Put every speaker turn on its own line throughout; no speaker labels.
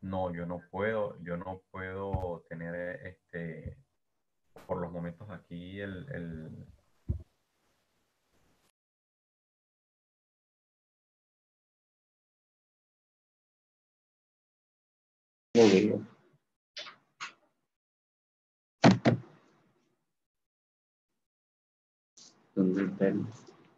No, yo no puedo tener por los momentos aquí
Lo digo. ¿Dónde está el-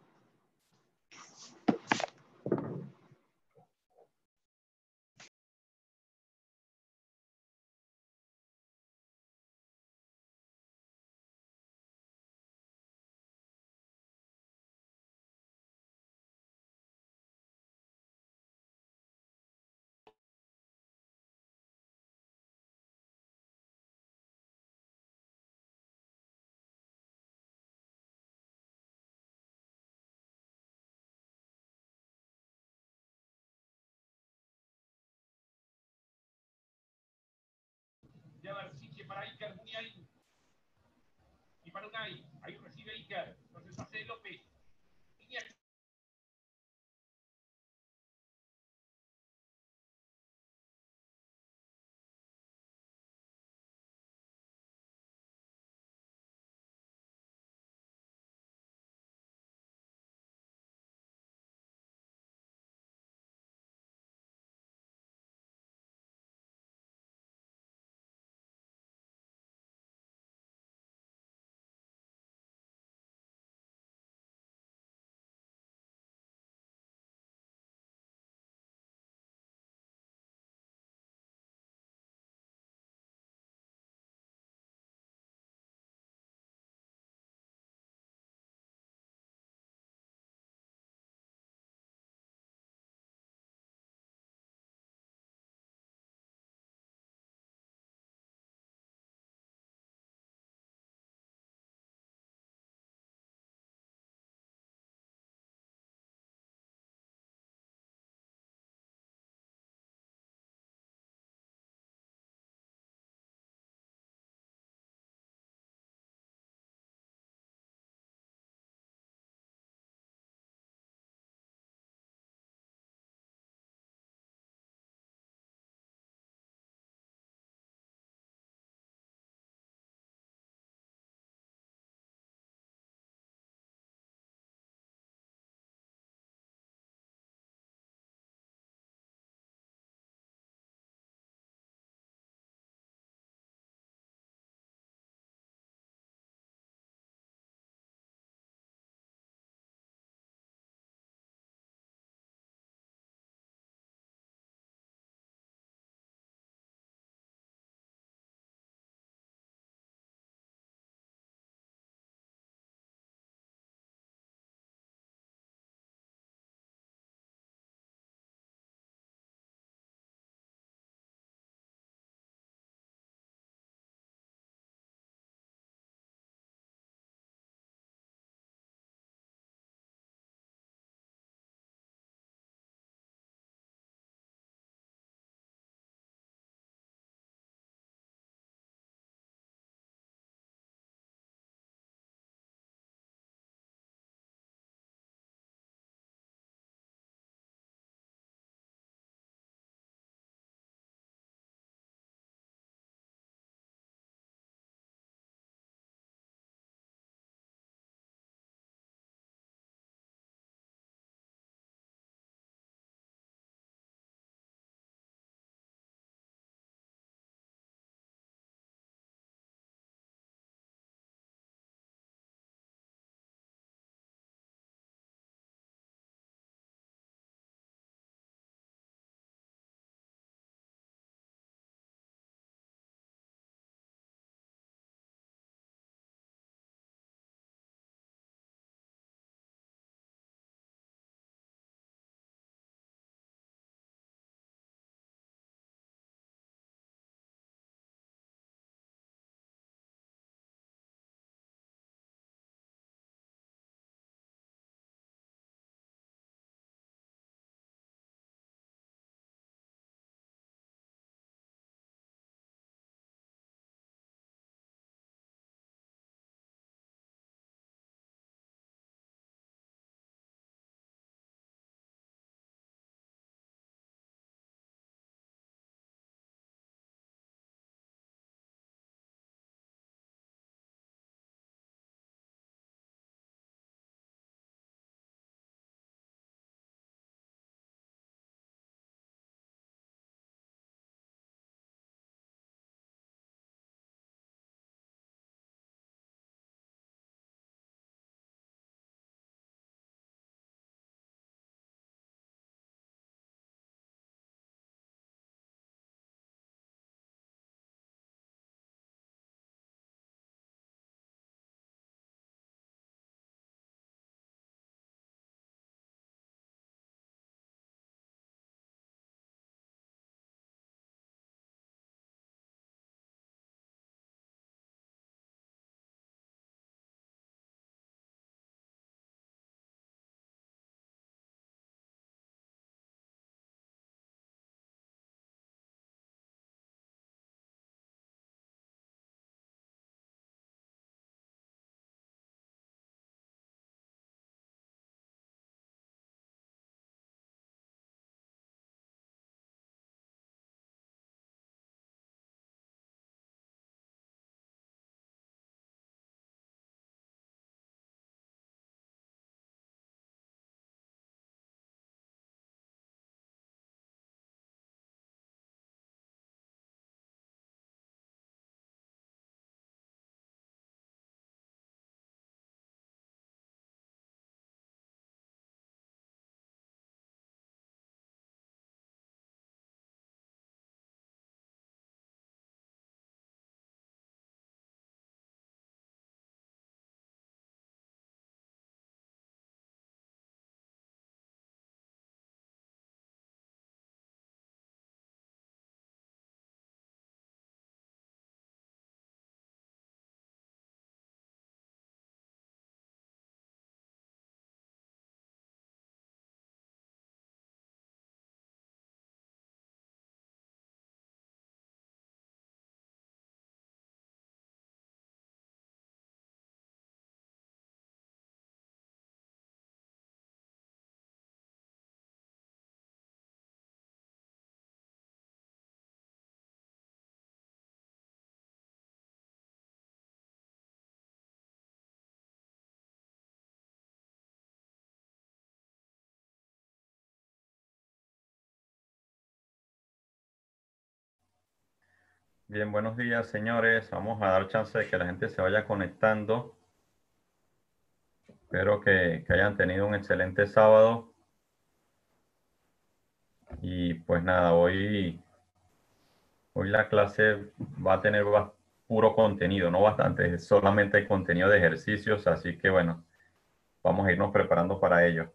Ya Barsiche para Iker Muniain. Y para Unai. Ahí recibe Iker. Entonces hace López. Iñaki.
Bien, buenos días, señores. Vamos a dar chance de que la gente se vaya conectando. Espero que hayan tenido un excelente sábado. Y pues nada, hoy la clase va a tener puro contenido, no bastante, solamente contenido de ejercicios. Así que bueno, vamos a irnos preparando para ello.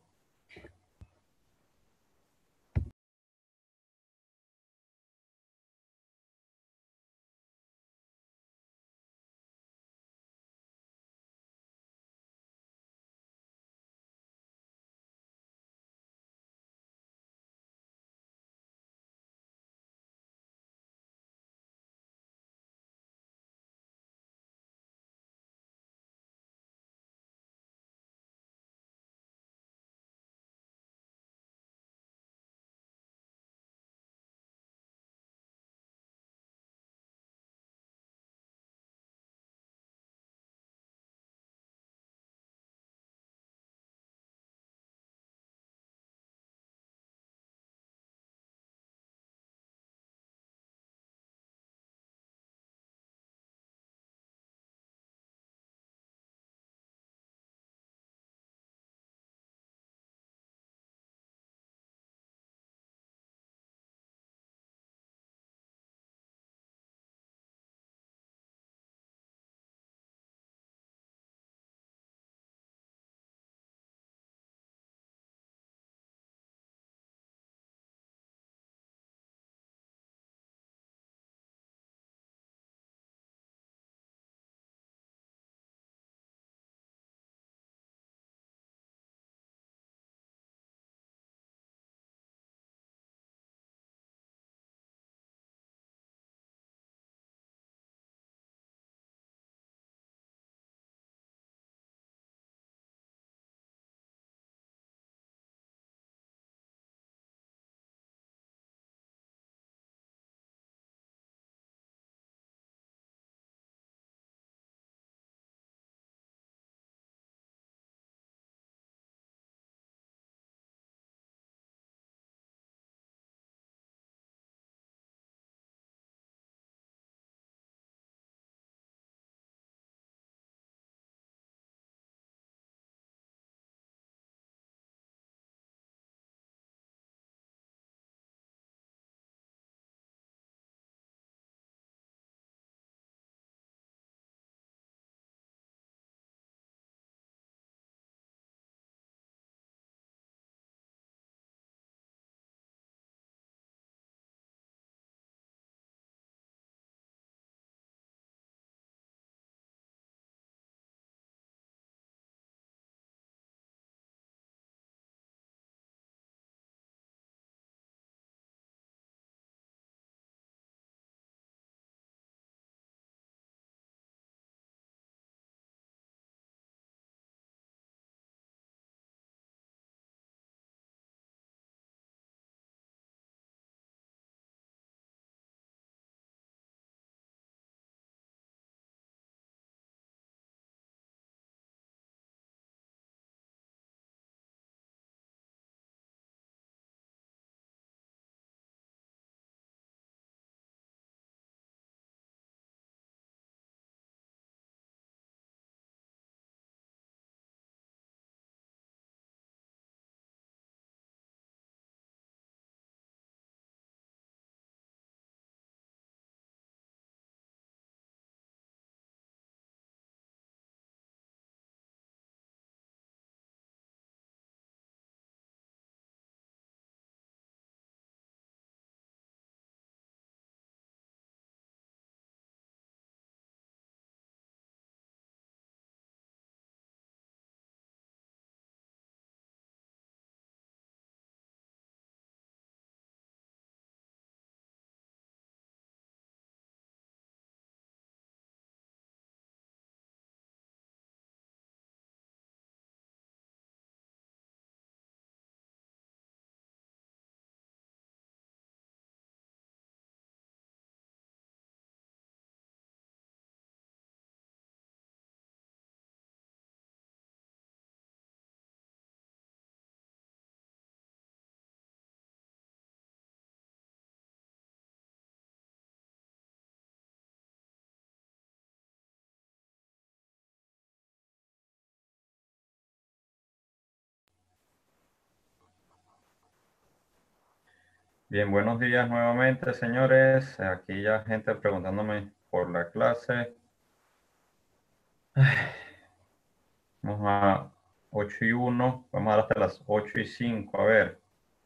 Bien, buenos días nuevamente, señores. Aquí ya gente preguntándome por la clase. Vamos a 8:01. Vamos a dar hasta las 8:05. A ver.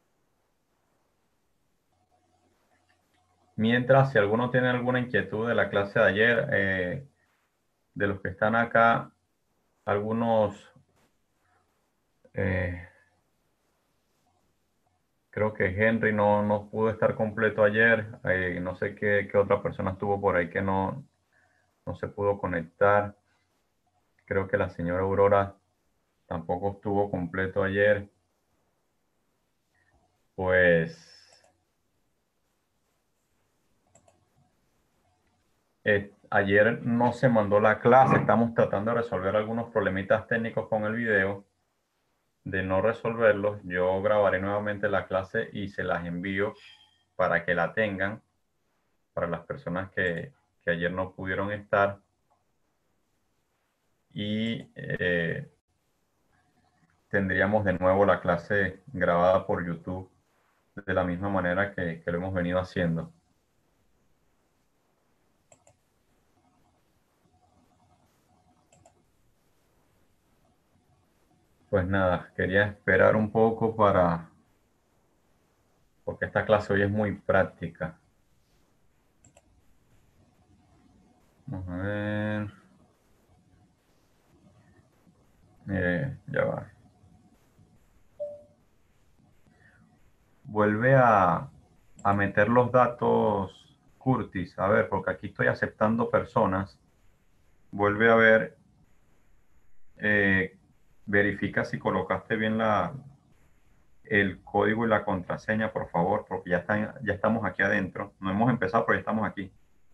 Mientras, si alguno tiene alguna inquietud de la clase de ayer, de los que están acá, algunos, eh, creo que Henry no pudo estar completo ayer. No sé qué otra persona estuvo por ahí que no se pudo conectar. Creo que la señora Aurora tampoco estuvo completo ayer. Pues ayer no se mandó la clase. Estamos tratando de resolver algunos problemitas técnicos con el video. De no resolverlos, yo grabaré nuevamente la clase y se las envío para que la tengan, para las personas que ayer no pudieron estar. Y tendríamos de nuevo la clase grabada por YouTube de la misma manera que lo hemos venido haciendo. Pues nada, quería esperar un poco porque esta clase hoy es muy práctica. Vamos a ver. Ya va. Vuelve a meter los datos, Curtis. A ver, porque aquí estoy aceptando personas. Vuelve a ver, eh, verifica si colocaste bien el código y la contraseña, por favor, porque ya estamos aquí adentro. No hemos empezado, pero ya estamos aquí.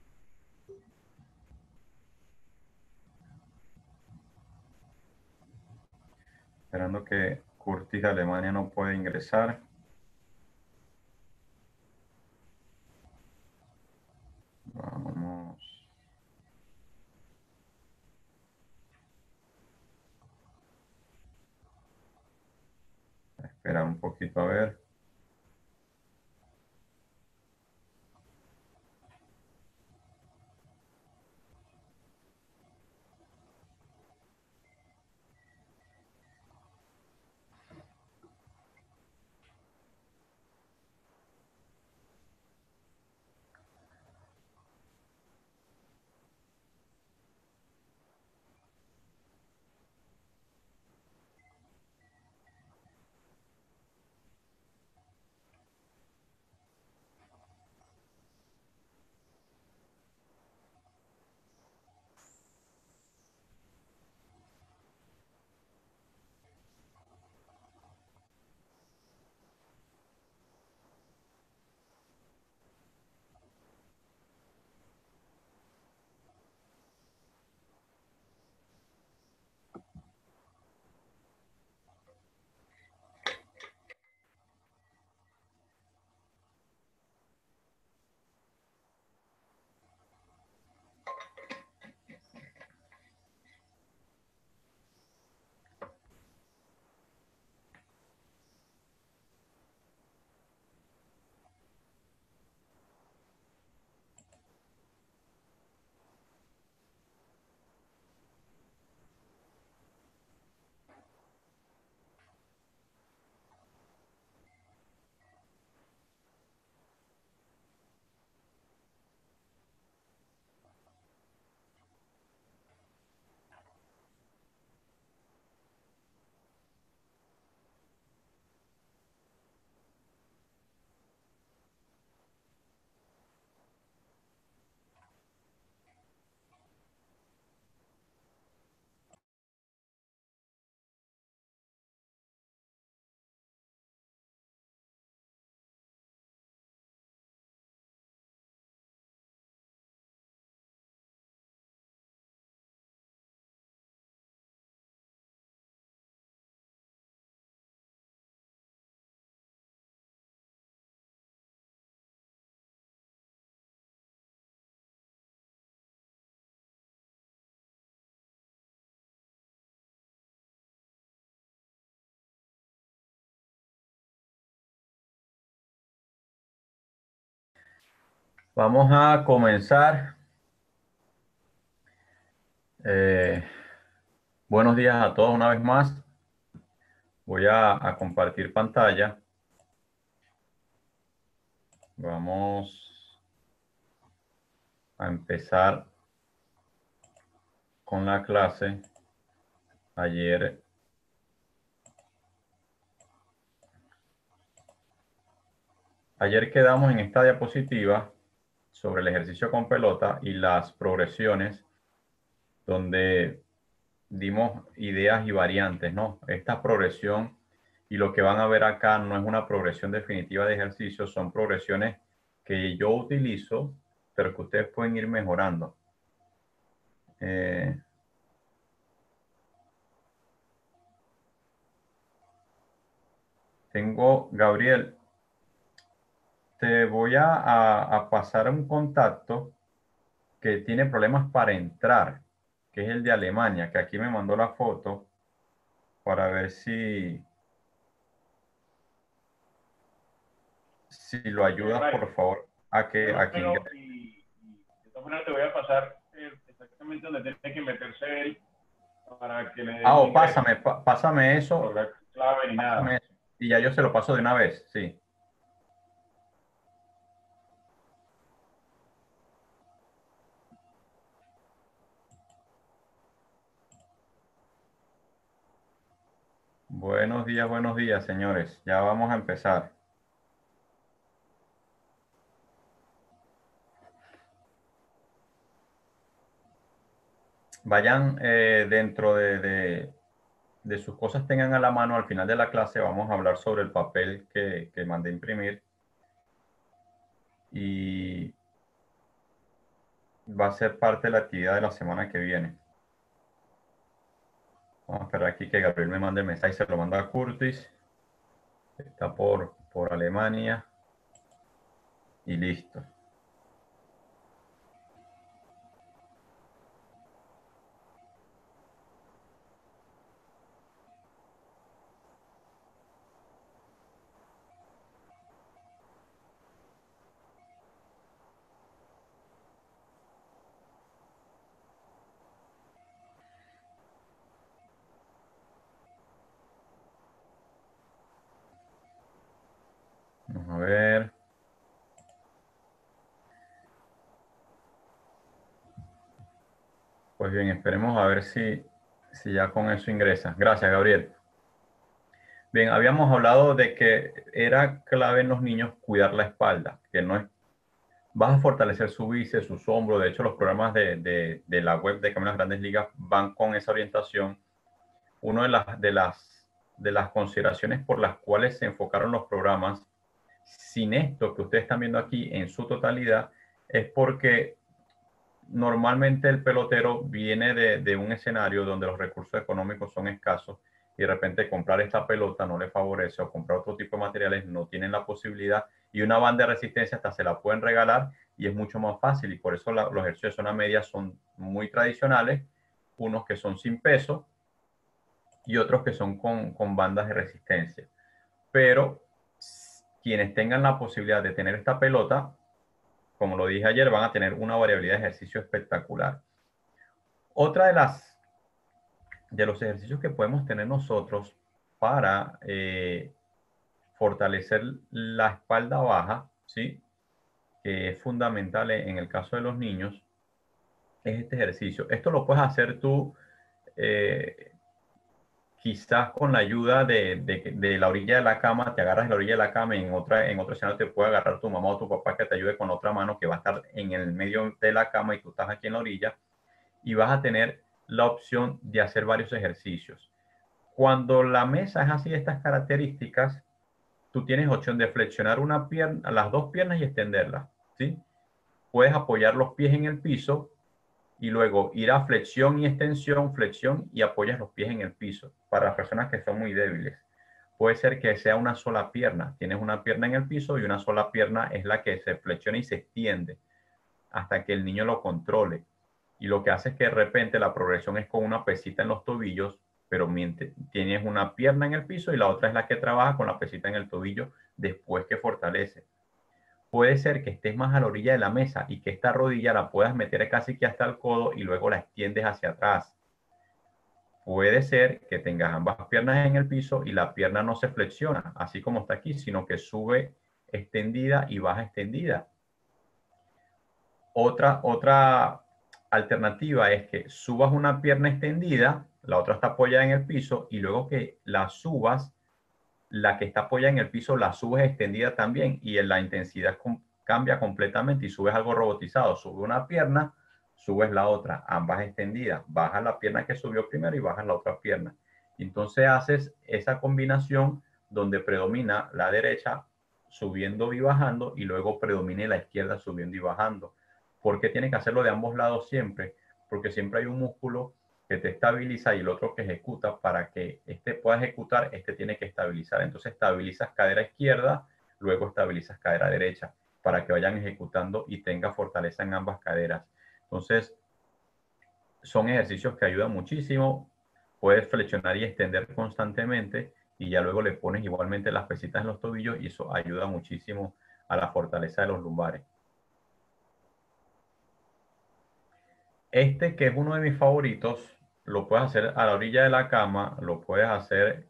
Esperando que Curtis de Alemania no pueda ingresar. Vamos. A esperar un poquito a ver. Vamos a comenzar. Eh, Buenos días a todos una vez más. Voy a compartir pantalla. Vamos a empezar con la clase. Ayer quedamos en esta diapositiva sobre el ejercicio con pelota y las progresiones, donde dimos ideas y variantes, ¿no? Esta progresión y lo que van a ver acá no es una progresión definitiva de ejercicio, son progresiones que yo utilizo, pero que ustedes pueden ir mejorando. Gabriel, te voy a pasar un contacto que tiene problemas para entrar, que es el de Alemania, que aquí me mandó la foto para ver si lo ayudas, por favor, a que ingrese.
Y de todas maneras te voy a pasar exactamente donde tiene que meterse él para que le den ingreso.
Pásame eso.
Por la clave ni nada.
Eso. Y ya yo se lo paso de una vez, sí. Buenos días, señores. Ya vamos a empezar. Vayan dentro de sus cosas, tengan a la mano. Al final de la clase vamos a hablar sobre el papel que mandé imprimir. Y va a ser parte de la actividad de la semana que viene. Vamos a esperar aquí que Gabriel me mande el mensaje. Se lo manda a Curtis. Está por Alemania. Y listo. Vamos a ver. Pues bien, esperemos a ver si ya con eso ingresa. Gracias, Gabriel. Bien, habíamos hablado de que era clave en los niños cuidar la espalda, que no es, vas a fortalecer su bíceps, sus hombros. De hecho, los programas de la web de Camino a las Grandes Ligas van con esa orientación. Una de las consideraciones por las cuales se enfocaron los programas, sin esto que ustedes están viendo aquí en su totalidad, es porque normalmente el pelotero viene de un escenario donde los recursos económicos son escasos y de repente comprar esta pelota no le favorece, o comprar otro tipo de materiales no tienen la posibilidad, y una banda de resistencia hasta se la pueden regalar y es mucho más fácil, y por eso los ejercicios de zona media son muy tradicionales, unos que son sin peso y otros que son con bandas de resistencia. Pero quienes tengan la posibilidad de tener esta pelota, como lo dije ayer, van a tener una variabilidad de ejercicio espectacular. Otra de los ejercicios que podemos tener nosotros para fortalecer la espalda baja, ¿sí? Que es fundamental en el caso de los niños, es este ejercicio. Esto lo puedes hacer tú quizás con la ayuda de la orilla de la cama. Te agarras de la orilla de la cama y en otro escenario te puede agarrar tu mamá o tu papá que te ayude con otra mano que va a estar en el medio de la cama y tú estás aquí en la orilla, y vas a tener la opción de hacer varios ejercicios. Cuando la mesa es así de estas características, tú tienes opción de flexionar una pierna, las dos piernas y extenderlas, ¿sí? Puedes apoyar los pies en el piso y luego ir a flexión y apoyas los pies en el piso. Para las personas que son muy débiles, puede ser que sea una sola pierna. Tienes una pierna en el piso y una sola pierna es la que se flexiona y se extiende hasta que el niño lo controle. Y lo que hace es que de repente la progresión es con una pesita en los tobillos, pero tienes una pierna en el piso y la otra es la que trabaja con la pesita en el tobillo después que fortalece. puede ser que estés más a la orilla de la mesa y que esta rodilla la puedas meter casi que hasta el codo y luego la extiendes hacia atrás. Puede ser que tengas ambas piernas en el piso y la pierna no se flexiona, así como está aquí, sino que sube extendida y baja extendida. Otra alternativa es que subas una pierna extendida, la otra está apoyada en el piso y luego que la subas, la que está apoyada en el piso la subes extendida también y en la intensidad cambia completamente y subes algo robotizado. Sube una pierna, subes la otra, ambas extendidas. Bajas la pierna que subió primero y bajas la otra pierna. Entonces haces esa combinación donde predomina la derecha subiendo y bajando y luego predomina la izquierda subiendo y bajando. ¿Por qué tienes que hacerlo de ambos lados siempre? Porque siempre hay un músculo que te estabiliza y el otro que ejecuta. Para que este pueda ejecutar, este tiene que estabilizar. Entonces estabilizas cadera izquierda, luego estabilizas cadera derecha para que vayan ejecutando y tenga fortaleza en ambas caderas. Entonces, son ejercicios que ayudan muchísimo. Puedes flexionar y extender constantemente y ya luego le pones igualmente las pesitas en los tobillos y eso ayuda muchísimo a la fortaleza de los lumbares. Este, que es uno de mis favoritos, lo puedes hacer a la orilla de la cama, lo puedes hacer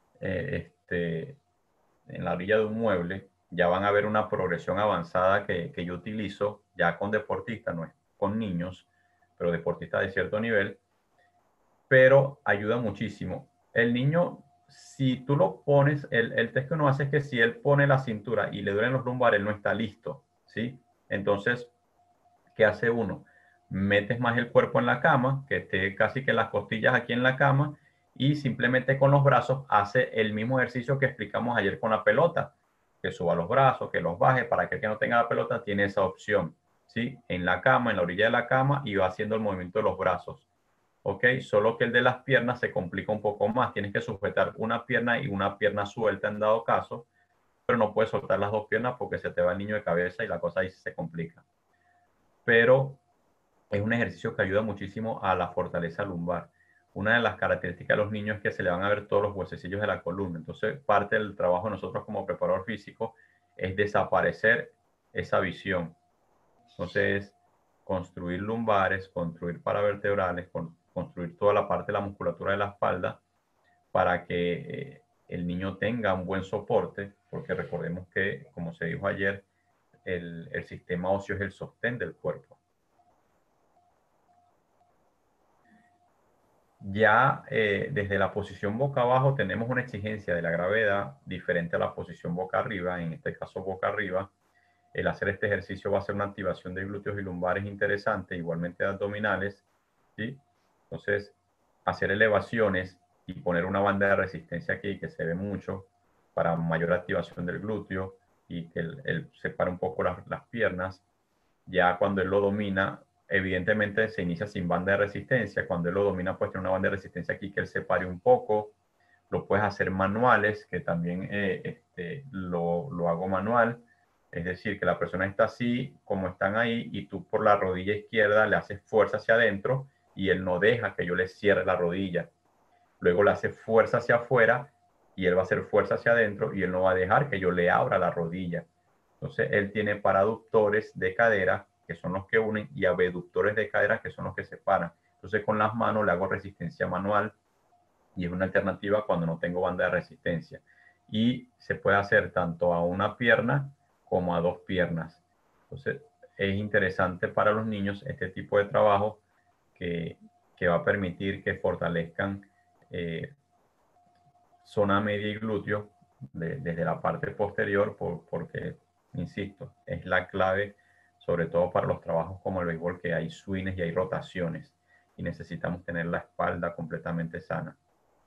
en la orilla de un mueble. Ya van a ver una progresión avanzada que yo utilizo ya con deportistas, no es con niños, pero deportistas de cierto nivel, pero ayuda muchísimo. El niño, si tú lo pones, el test que uno hace es que si él pone la cintura y le duelen los lumbares, él no está listo, ¿sí? Entonces, ¿qué hace uno? Metes más el cuerpo en la cama, que esté casi que las costillas aquí en la cama, y simplemente con los brazos hace el mismo ejercicio que explicamos ayer con la pelota, que suba los brazos, que los baje. Para que el que no tenga la pelota tiene esa opción, ¿sí? En la cama, en la orilla de la cama, y va haciendo el movimiento de los brazos. ¿Ok? Solo que el de las piernas se complica un poco más. Tienes que sujetar una pierna y una pierna suelta en dado caso, pero no puedes soltar las dos piernas porque se te va el niño de cabeza y la cosa ahí se complica. Pero es un ejercicio que ayuda muchísimo a la fortaleza lumbar. Una de las características de los niños es que se le van a ver todos los huesecillos de la columna. Entonces, parte del trabajo de nosotros como preparador físico es desaparecer esa visión. Entonces, construir lumbares, construir paravertebrales, construir toda la parte de la musculatura de la espalda para que el niño tenga un buen soporte, porque recordemos que, como se dijo ayer, el sistema óseo es el sostén del cuerpo. Ya desde la posición boca abajo tenemos una exigencia de la gravedad diferente a la posición boca arriba. En este caso boca arriba, el hacer este ejercicio va a ser una activación de glúteos y lumbares interesante, igualmente de abdominales, ¿sí? Entonces, hacer elevaciones y poner una banda de resistencia aquí que se ve mucho para mayor activación del glúteo y que él separe un poco las piernas. Ya cuando él lo domina, evidentemente se inicia sin banda de resistencia. Cuando él lo domina, pues tiene una banda de resistencia aquí que él separe un poco. Lo puedes hacer manuales, que también lo hago manual. Es decir, que la persona está así, como están ahí, y tú por la rodilla izquierda le haces fuerza hacia adentro y él no deja que yo le cierre la rodilla. Luego le hace fuerza hacia afuera y él va a hacer fuerza hacia adentro y él no va a dejar que yo le abra la rodilla. Entonces, él tiene paraductores de cadera, que son los que unen, y abductores de cadera, que son los que separan. Entonces, con las manos le hago resistencia manual y es una alternativa cuando no tengo banda de resistencia. Y se puede hacer tanto a una pierna como a dos piernas. Entonces, es interesante para los niños este tipo de trabajo que va a permitir que fortalezcan zona media y glúteo desde la parte posterior, porque, insisto, es la clave, sobre todo para los trabajos como el béisbol, que hay swings y hay rotaciones y necesitamos tener la espalda completamente sana.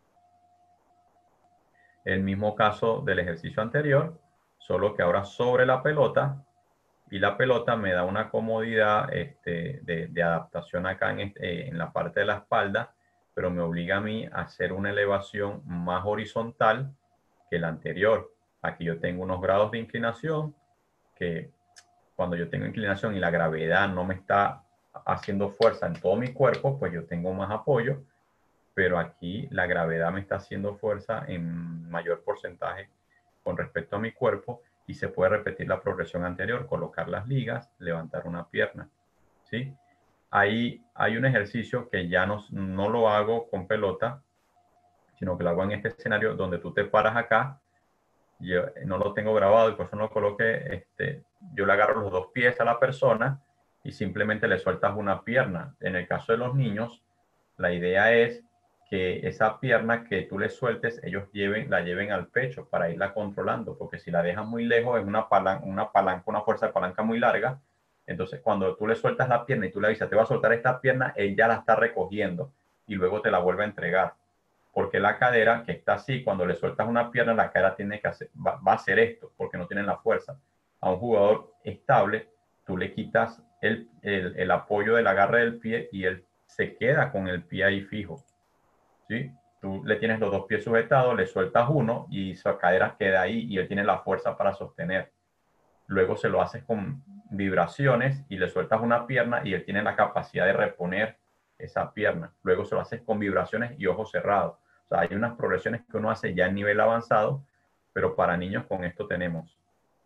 El mismo caso del ejercicio anterior, solo que ahora sobre la pelota, y la pelota me da una comodidad de adaptación acá en la parte de la espalda, pero me obliga a mí a hacer una elevación más horizontal que la anterior. Aquí yo tengo unos grados de inclinación que cuando yo tengo inclinación y la gravedad no me está haciendo fuerza en todo mi cuerpo, pues yo tengo más apoyo, pero aquí la gravedad me está haciendo fuerza en mayor porcentaje con respecto a mi cuerpo y se puede repetir la progresión anterior, colocar las ligas, levantar una pierna, ¿sí? Ahí hay un ejercicio que ya no lo hago con pelota, sino que lo hago en este escenario donde tú te paras acá. Yo no lo tengo grabado y por eso no lo coloqué. Yo le agarro los dos pies a la persona y simplemente le sueltas una pierna. En el caso de los niños, la idea es que esa pierna que tú le sueltes, ellos la lleven al pecho para irla controlando, porque si la dejan muy lejos es una palanca, una fuerza de palanca muy larga. Entonces, cuando tú le sueltas la pierna y tú le avisas, te va a soltar esta pierna, ella la está recogiendo y luego te la vuelve a entregar. Porque la cadera, que está así, cuando le sueltas una pierna, la cadera tiene que va a hacer esto, porque no tiene la fuerza. A un jugador estable, tú le quitas el apoyo del agarre del pie y él se queda con el pie ahí fijo, ¿sí? Tú le tienes los dos pies sujetados, le sueltas uno y su cadera queda ahí y él tiene la fuerza para sostener. Luego se lo haces con vibraciones y le sueltas una pierna y él tiene la capacidad de reponer esa pierna. Luego se lo haces con vibraciones y ojos cerrados. O sea, hay unas progresiones que uno hace ya en nivel avanzado, pero para niños con esto tenemos.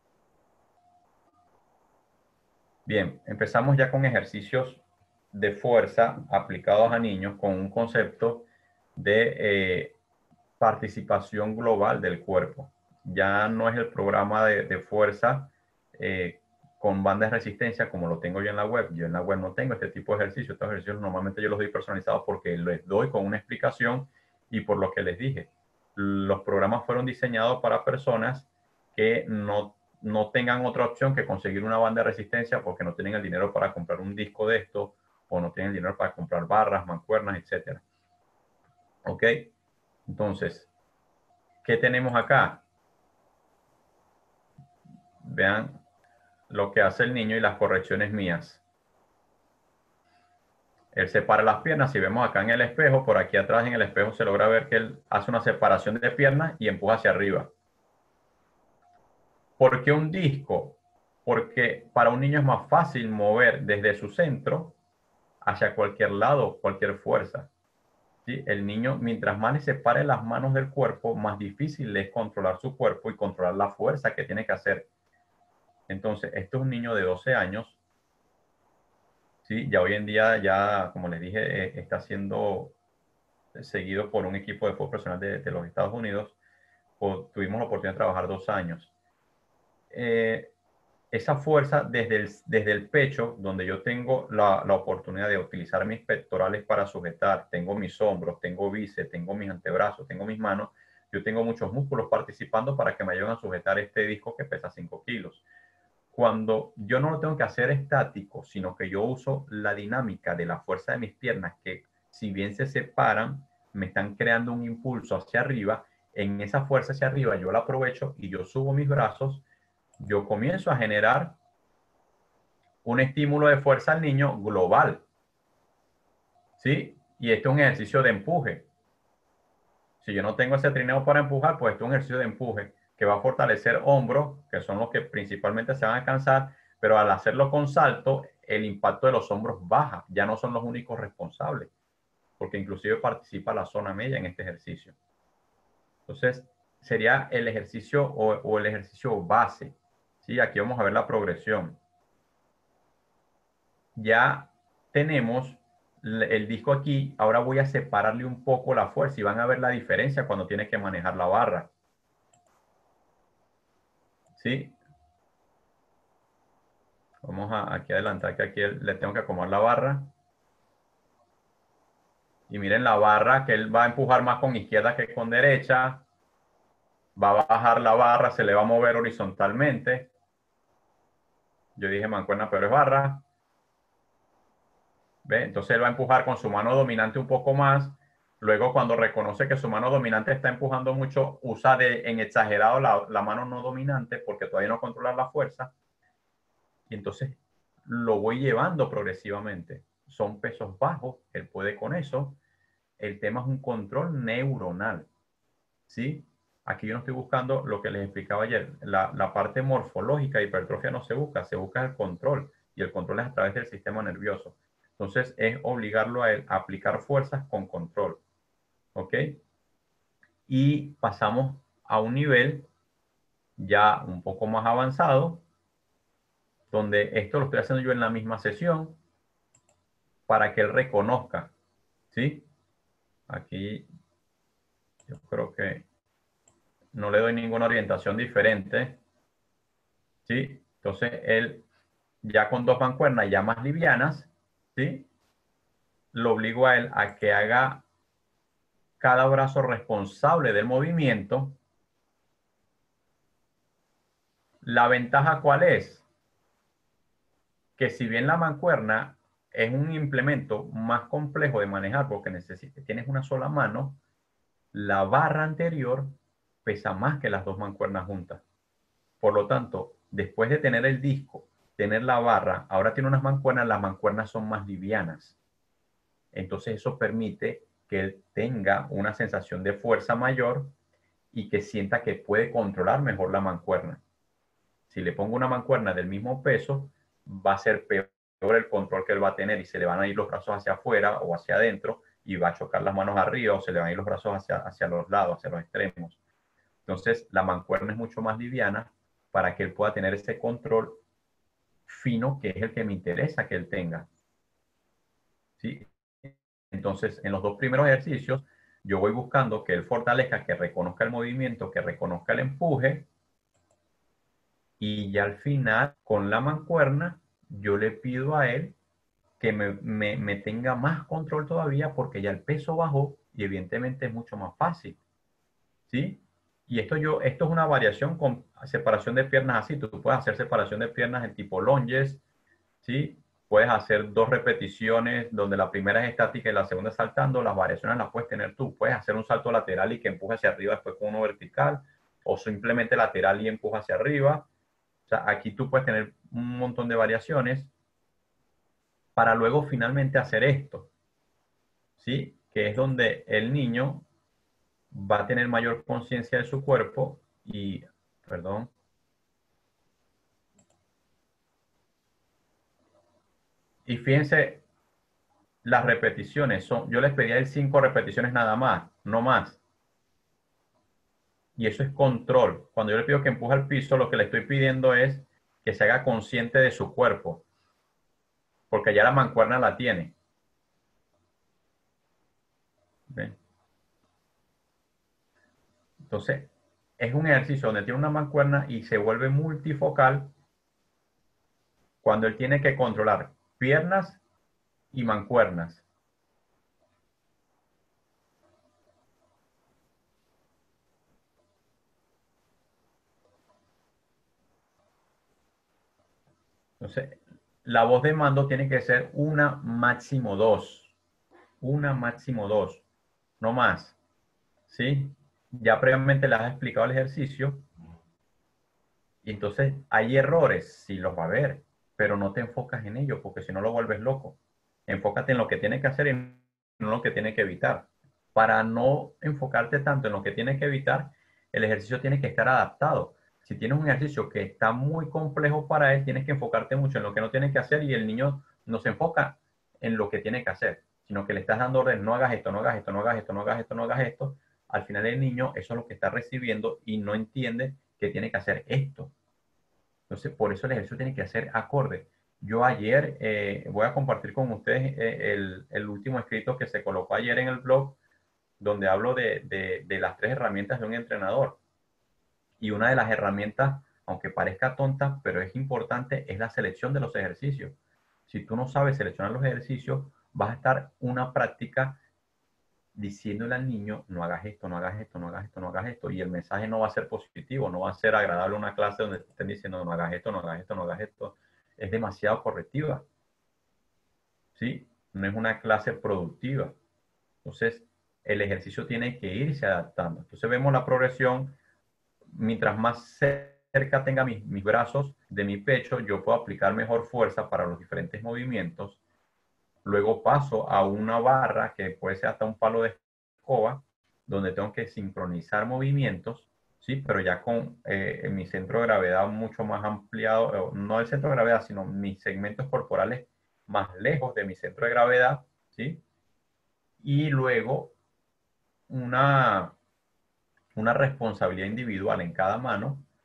Bien, empezamos ya con ejercicios de fuerza aplicados a niños con un concepto de participación global del cuerpo. Ya no es el programa de fuerza con bandas de resistencia como lo tengo yo en la web. Yo en la web no tengo este tipo de ejercicios. Estos ejercicios normalmente yo los doy personalizados porque les doy con una explicación y por lo que les dije. Los programas fueron diseñados para personas que no tengan otra opción que conseguir una banda de resistencia porque no tienen el dinero para comprar un disco de esto o no tienen el dinero para comprar barras, mancuernas, etc. ¿Ok? Entonces, ¿qué tenemos acá? Vean lo que hace el niño y las correcciones mías. Él separa las piernas. Si vemos acá en el espejo, por aquí atrás en el espejo se logra ver que él hace una separación de piernas y empuja hacia arriba. ¿Por qué un disco? Porque para un niño es más fácil mover desde su centro hacia cualquier lado, cualquier fuerza. ¿Sí? El niño, mientras más le separe las manos del cuerpo, más difícil es controlar su cuerpo y controlar la fuerza que tiene que hacer. Entonces, esto es un niño de 12 años. Sí, ya hoy en día, ya como les dije, está siendo seguido por un equipo de fútbol profesional de los Estados Unidos. Tuvimos la oportunidad de trabajar 2 años. Esa fuerza desde el pecho, donde yo tengo la oportunidad de utilizar mis pectorales para sujetar, tengo mis hombros, tengo bíceps, tengo mis antebrazos, tengo mis manos, yo tengo muchos músculos participando para que me ayuden a sujetar este disco que pesa 5 kilos. Cuando yo no lo tengo que hacer estático, sino que yo uso la dinámica de la fuerza de mis piernas, que si bien se separan, me están creando un impulso hacia arriba, en esa fuerza hacia arriba yo la aprovecho y yo subo mis brazos, yo comienzo a generar un estímulo de fuerza al niño global. ¿Sí? Y este es un ejercicio de empuje. Si yo no tengo ese trineo para empujar, pues esto es un ejercicio de empuje que va a fortalecer hombros, que son los que principalmente se van a cansar, pero al hacerlo con salto, el impacto de los hombros baja. Ya no son los únicos responsables, porque inclusive participa la zona media en este ejercicio. Entonces, sería el ejercicio o el ejercicio base. ¿Sí? Aquí vamos a ver la progresión. Ya tenemos el disco aquí, ahora voy a separarle un poco la fuerza y van a ver la diferencia cuando tienes que manejar la barra. ¿Sí? Vamos a aquí adelantar que aquí le tengo que acomodar la barra. Y miren la barra que él va a empujar más con izquierda que con derecha. Va a bajar la barra, se le va a mover horizontalmente. Yo dije mancuerna, pero es barra. ¿Ve? Entonces él va a empujar con su mano dominante un poco más. Luego, cuando reconoce que su mano dominante está empujando mucho, usa en exagerado la mano no dominante porque todavía no controla la fuerza. Y entonces lo voy llevando progresivamente. Son pesos bajos, él puede con eso. El tema es un control neuronal. ¿Sí? Aquí yo no estoy buscando lo que les explicaba ayer. La parte morfológica de hipertrofia no se busca el control. Y el control es a través del sistema nervioso. Entonces es obligarlo a él a aplicar fuerzas con control. ¿Ok? Y pasamos a un nivel ya un poco más avanzado, donde esto lo estoy haciendo yo en la misma sesión para que él reconozca, ¿sí? Aquí yo creo que no le doy ninguna orientación diferente, ¿sí? Entonces él ya con dos mancuernas ya más livianas, ¿sí? Lo obligo a él a que haga cada brazo responsable del movimiento. ¿La ventaja cuál es? Que si bien la mancuerna es un implemento más complejo de manejar porque tienes una sola mano, la barra anterior pesa más que las dos mancuernas juntas. Por lo tanto, después de tener el disco, tener la barra, ahora tiene unas mancuernas, las mancuernas son más livianas. Entonces eso permite que él tenga una sensación de fuerza mayor y que sienta que puede controlar mejor la mancuerna. Si le pongo una mancuerna del mismo peso, va a ser peor el control que él va a tener y se le van a ir los brazos hacia afuera o hacia adentro y va a chocar las manos arriba o se le van a ir los brazos hacia los lados, hacia los extremos. Entonces, la mancuerna es mucho más liviana para que él pueda tener ese control fino que es el que me interesa que él tenga. ¿Sí? Entonces, en los dos primeros ejercicios, yo voy buscando que él fortalezca, que reconozca el movimiento, que reconozca el empuje, y ya al final, con la mancuerna, yo le pido a él que me tenga más control todavía porque ya el peso bajó y evidentemente es mucho más fácil. ¿Sí? Y esto es una variación con separación de piernas así. Tú puedes hacer separación de piernas en tipo lunges, ¿sí? Puedes hacer 2 repeticiones donde la primera es estática y la segunda es saltando. Las variaciones las puedes tener tú. Puedes hacer un salto lateral y que empuje hacia arriba después con uno vertical, o simplemente lateral y empuja hacia arriba. O sea, aquí tú puedes tener un montón de variaciones para luego finalmente hacer esto, ¿sí? Que es donde el niño va a tener mayor conciencia de su cuerpo y, perdón, y fíjense, las repeticiones son, yo les pedía 5 repeticiones nada más, no más. Y eso es control. Cuando yo le pido que empuje al piso, lo que le estoy pidiendo es que se haga consciente de su cuerpo, porque ya la mancuerna la tiene. ¿Ven? Entonces, es un ejercicio donde tiene una mancuerna y se vuelve multifocal cuando él tiene que controlar piernas y mancuernas. Entonces, la voz de mando tiene que ser una máximo dos. Una máximo dos. No más. ¿Sí? Ya previamente les has explicado el ejercicio. Y entonces hay errores, sí los va a haber, pero no te enfocas en ello porque si no lo vuelves loco. Enfócate en lo que tiene que hacer y no en lo que tiene que evitar. Para no enfocarte tanto en lo que tiene que evitar, el ejercicio tiene que estar adaptado. Si tienes un ejercicio que está muy complejo para él, tienes que enfocarte mucho en lo que no tiene que hacer y el niño no se enfoca en lo que tiene que hacer, sino que le estás dando orden, no hagas esto, no hagas esto, no hagas esto, no hagas esto, no hagas esto. Al final el niño eso es lo que está recibiendo y no entiende que tiene que hacer esto. Entonces, por eso el ejercicio tiene que ser acorde. Yo ayer voy a compartir con ustedes el último escrito que se colocó ayer en el blog, donde hablo de las 3 herramientas de un entrenador. Y una de las herramientas, aunque parezca tonta, pero es importante, es la selección de los ejercicios. Si tú no sabes seleccionar los ejercicios, vas a estar una práctica diciéndole al niño, no hagas esto, no hagas esto, no hagas esto, no hagas esto. Y el mensaje no va a ser positivo, no va a ser agradable una clase donde te estén diciendo, no hagas esto, no hagas esto, no hagas esto. Es demasiado correctiva, ¿sí? No es una clase productiva. Entonces, el ejercicio tiene que irse adaptando. Entonces, vemos la progresión. Mientras más cerca tenga mis brazos de mi pecho, yo puedo aplicar mejor fuerza para los diferentes movimientos. Luego paso a una barra que puede ser hasta un palo de escoba, donde tengo que sincronizar movimientos, ¿sí? Pero ya con mi centro de gravedad mucho más ampliado, no el centro de gravedad, sino mis segmentos corporales más lejos de mi centro de gravedad, ¿sí? Y luego una responsabilidad individual en cada mano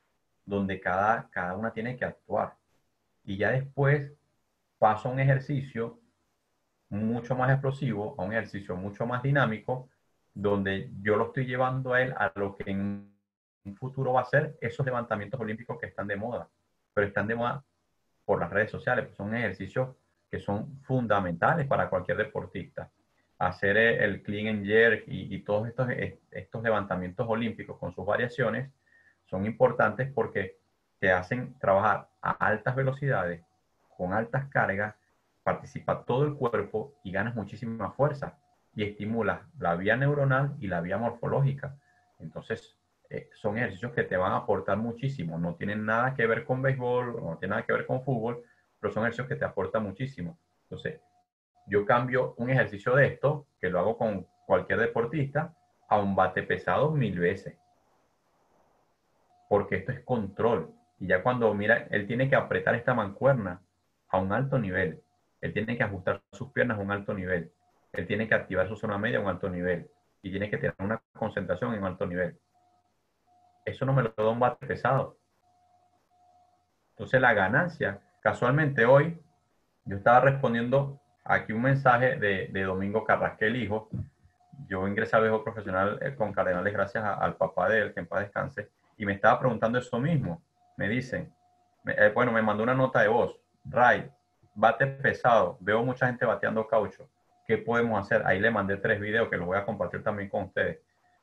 donde cada una tiene que actuar. Y ya después paso a un ejercicio mucho más explosivo, a un ejercicio mucho más dinámico, donde yo lo estoy llevando a él a lo que en un futuro va a ser esos levantamientos olímpicos que están de moda. Pero están de moda por las redes sociales, pues son ejercicios que son fundamentales para cualquier deportista. Hacer el clean and jerk y todos estos levantamientos olímpicos con sus variaciones son importantes porque te hacen trabajar a altas velocidades, con altas cargas, participa todo el cuerpo y ganas muchísima fuerza y estimulas la vía neuronal y la vía morfológica. Entonces, son ejercicios que te van a aportar muchísimo. No tienen nada que ver con béisbol, no tienen nada que ver con fútbol, pero son ejercicios que te aportan muchísimo. Entonces, yo cambio un ejercicio de esto, que lo hago con cualquier deportista, a un bate pesado 1000 veces. Porque esto es control. Y ya cuando mira, él tiene que apretar esta mancuerna a un alto nivel. Él tiene que ajustar sus piernas a un alto nivel. Él tiene que activar su zona media a un alto nivel. Y tiene que tener una concentración en un alto nivel. Eso no me lo da un bate pesado. Entonces la ganancia, casualmente hoy, yo estaba respondiendo aquí un mensaje de Domingo Carrasquel, hijo. Yo ingresé a béisbol profesional con Cardenales gracias al papá de él, que en paz descanse, y me estaba preguntando eso mismo. Me dicen, bueno, me mandó una nota de voz. Ray, bate pesado, veo mucha gente bateando caucho. ¿Qué podemos hacer? Ahí le mandé 3 videos que los voy a compartir también con ustedes.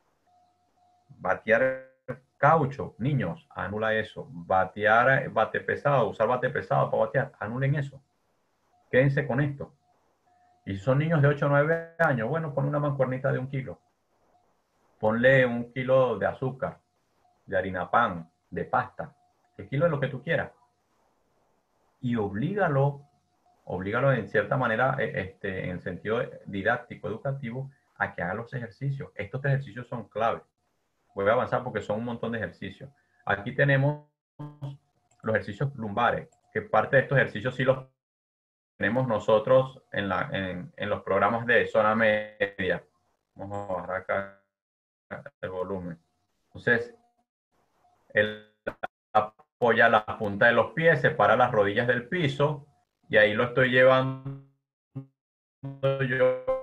Batear caucho, niños, anula eso. Batear bate pesado, usar bate pesado para batear, anulen eso. Quédense con esto. Y si son niños de 8 o 9 años, bueno, pon una mancuernita de 1 kilo. Ponle 1 kilo de azúcar, de harina pan, de pasta, el kilo de lo que tú quieras. Y oblígalo en cierta manera, en el sentido didáctico, educativo, a que haga los ejercicios. Estos ejercicios son clave. Voy a avanzar porque son un montón de ejercicios. Aquí tenemos los ejercicios lumbares, que parte de estos ejercicios sí los tenemos nosotros en los programas de zona media. Vamos a bajar acá el volumen. Entonces, él apoya la punta de los pies, separa las rodillas del piso y ahí lo estoy llevando yo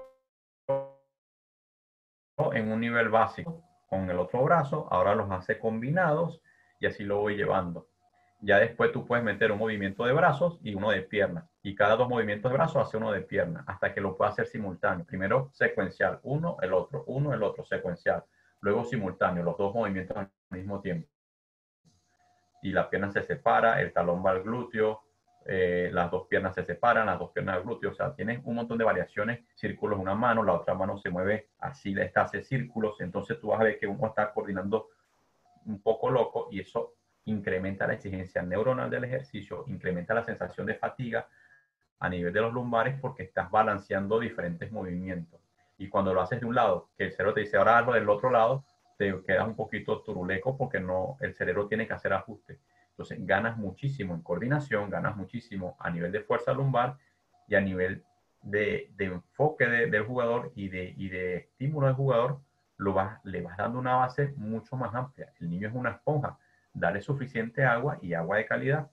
en un nivel básico con el otro brazo. Ahora los hace combinados y así lo voy llevando. Ya después tú puedes meter un movimiento de brazos y uno de piernas. Y cada 2 movimientos de brazos hace uno de pierna hasta que lo pueda hacer simultáneo. Primero secuencial, uno, el otro, secuencial. Luego simultáneo, los 2 movimientos al mismo tiempo. Y la pierna se separa, el talón va al glúteo, las 2 piernas se separan, las 2 piernas al glúteo. O sea, tienes un montón de variaciones, círculos en una mano, la otra mano se mueve así, esta hace círculos. Entonces tú vas a ver que uno está coordinando un poco loco y eso incrementa la exigencia neuronal del ejercicio, incrementa la sensación de fatiga a nivel de los lumbares porque estás balanceando diferentes movimientos. Y cuando lo haces de un lado, que el cerebro te dice ahora hazlo del otro lado, te quedas un poquito turuleco porque no, el cerebro tiene que hacer ajustes. Entonces ganas muchísimo en coordinación, ganas muchísimo a nivel de fuerza lumbar y a nivel de enfoque del jugador y de estímulo del jugador, le vas dando una base mucho más amplia. El niño es una esponja, dale suficiente agua y agua de calidad.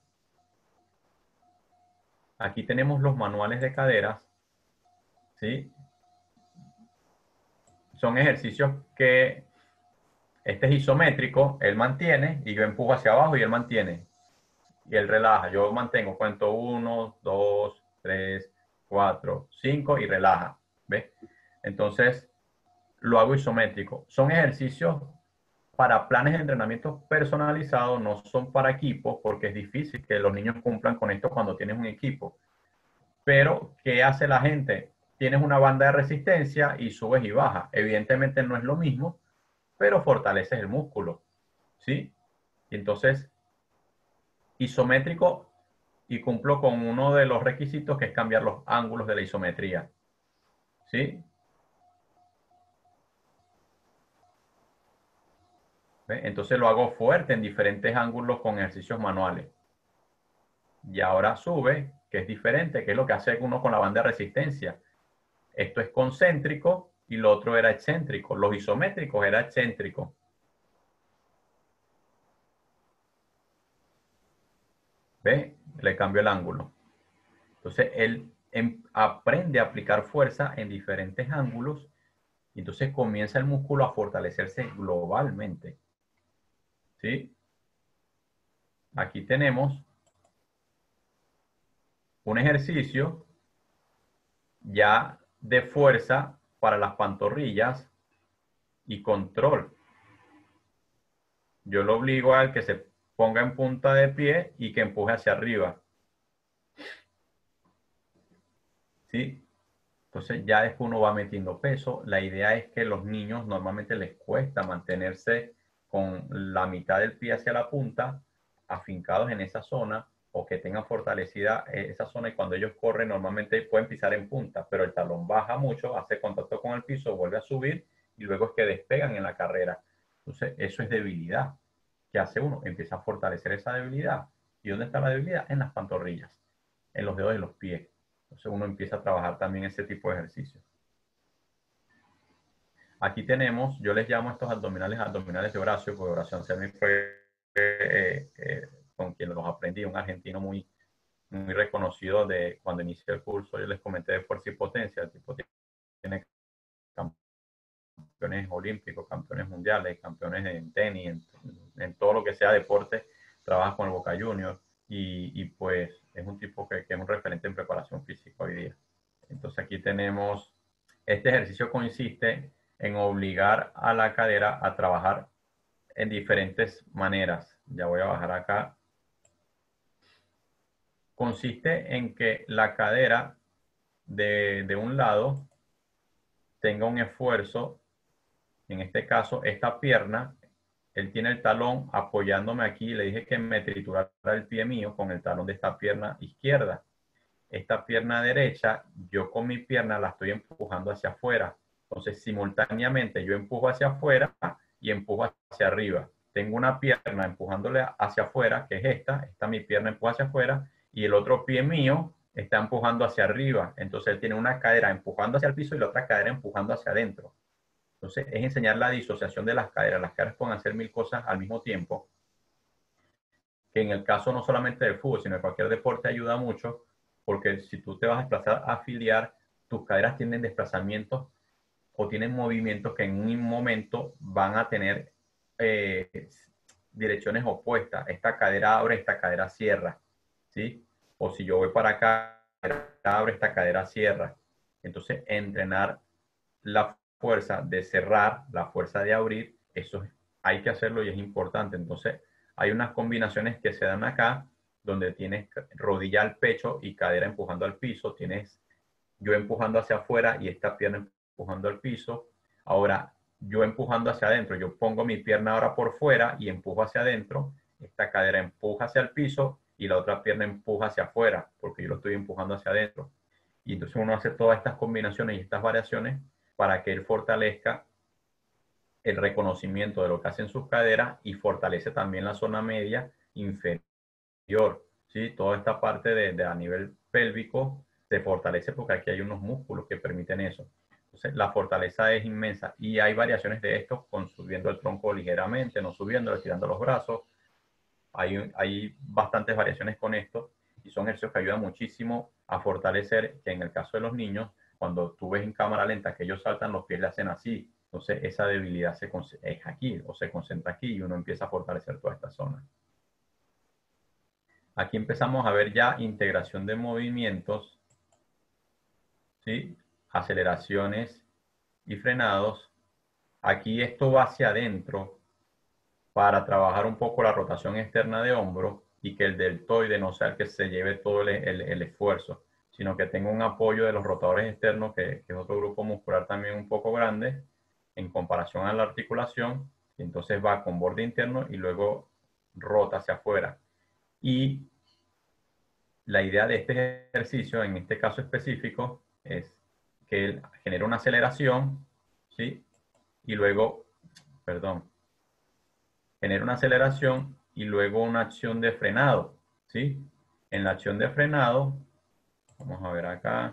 Aquí tenemos los manuales de caderas, ¿sí? Son ejercicios que este es isométrico, él mantiene y yo empujo hacia abajo y él mantiene. Y él relaja, yo mantengo, cuento 1, 2, 3, 4, 5 y relaja, ¿ves? Entonces, lo hago isométrico. Son ejercicios para planes de entrenamiento personalizados, no son para equipos, porque es difícil que los niños cumplan con esto cuando tienes un equipo. Pero, ¿qué hace la gente? Tienes una banda de resistencia y subes y bajas. Evidentemente no es lo mismo, pero fortaleces el músculo, ¿sí? Y entonces, isométrico y cumplo con uno de los requisitos que es cambiar los ángulos de la isometría, ¿sí? ¿Ve? Entonces lo hago fuerte en diferentes ángulos con ejercicios manuales. Y ahora sube, que es diferente, que es lo que hace uno con la banda de resistencia. Esto es concéntrico y lo otro era excéntrico. Los isométricos era excéntrico. ¿Ve? Le cambio el ángulo. Entonces, él aprende a aplicar fuerza en diferentes ángulos y entonces comienza el músculo a fortalecerse globalmente. ¿Sí? Aquí tenemos un ejercicio ya de fuerza para las pantorrillas y control. Yo lo obligo al que se ponga en punta de pie y que empuje hacia arriba. ¿Sí? Entonces ya después uno va metiendo peso. La idea es que los niños normalmente les cuesta mantenerse con la mitad del pie hacia la punta, afincados en esa zona, o que tengan fortalecida esa zona, y cuando ellos corren normalmente pueden pisar en punta, pero el talón baja mucho, hace contacto con el piso, vuelve a subir y luego es que despegan en la carrera. Entonces eso es debilidad. ¿Qué hace uno? Empieza a fortalecer esa debilidad. ¿Y dónde está la debilidad? En las pantorrillas, en los dedos de los pies. Entonces uno empieza a trabajar también ese tipo de ejercicios. Aquí tenemos, yo les llamo estos abdominales de Horacio, porque Horacio Anselmi fue con quien los aprendí, un argentino muy reconocido de cuando inicié el curso. Yo les comenté de fuerza y potencia. El tipo tiene campeones olímpicos, campeones mundiales, campeones en tenis, en todo lo que sea deporte, trabaja con el Boca Juniors y pues es un tipo que es un referente en preparación física hoy día. Entonces aquí tenemos, este ejercicio consiste en obligar a la cadera a trabajar en diferentes maneras. Ya voy a bajar acá. Consiste en que la cadera de un lado tenga un esfuerzo, en este caso esta pierna, él tiene el talón apoyándome aquí, le dije que me triturara el pie mío con el talón de esta pierna izquierda. Esta pierna derecha, yo con mi pierna la estoy empujando hacia afuera. Entonces, simultáneamente yo empujo hacia afuera y empujo hacia arriba. Tengo una pierna empujándole hacia afuera, que es esta mi pierna empuja hacia afuera, y el otro pie mío está empujando hacia arriba. Entonces, él tiene una cadera empujando hacia el piso y la otra cadera empujando hacia adentro. Entonces, es enseñar la disociación de las caderas. Las caderas pueden hacer mil cosas al mismo tiempo, que en el caso no solamente del fútbol, sino de cualquier deporte ayuda mucho, porque si tú te vas a desplazar a afiliar, tus caderas tienen desplazamientos o tienen movimientos que en un momento van a tener direcciones opuestas. Esta cadera abre, esta cadera cierra, ¿sí? O si yo voy para acá, abre, esta cadera cierra. Entonces, entrenar la fuerza de cerrar, la fuerza de abrir, eso hay que hacerlo y es importante. Entonces, hay unas combinaciones que se dan acá, donde tienes rodilla al pecho y cadera empujando al piso, tienes yo empujando hacia afuera y esta pierna empujando al piso. Ahora, yo empujando hacia adentro, yo pongo mi pierna ahora por fuera y empujo hacia adentro, esta cadera empuja hacia el piso y la otra pierna empuja hacia afuera, porque yo lo estoy empujando hacia adentro. Y entonces uno hace todas estas combinaciones y estas variaciones para que él fortalezca el reconocimiento de lo que hacen sus caderas y fortalece también la zona media inferior. ¿Sí? Toda esta parte de a nivel pélvico se fortalece porque aquí hay unos músculos que permiten eso. Entonces, la fortaleza es inmensa y hay variaciones de esto con subiendo el tronco ligeramente, no subiendo, estirando los brazos. Hay bastantes variaciones con esto y son ejercicios que ayudan muchísimo a fortalecer, que en el caso de los niños, cuando tú ves en cámara lenta que ellos saltan, los pies le hacen así. Entonces, esa debilidad es aquí o se concentra aquí y uno empieza a fortalecer toda esta zona. Aquí empezamos a ver ya integración de movimientos, ¿sí? Aceleraciones y frenados. Aquí esto va hacia adentro para trabajar un poco la rotación externa de hombro y que el deltoide no sea el que se lleve todo el esfuerzo, sino que tenga un apoyo de los rotadores externos, que es otro grupo muscular también un poco grande en comparación a la articulación, y entonces va con borde interno y luego rota hacia afuera. Y la idea de este ejercicio, en este caso específico, es que él genera una aceleración, ¿sí? Y luego, perdón, genera una aceleración y luego una acción de frenado, ¿sí? En la acción de frenado, vamos a ver acá.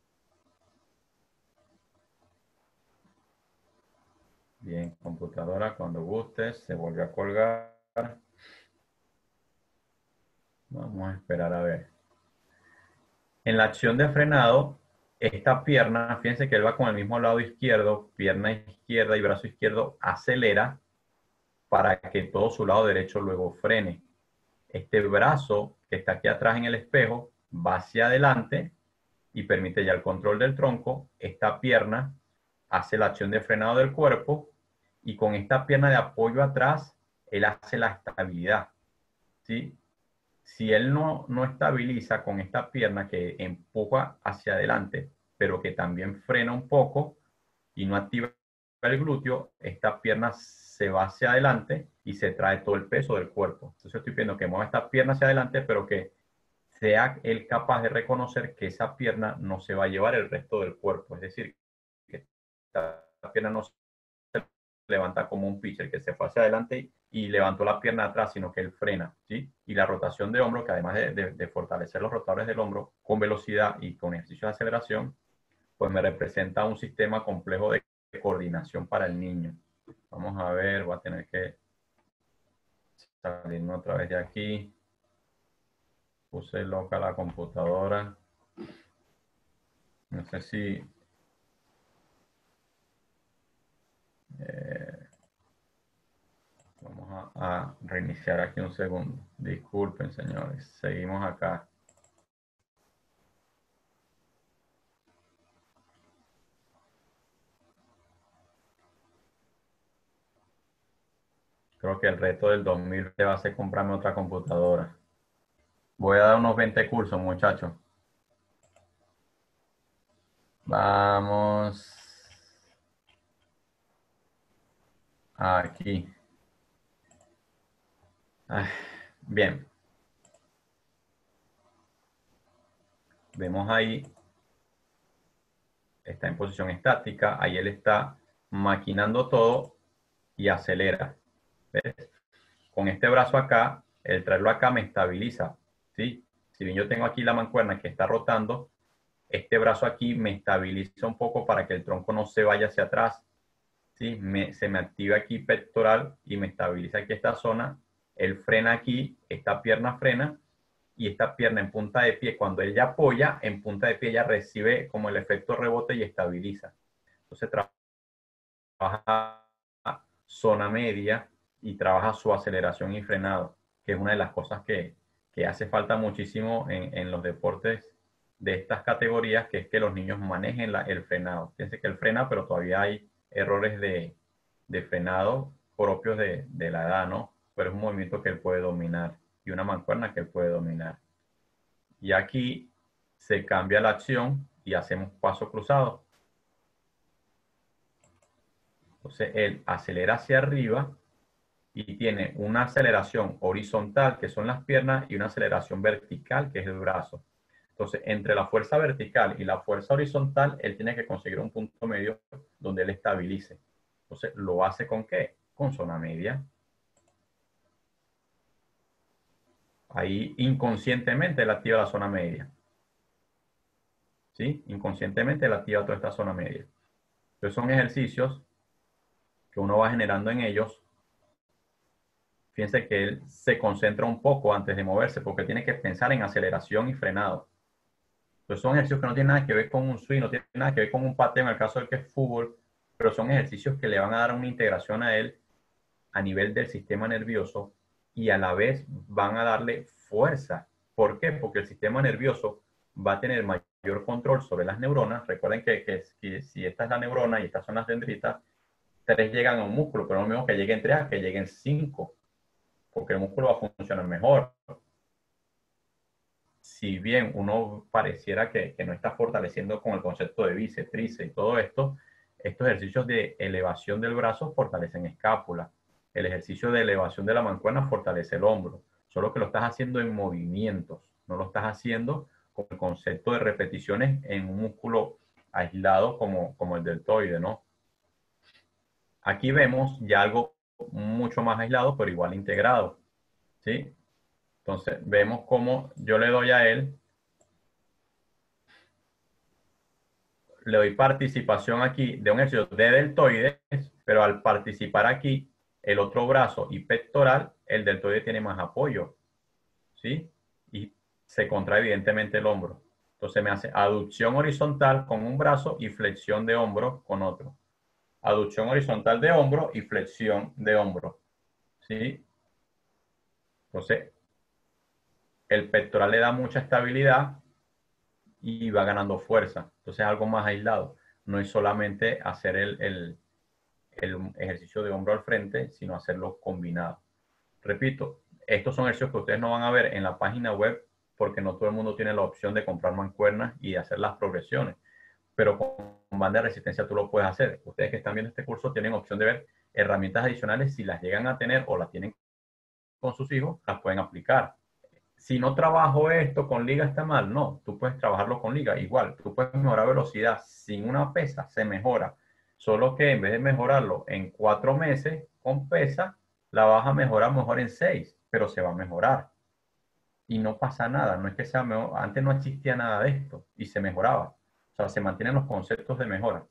Bien, computadora, cuando gustes, se vuelve a colgar. Vamos a esperar a ver. En la acción de frenado, esta pierna, fíjense que él va con el mismo lado izquierdo, pierna izquierda y brazo izquierdo, acelera para que todo su lado derecho luego frene. Este brazo que está aquí atrás en el espejo va hacia adelante y permite ya el control del tronco. Esta pierna hace la acción de frenado del cuerpo y con esta pierna de apoyo atrás, él hace la estabilidad, ¿sí? Si él no estabiliza con esta pierna que empuja hacia adelante, pero que también frena un poco y no activa el glúteo, esta pierna se va hacia adelante y se trae todo el peso del cuerpo. Entonces estoy pidiendo que mueva esta pierna hacia adelante, pero que sea él capaz de reconocer que esa pierna no se va a llevar el resto del cuerpo. Es decir, que esta pierna no se levanta como un pitcher que se fue hacia adelante y levantó la pierna atrás, sino que él frena, ¿sí? Y la rotación de hombro, que además de fortalecer los rotadores del hombro con velocidad y con ejercicio de aceleración, pues me representa un sistema complejo de coordinación para el niño. Vamos a ver, voy a tener que salirme otra vez de aquí. Puse loca la computadora. No sé si... vamos a reiniciar aquí un segundo. Disculpen, señores. Seguimos acá. Creo que el reto del 2020 va a ser comprarme otra computadora. Voy a dar unos 20 cursos, muchachos. Vamos. Aquí. Bien. Vemos ahí. Está en posición estática. Ahí él está maquinando todo y acelera. ¿Ves? Con este brazo acá, el traerlo acá me estabiliza. ¿Sí? Si bien yo tengo aquí la mancuerna que está rotando, este brazo aquí me estabiliza un poco para que el tronco no se vaya hacia atrás. ¿Sí? Se me activa aquí pectoral y me estabiliza aquí esta zona. Él frena aquí, esta pierna frena y esta pierna en punta de pie, cuando ella apoya, en punta de pie ya recibe como el efecto rebote y estabiliza. Entonces trabaja zona media y trabaja su aceleración y frenado, que es una de las cosas que hace falta muchísimo en los deportes de estas categorías, que es que los niños manejen el frenado. Fíjense que él frena, pero todavía hay errores de frenado propios de la edad, ¿no? Pero es un movimiento que él puede dominar y una mancuerna que él puede dominar. Y aquí se cambia la acción y hacemos paso cruzado. Entonces él acelera hacia arriba y tiene una aceleración horizontal, que son las piernas, y una aceleración vertical, que es el brazo. Entonces, entre la fuerza vertical y la fuerza horizontal, él tiene que conseguir un punto medio donde él estabilice. Entonces, ¿lo hace con qué? Con zona media. Ahí inconscientemente él activa la zona media. ¿Sí? Inconscientemente él activa toda esta zona media. Entonces, son ejercicios que uno va generando en ellos. Fíjense que él se concentra un poco antes de moverse porque tiene que pensar en aceleración y frenado. Entonces son ejercicios que no tienen nada que ver con un swing, no tienen nada que ver con un pateo en el caso del que es fútbol, pero son ejercicios que le van a dar una integración a él a nivel del sistema nervioso y a la vez van a darle fuerza. ¿Por qué? Porque el sistema nervioso va a tener mayor control sobre las neuronas. Recuerden que si esta es la neurona y estas son las dendritas, 3 llegan a un músculo, pero no es lo mismo que lleguen 3 a que lleguen 5, porque el músculo va a funcionar mejor. Si bien uno pareciera que no está fortaleciendo con el concepto de bíceps, tríceps y todo esto, estos ejercicios de elevación del brazo fortalecen escápula. El ejercicio de elevación de la mancuerna fortalece el hombro. Solo que lo estás haciendo en movimientos, no lo estás haciendo con el concepto de repeticiones en un músculo aislado como el deltoide, ¿no? Aquí vemos ya algo mucho más aislado, pero igual integrado, ¿sí? Entonces, vemos cómo yo le doy a él, le doy participación aquí de un ejercicio de deltoides, pero al participar aquí el otro brazo y pectoral, el deltoide tiene más apoyo, ¿sí? se contrae evidentemente el hombro. Entonces me hace aducción horizontal con un brazo y flexión de hombro con otro. Aducción horizontal de hombro y flexión de hombro. ¿Sí? Entonces, el pectoral le da mucha estabilidad y va ganando fuerza. Entonces, algo más aislado. No es solamente hacer el ejercicio de hombro al frente, sino hacerlo combinado. Repito, estos son ejercicios que ustedes no van a ver en la página web porque no todo el mundo tiene la opción de comprar mancuernas y hacer las progresiones. Pero con banda de resistencia tú lo puedes hacer. Ustedes que están viendo este curso tienen opción de ver herramientas adicionales. Si las llegan a tener o las tienen con sus hijos, las pueden aplicar. Si no trabajo esto con liga está mal, no, tú puedes trabajarlo con liga. Igual, tú puedes mejorar velocidad sin una pesa, se mejora. Solo que en vez de mejorarlo en 4 meses con pesa, la vas a mejorar mejor en 6, pero se va a mejorar. Y no pasa nada, no es que sea mejor. Antes no existía nada de esto y se mejoraba. O sea, se mantienen los conceptos de mejora.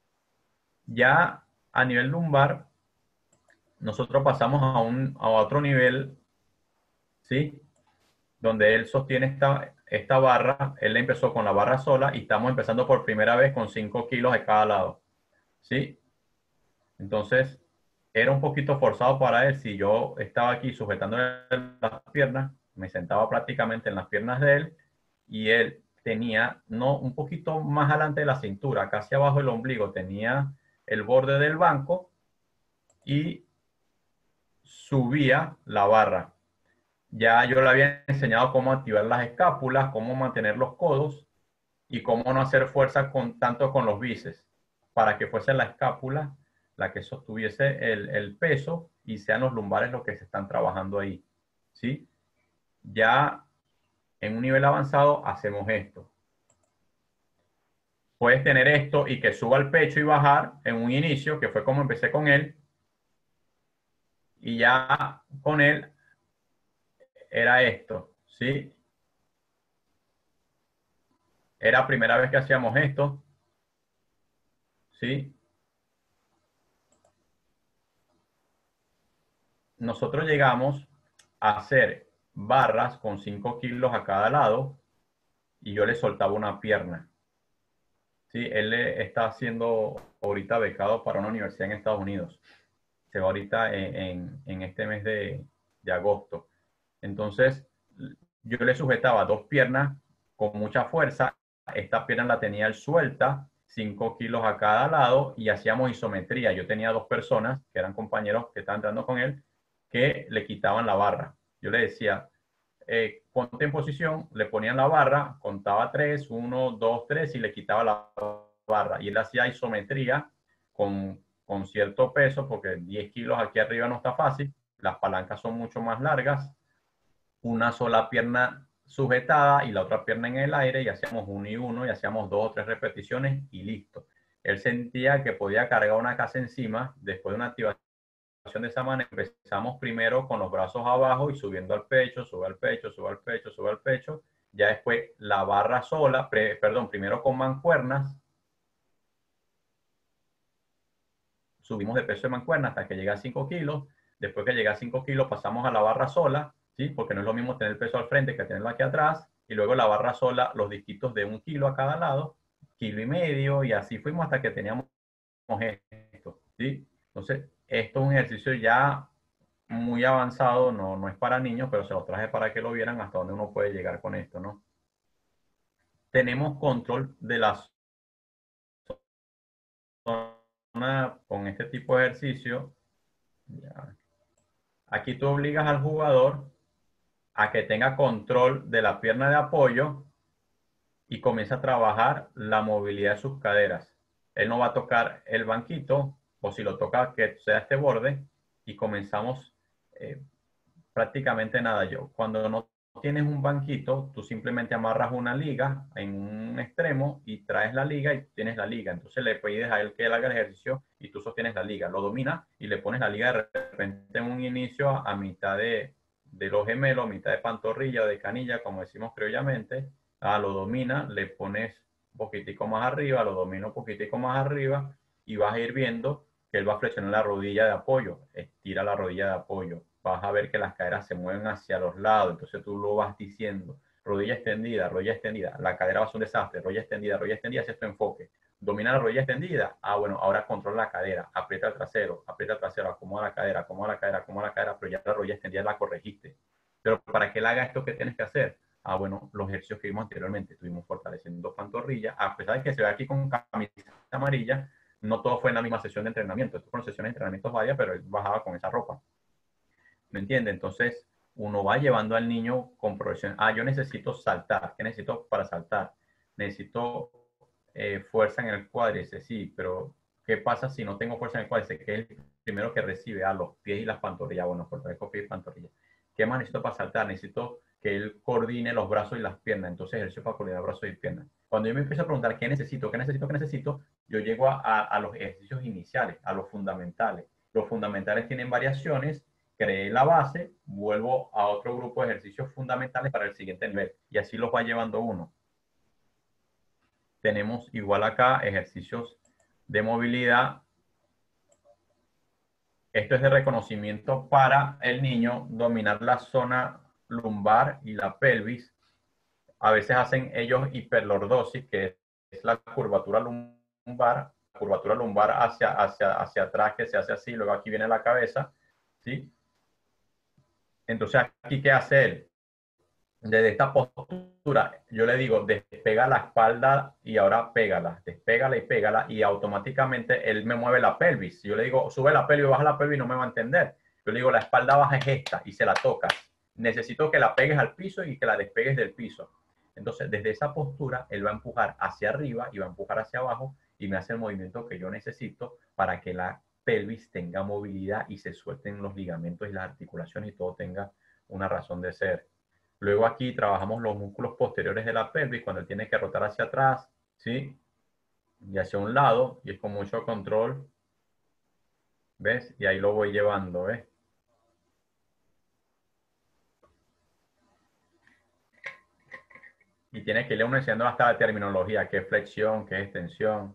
Ya a nivel lumbar, nosotros pasamos a otro nivel, ¿sí? Donde él sostiene esta barra. Él empezó con la barra sola y estamos empezando por primera vez con 5 kilos de cada lado, ¿sí? Entonces, era un poquito forzado para él. Si yo estaba aquí sujetando las piernas, me sentaba prácticamente en las piernas de él y él tenía, no, un poquito más adelante de la cintura, casi abajo del ombligo, tenía el borde del banco y subía la barra. Ya yo le había enseñado cómo activar las escápulas, cómo mantener los codos y cómo no hacer fuerza tanto con los bíceps para que fuese la escápula la que sostuviese el peso y sean los lumbares los que se están trabajando ahí. ¿Sí? Ya en un nivel avanzado hacemos esto. Puedes tener esto y que suba el pecho y bajar en un inicio, que fue como empecé con él. Y ya con él era esto, ¿sí? Era primera vez que hacíamos esto, ¿sí? Nosotros llegamos a hacer barras con 5 kilos a cada lado y yo le soltaba una pierna. Sí, él está haciendo ahorita becado para una universidad en Estados Unidos. Se va ahorita en este mes de agosto. Entonces, yo le sujetaba 2 piernas con mucha fuerza. Esta pierna la tenía él suelta, 5 kilos a cada lado y hacíamos isometría. Yo tenía 2 personas que eran compañeros que estaban entrando con él que le quitaban la barra. Yo le decía, ponte en posición, le ponían la barra, contaba 3, 1, 2, 3 y le quitaba la barra. Y él hacía isometría con cierto peso, porque 10 kilos aquí arriba no está fácil, las palancas son mucho más largas, una sola pierna sujetada y la otra pierna en el aire y hacíamos 1 y 1 y hacíamos 2 o 3 repeticiones y listo. Él sentía que podía cargar una casa encima después de una activación de esa manera. Empezamos primero con los brazos abajo y subiendo al pecho, sube al pecho, sube al pecho, sube al pecho. Ya después la barra sola, perdón, primero con mancuernas. Subimos de peso de mancuerna hasta que llega a 5 kilos. Después que llega a 5 kilos pasamos a la barra sola, ¿sí? Porque no es lo mismo tener el peso al frente que tenerlo aquí atrás. Y luego la barra sola, los disquitos de 1 kilo a cada lado, 1,5 kilos y así fuimos hasta que teníamos esto, ¿sí? Entonces, esto es un ejercicio ya muy avanzado, no es para niños, pero se los traje para que lo vieran hasta dónde uno puede llegar con esto, ¿no? Tenemos control de la zona con este tipo de ejercicio. Aquí tú obligas al jugador a que tenga control de la pierna de apoyo y comienza a trabajar la movilidad de sus caderas. Él no va a tocar el banquito, o si lo toca, que sea este borde, y comenzamos prácticamente nada. Cuando no tienes un banquito, tú simplemente amarras una liga en un extremo y traes la liga y tienes la liga. Entonces le pides a él que él haga el ejercicio y tú sostienes la liga. Lo domina y le pones la liga de repente en un inicio a mitad de los gemelos, mitad de pantorrilla o de canilla, como decimos criollamente. Lo domina, le pones un poquitico más arriba, lo domina un poquitico más arriba y vas a ir viendo que él va a flexionar la rodilla de apoyo, estira la rodilla de apoyo, vas a ver que las caderas se mueven hacia los lados, entonces tú lo vas diciendo, rodilla extendida, la cadera va a ser un desastre, rodilla extendida, ese es tu enfoque. Domina la rodilla extendida, bueno, ahora controla la cadera, aprieta el trasero, acomoda la cadera, pero ya la rodilla extendida la corregiste. Pero para que él haga esto, ¿qué tienes que hacer? Bueno, los ejercicios que vimos anteriormente, estuvimos fortaleciendo pantorrilla, a pesar de que se ve aquí con camiseta amarilla, no todo fue en la misma sesión de entrenamiento, esto fueron sesiones de entrenamiento varias, pero él bajaba con esa ropa. ¿Me entiende? Entonces, uno va llevando al niño con progresión. Yo necesito saltar. ¿Qué necesito para saltar? Necesito fuerza en el cuádriceps, sí, pero ¿qué pasa si no tengo fuerza en el cuádriceps? Que es el primero que recibe los pies y las pantorrillas. Bueno, fortalezco pies y pantorrillas. ¿Qué más necesito para saltar? Necesito que él coordine los brazos y las piernas. Entonces, ejercicio para coordinar brazos y piernas. Cuando yo me empiezo a preguntar qué necesito, yo llego a los ejercicios iniciales, a los fundamentales. Los fundamentales tienen variaciones. Creé la base, vuelvo a otro grupo de ejercicios fundamentales para el siguiente nivel. Y así los va llevando uno. Tenemos igual acá ejercicios de movilidad. Esto es de reconocimiento para el niño, dominar la zona lumbar y la pelvis. A veces hacen ellos hiperlordosis, que es la curvatura lumbar hacia atrás, que se hace así, luego aquí viene la cabeza, ¿sí? Entonces, aquí, ¿qué hace él? Desde esta postura, yo le digo, despega la espalda y ahora pégala, despégala y pégala, y automáticamente él me mueve la pelvis. Yo le digo, sube la pelvis, baja la pelvis, no me va a entender. Yo le digo, la espalda baja es esta, y se la tocas. Necesito que la pegues al piso y que la despegues del piso. Entonces, desde esa postura, él va a empujar hacia arriba y va a empujar hacia abajo, y me hace el movimiento que yo necesito para que la pelvis tenga movilidad y se suelten los ligamentos y las articulaciones y todo tenga una razón de ser. Luego aquí trabajamos los músculos posteriores de la pelvis cuando él tiene que rotar hacia atrás, ¿sí? Y hacia un lado, y es con mucho control, ¿ves? Y ahí lo voy llevando, ¿ves? Y tiene que irle uno enseñando hasta la terminología, qué es flexión, qué es extensión.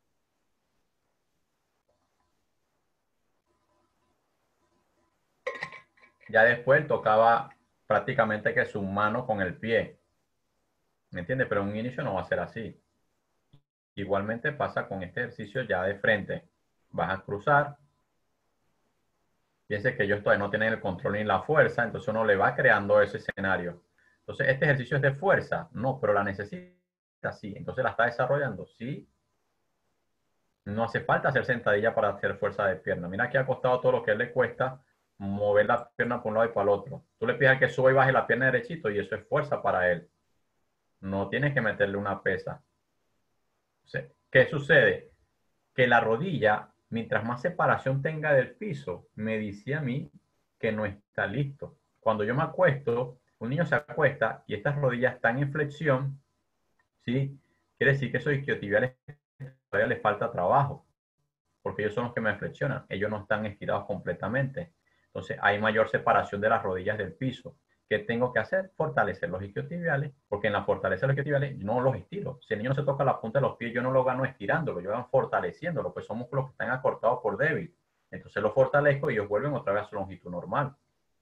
Ya después tocaba prácticamente que su mano con el pie. ¿Me entiendes? Pero en un inicio no va a ser así. Igualmente pasa con este ejercicio ya de frente. Vas a cruzar. Piense que ellos todavía no tienen el control ni la fuerza, entonces uno le va creando ese escenario. Entonces, ¿este ejercicio es de fuerza? No, pero la necesita, sí. Entonces, ¿la está desarrollando? Sí. No hace falta hacer sentadilla para hacer fuerza de pierna. Mira aquí acostado todo lo que a él le cuesta mover la pierna por un lado y para el otro. Tú le pides que suba y baje la pierna derechito y eso es fuerza para él. No tienes que meterle una pesa. ¿Qué sucede? Que la rodilla, mientras más separación tenga del piso, me dice a mí que no está listo. Cuando yo me acuesto, un niño se acuesta y estas rodillas están en flexión, ¿sí? Quiere decir que esos isquiotibiales todavía les falta trabajo, porque ellos son los que me flexionan, ellos no están estirados completamente. Entonces hay mayor separación de las rodillas del piso. ¿Qué tengo que hacer? Fortalecer los isquiotibiales, porque en la fortaleza de los isquiotibiales yo no los estiro. Si el niño no se toca la punta de los pies, yo no lo gano estirándolo, yo van fortaleciéndolo, pues son músculos que están acortados por débil. Entonces los fortalezco y ellos vuelven otra vez a su longitud normal.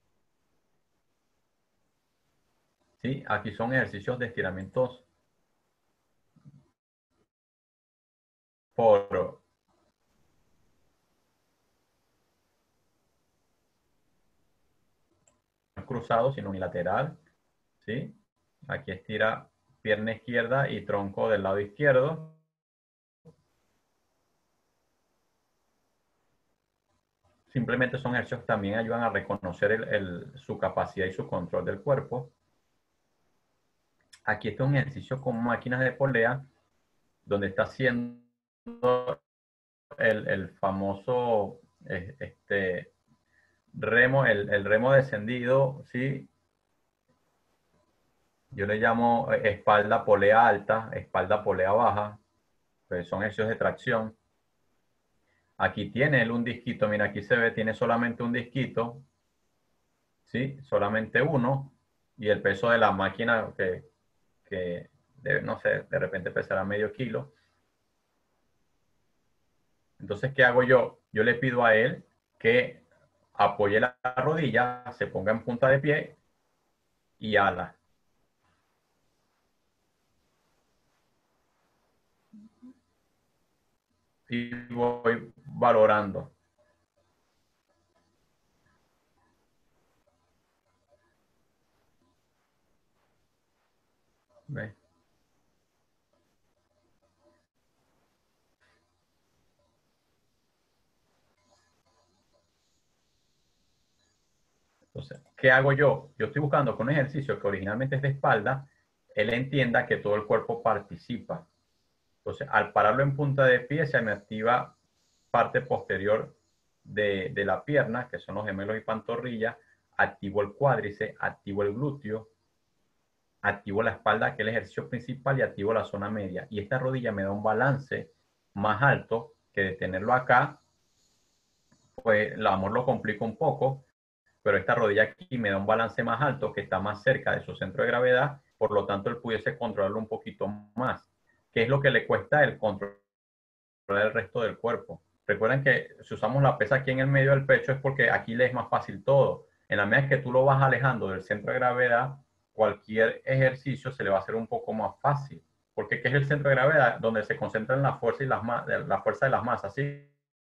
¿Sí? Aquí son ejercicios de estiramientos por cruzado, sino unilateral. ¿Sí? Aquí estira pierna izquierda y tronco del lado izquierdo. Simplemente son ejercicios que también ayudan a reconocer su capacidad y su control del cuerpo. Aquí está un ejercicio con máquinas de polea, donde está haciendo el famoso remo, el remo descendido, ¿sí? Yo le llamo espalda polea alta, espalda polea baja, pues son ejercicios de tracción. Aquí tiene él un disquito, mira, aquí se ve, tiene solamente un disquito, ¿sí? Solamente uno, y el peso de la máquina que debe, no sé, de repente pesará medio kilo. Entonces, ¿qué hago yo? Yo le pido a él que apoye la rodilla, se ponga en punta de pie y ala. y voy valorando. ¿Ves? Entonces, ¿qué hago yo? Yo estoy buscando con un ejercicio que originalmente es de espalda, él entienda que todo el cuerpo participa. Entonces, al pararlo en punta de pie, se me activa parte posterior de la pierna, que son los gemelos y pantorrilla, activo el cuádriceps, activo el glúteo, activo la espalda, que es el ejercicio principal, y activo la zona media. Y esta rodilla me da un balance más alto que de tenerlo acá, pues el amor lo complica un poco, pero esta rodilla aquí me da un balance más alto que está más cerca de su centro de gravedad, por lo tanto él pudiese controlarlo un poquito más. ¿Qué es lo que le cuesta el control el resto del cuerpo? Recuerden que si usamos la pesa aquí en el medio del pecho es porque aquí le es más fácil todo. En la medida que tú lo vas alejando del centro de gravedad, cualquier ejercicio se le va a hacer un poco más fácil. Porque ¿qué es el centro de gravedad? Donde se concentran la fuerza, la fuerza de las masas. ¿Sí?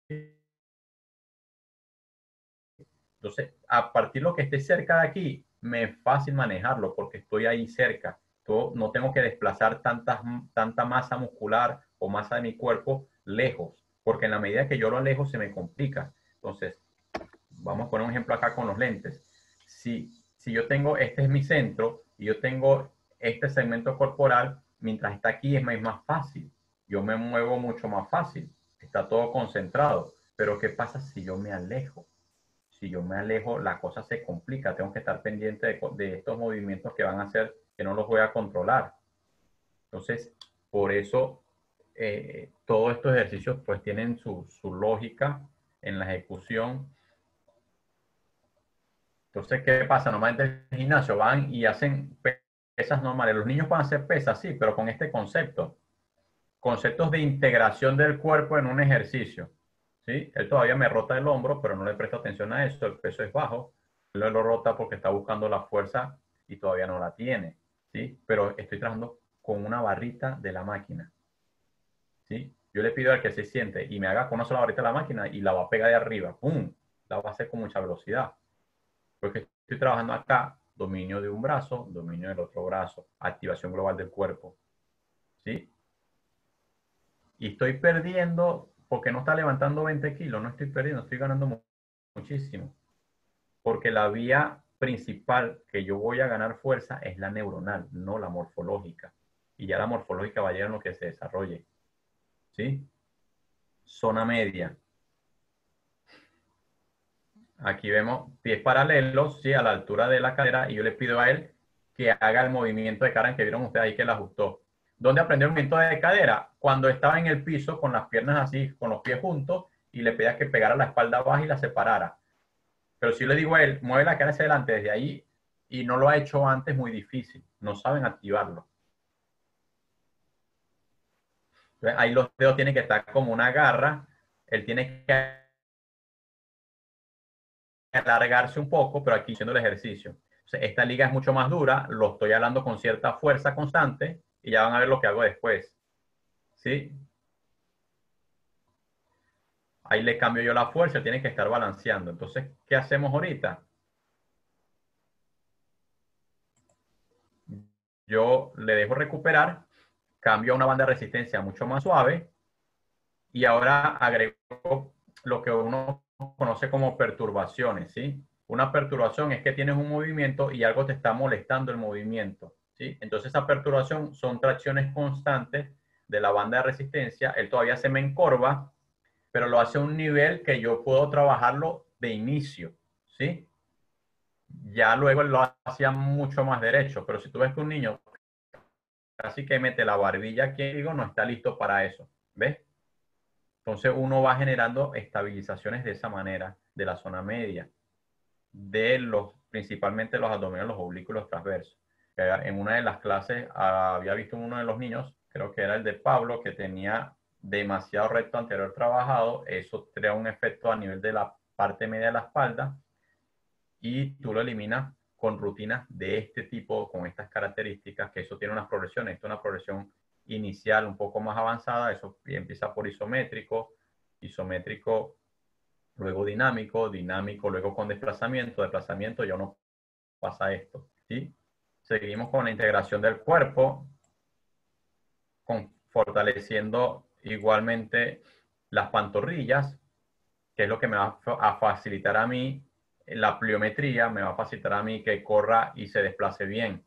Entonces, a partir de lo que esté cerca de aquí, me es fácil manejarlo porque estoy ahí cerca. Yo no tengo que desplazar tanta masa muscular o masa de mi cuerpo lejos, porque en la medida que yo lo alejo se me complica. Entonces, vamos a poner un ejemplo acá con los lentes. Si yo tengo, este es mi centro y yo tengo este segmento corporal, mientras está aquí es más fácil. Yo me muevo mucho más fácil. Está todo concentrado. Pero ¿qué pasa si yo me alejo? Si yo me alejo, la cosa se complica. Tengo que estar pendiente de estos movimientos que van a hacer que no los voy a controlar. Entonces, por eso todos estos ejercicios pues tienen su lógica en la ejecución. Entonces, ¿qué pasa? Normalmente en el gimnasio van y hacen pesas normales. Los niños pueden hacer pesas, sí, pero con este concepto. Conceptos de integración del cuerpo en un ejercicio. ¿Sí? Él todavía me rota el hombro, pero no le presto atención a eso. El peso es bajo. Él lo rota porque está buscando la fuerza y todavía no la tiene. ¿Sí? Pero estoy trabajando con una barrita de la máquina. ¿Sí? Yo le pido al que se siente y me haga con una sola barrita de la máquina y la va a pegar de arriba. ¡Pum! La va a hacer con mucha velocidad. Porque estoy trabajando acá, dominio de un brazo, dominio del otro brazo, activación global del cuerpo. ¿Sí? Y estoy perdiendo, porque no está levantando 20 kilos, no estoy perdiendo, estoy ganando muchísimo. Porque la vía principal que yo voy a ganar fuerza es la neuronal, no la morfológica. Y ya la morfológica va a llegar en lo que se desarrolle. ¿Sí? Zona media. Aquí vemos pies paralelos, ¿sí? A la altura de la cadera, y yo le pido a él que haga el movimiento de cara que vieron ustedes ahí que la ajustó. ¿Dónde aprendió el movimiento de cadera? Cuando estaba en el piso con las piernas así, con los pies juntos, y le pedía que pegara la espalda baja y la separara. Pero si yo le digo a él, mueve la cara hacia adelante desde ahí, y no lo ha hecho antes, muy difícil. No saben activarlo. Entonces, ahí los dedos tienen que estar como una garra. Él tiene que alargarse un poco, pero aquí haciendo el ejercicio. Entonces, esta liga es mucho más dura, lo estoy hablando con cierta fuerza constante y ya van a ver lo que hago después. ¿Sí? Ahí le cambio yo la fuerza, tiene que estar balanceando. Entonces, ¿qué hacemos ahorita? Yo le dejo recuperar, cambio a una banda de resistencia mucho más suave y ahora agrego lo que uno conoce como perturbaciones, ¿sí? Una perturbación es que tienes un movimiento y algo te está molestando el movimiento, ¿sí? Entonces esa perturbación son tracciones constantes de la banda de resistencia. Él todavía se me encorva, pero lo hace a un nivel que yo puedo trabajarlo de inicio, ¿sí? Ya luego lo hacía mucho más derecho, pero si tú ves que un niño casi que mete la barbilla aquí, digo, no está listo para eso, ¿ves? Entonces uno va generando estabilizaciones de esa manera de la zona media, principalmente los abdominales, los oblículos transversos. En una de las clases había visto uno de los niños, creo que era el de Pablo, que tenía demasiado recto anterior trabajado. Eso crea un efecto a nivel de la parte media de la espalda y tú lo eliminas con rutinas de este tipo, con estas características, que eso tiene unas progresiones. Esto es una progresión inicial un poco más avanzada, eso empieza por isométrico, isométrico, luego dinámico, dinámico, luego con desplazamiento, desplazamiento, ya no pasa esto, ¿sí? Seguimos con la integración del cuerpo, fortaleciendo igualmente las pantorrillas, que es lo que me va a facilitar a mí la pliometría, me va a facilitar a mí que corra y se desplace bien,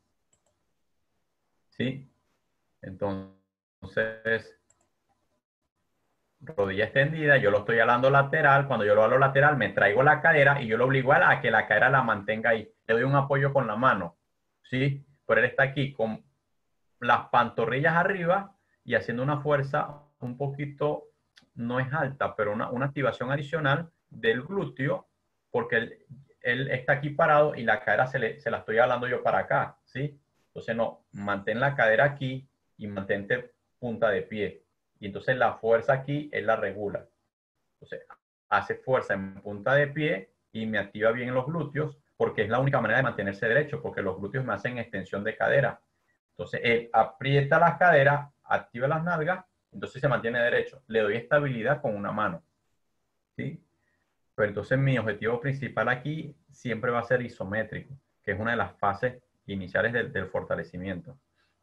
¿sí? Entonces, rodilla extendida, yo lo estoy alando lateral, cuando yo lo alo lateral me traigo la cadera y yo lo obligo a que la cadera la mantenga ahí, le doy un apoyo con la mano, ¿sí? Pero él está aquí con las pantorrillas arriba y haciendo una fuerza un poquito, no es alta, pero una activación adicional del glúteo, porque él está aquí parado y la cadera se la estoy alando yo para acá, ¿sí? Entonces no, mantén la cadera aquí y mantente punta de pie. Y entonces la fuerza aquí él la regula. Entonces hace fuerza en punta de pie y me activa bien los glúteos, porque es la única manera de mantenerse derecho, porque los glúteos me hacen extensión de cadera. Entonces él aprieta las caderas, activa las nalgas, entonces se mantiene derecho. Le doy estabilidad con una mano, ¿sí? Pero entonces mi objetivo principal aquí siempre va a ser isométrico, que es una de las fases iniciales del fortalecimiento.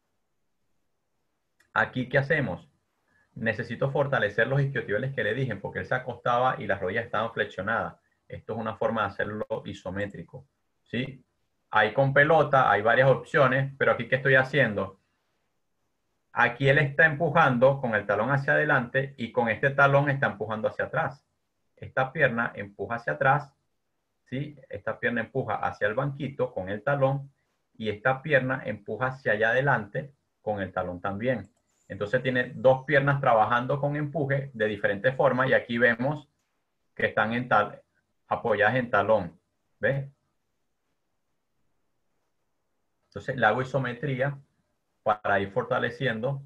Aquí, ¿qué hacemos? Necesito fortalecer los isquiotibiales que le dije, porque él se acostaba y las rodillas estaban flexionadas. Esto es una forma de hacerlo isométrico, ¿sí? Hay con pelota, hay varias opciones, pero aquí, ¿qué estoy haciendo? Aquí él está empujando con el talón hacia adelante y con este talón está empujando hacia atrás. Esta pierna empuja hacia atrás, ¿sí? Esta pierna empuja hacia el banquito con el talón y esta pierna empuja hacia allá adelante con el talón también. Entonces tiene dos piernas trabajando con empuje de diferentes formas y aquí vemos que están apoyadas en talón. ¿Ves? Entonces le hago isometría para ir fortaleciendo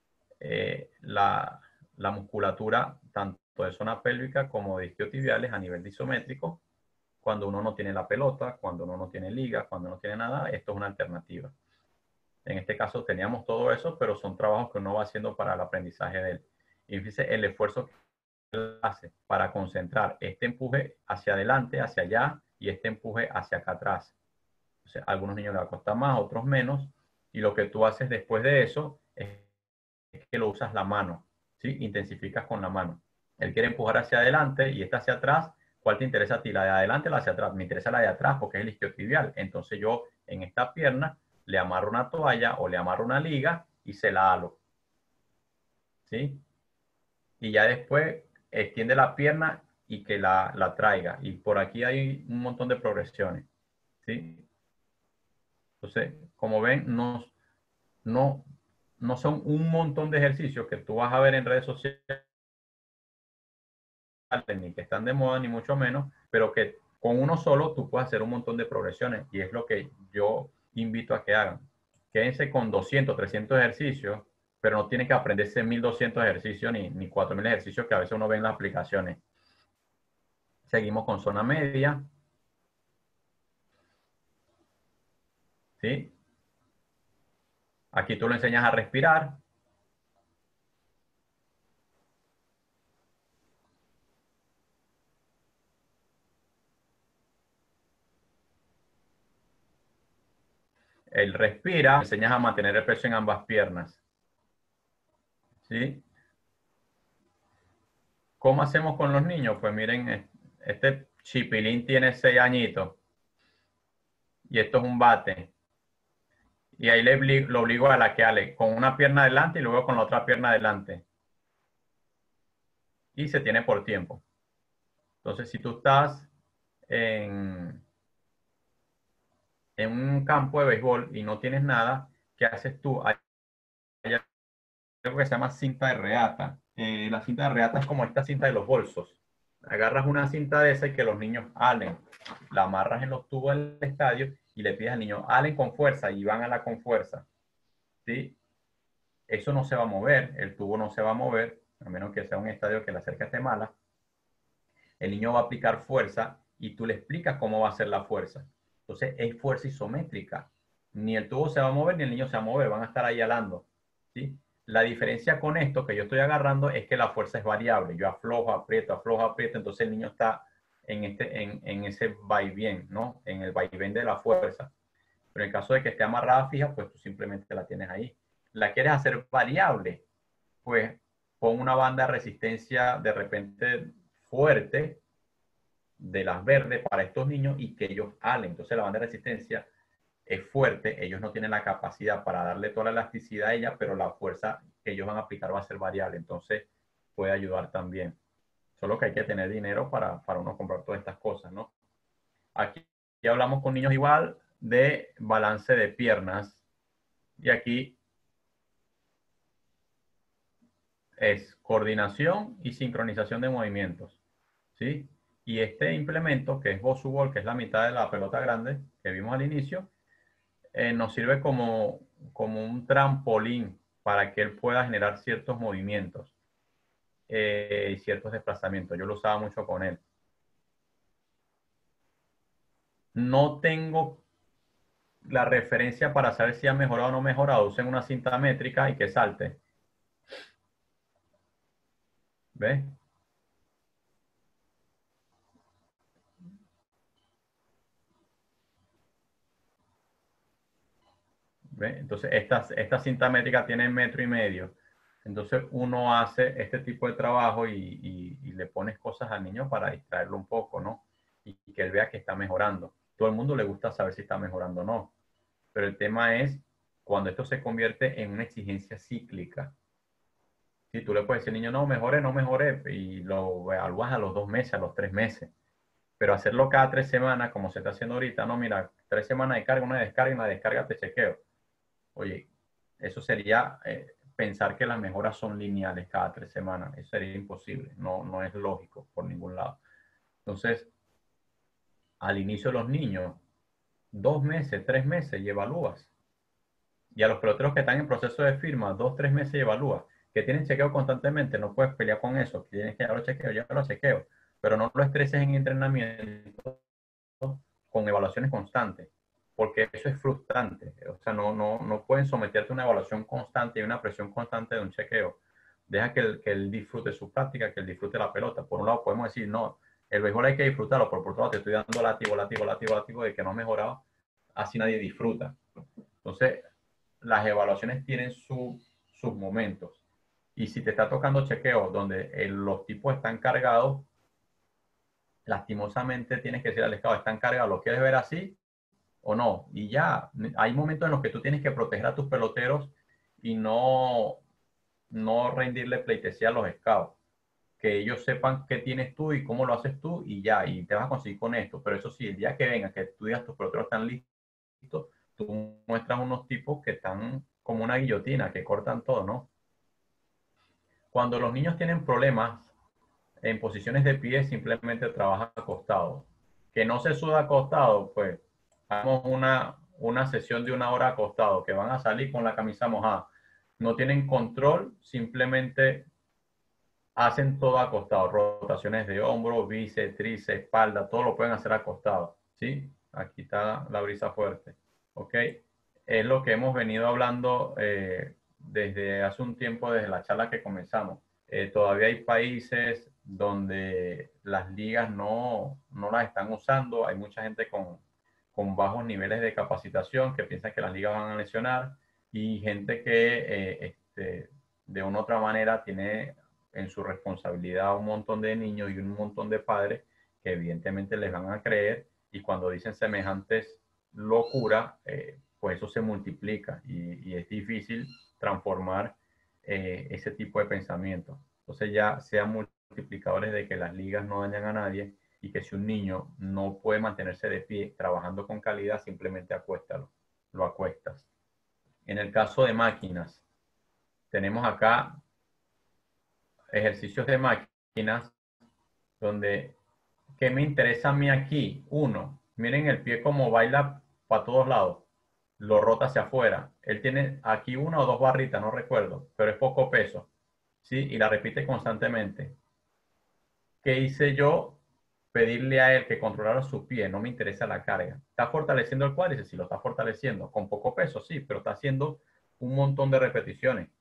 la musculatura tanto de zona pélvica como de isquiotibiales a nivel de isométrico. Cuando uno no tiene la pelota, cuando uno no tiene liga, cuando no tiene nada, esto es una alternativa. En este caso teníamos todo eso, pero son trabajos que uno va haciendo para el aprendizaje de él. Y fíjese el esfuerzo que él hace para concentrar este empuje hacia adelante, hacia allá, y este empuje hacia acá atrás. Entonces, a algunos niños les va a costar más, otros menos, y lo que tú haces después de eso es que lo usas la mano, ¿sí? Intensificas con la mano. Él quiere empujar hacia adelante y esta hacia atrás. ¿Cuál te interesa a ti? ¿La de adelante o la hacia atrás? Me interesa la de atrás porque es el isquiotibial. Entonces yo en esta pierna le amarro una toalla o le amarro una liga y se la halo, ¿sí? Y ya después extiende la pierna y que la traiga. Y por aquí hay un montón de progresiones, ¿sí? Entonces, como ven, no, no son un montón de ejercicios que tú vas a ver en redes sociales ni que están de moda, ni mucho menos, pero que con uno solo tú puedes hacer un montón de progresiones y es lo que yo invito a que hagan. Quédense con 200, 300 ejercicios, pero no tienen que aprenderse 1200 ejercicios ni 4000 ejercicios que a veces uno ve en las aplicaciones. Seguimos con zona media. ¿Sí? Aquí tú lo enseñas a respirar. Él respira, enseñas a mantener el peso en ambas piernas. ¿Sí? ¿Cómo hacemos con los niños? Pues miren, este chipilín tiene 6 añitos y esto es un bate. Y ahí lo obligo a laquearle con una pierna adelante y luego con la otra pierna adelante. Y se tiene por tiempo. Entonces, si tú estás en un campo de béisbol y no tienes nada, ¿qué haces tú? Hay algo que se llama cinta de reata. La cinta de reata es como esta cinta de los bolsos. Agarras una cinta de esa y que los niños halen. La amarras en los tubos del estadio y le pides al niño, halen con fuerza y van a la con fuerza. ¿Sí? Eso no se va a mover, el tubo no se va a mover, a menos que sea un estadio que la cerca esté mala. El niño va a aplicar fuerza y tú le explicas cómo va a ser la fuerza. Entonces es fuerza isométrica. Ni el tubo se va a mover ni el niño se va a mover, van a estar ahí alando. ¿Sí? la diferencia con esto que yo estoy agarrando es que la fuerza es variable. Yo aflojo, aprieto, entonces el niño está en ese vaivén, ¿no? En el vaivén de la fuerza. Pero en caso de que esté amarrada fija, pues tú simplemente la tienes ahí. ¿La quieres hacer variable? Pues pon una banda de resistencia de repente fuerte de las verdes para estos niños y que ellos halen. Entonces la banda de resistencia es fuerte, ellos no tienen la capacidad para darle toda la elasticidad a ella, pero la fuerza que ellos van a aplicar va a ser variable. Entonces puede ayudar también. Solo que hay que tener dinero para uno comprar todas estas cosas, ¿no? Aquí ya hablamos con niños igual de balance de piernas. Y aquí es coordinación y sincronización de movimientos, ¿sí? Y este implemento, que es Bosu, que es la mitad de la pelota grande que vimos al inicio, nos sirve como un trampolín para que él pueda generar ciertos movimientos y ciertos desplazamientos. Yo lo usaba mucho con él. No tengo la referencia para saber si ha mejorado o no mejorado. Usen una cinta métrica y que salte. ¿Ves? ¿Ves? Entonces, esta cinta métrica tiene 1,5 metros. Entonces, uno hace este tipo de trabajo y le pones cosas al niño para distraerlo un poco, ¿no? Y que él vea que está mejorando. Todo el mundo le gusta saber si está mejorando o no. Pero el tema es cuando esto se convierte en una exigencia cíclica. Si tú le puedes decir, niño, no mejore, no mejore, y lo evalúas a los 2 meses, a los 3 meses. Pero hacerlo cada 3 semanas, como se está haciendo ahorita, no, mira, 3 semanas de carga, una descarga y una descarga te chequeo. Oye, eso sería pensar que las mejoras son lineales cada 3 semanas. Eso sería imposible, no es lógico por ningún lado. Entonces, al inicio de los niños, 2 meses, 3 meses y evalúas. Y a los peloteros que están en proceso de firma, 2, 3 meses y evalúas. Que tienen chequeo constantemente, no puedes pelear con eso. Que tienes que llevarlo chequeo. Pero no lo estreses en entrenamiento con evaluaciones constantes, porque eso es frustrante. O sea, no pueden someterte a una evaluación constante y una presión constante de un chequeo. Deja que él disfrute su práctica, que él disfrute la pelota. Por un lado podemos decir, no, el béisbol hay que disfrutarlo, pero por otro lado te estoy dando látigo de que no has mejorado, así nadie disfruta. Entonces, las evaluaciones tienen sus momentos. Y si te está tocando chequeos donde los tipos están cargados, lastimosamente tienes que decir al escado, están cargados, ¿lo quieres ver así o no? Y ya, hay momentos en los que tú tienes que proteger a tus peloteros y no rendirle pleitesía a los scouts. Que ellos sepan qué tienes tú y cómo lo haces tú y ya, y te vas a conseguir con esto. Pero eso sí, el día que venga, que tú digas tus peloteros están listos, tú muestras unos tipos que están como una guillotina, que cortan todo, ¿no? Cuando los niños tienen problemas en posiciones de pie, simplemente trabaja acostado. Que no se suda acostado, pues hagamos una sesión de 1 hora acostado, que van a salir con la camisa mojada. No tienen control, simplemente hacen todo acostado. Rotaciones de hombro, bíceps, tríceps, espalda, todo lo pueden hacer acostado. ¿Sí? Aquí está la brisa fuerte. ¿Ok? Es lo que hemos venido hablando desde hace un tiempo, desde la charla que comenzamos. Todavía hay países donde las ligas no las están usando. Hay mucha gente con bajos niveles de capacitación que piensa que las ligas van a lesionar y gente que de una u otra manera tiene en su responsabilidad un montón de niños y un montón de padres que evidentemente les van a creer y cuando dicen semejantes locuras, pues eso se multiplica y es difícil transformar ese tipo de pensamiento. Entonces ya sean multiplicadores de que las ligas no dañan a nadie y que si un niño no puede mantenerse de pie trabajando con calidad, simplemente acuéstalo, lo acuestas. En el caso de máquinas, tenemos acá ejercicios de máquinas donde, ¿qué me interesa a mí aquí? Uno, miren el pie como baila para todos lados, lo rota hacia afuera. Él tiene aquí 1 o 2 barritas, no recuerdo, pero es poco peso, ¿sí? Y la repite constantemente. ¿Qué hice yo? Pedirle a él que controlara su pie, no me interesa la carga. ¿Está fortaleciendo el cuádriceps? Sí, lo está fortaleciendo. Con poco peso, sí, pero está haciendo un montón de repeticiones.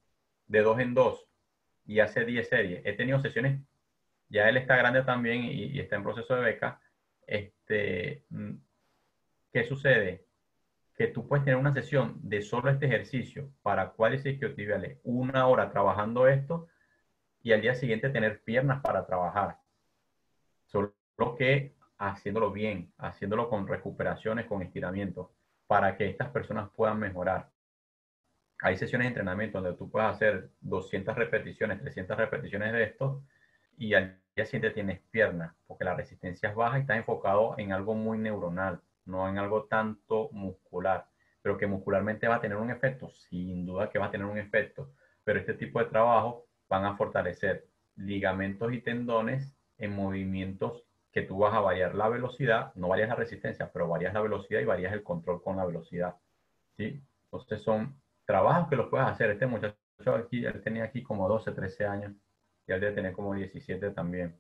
de 2 en 2 y hace 10 series. He tenido sesiones, ya él está grande también y está en proceso de beca. ¿Qué sucede? Que tú puedes tener una sesión de solo este ejercicio para cuádriceps isquiotibiales, 1 hora trabajando esto y al día siguiente tener piernas para trabajar. Solo que haciéndolo bien, haciéndolo con recuperaciones, con estiramientos, para que estas personas puedan mejorar. Hay sesiones de entrenamiento donde tú puedes hacer 200 repeticiones, 300 repeticiones de esto y al día siguiente tienes piernas, porque la resistencia es baja y está enfocado en algo muy neuronal, no en algo tanto muscular, pero que muscularmente va a tener un efecto, sin duda que va a tener un efecto, pero este tipo de trabajo van a fortalecer ligamentos y tendones en movimientos que tú vas a variar la velocidad, no varias la resistencia, pero varias la velocidad y varias el control con la velocidad, ¿sí? Entonces son trabajos que los puedes hacer. Este muchacho aquí, él tenía aquí como 12, 13 años y él debe tener como 17 también.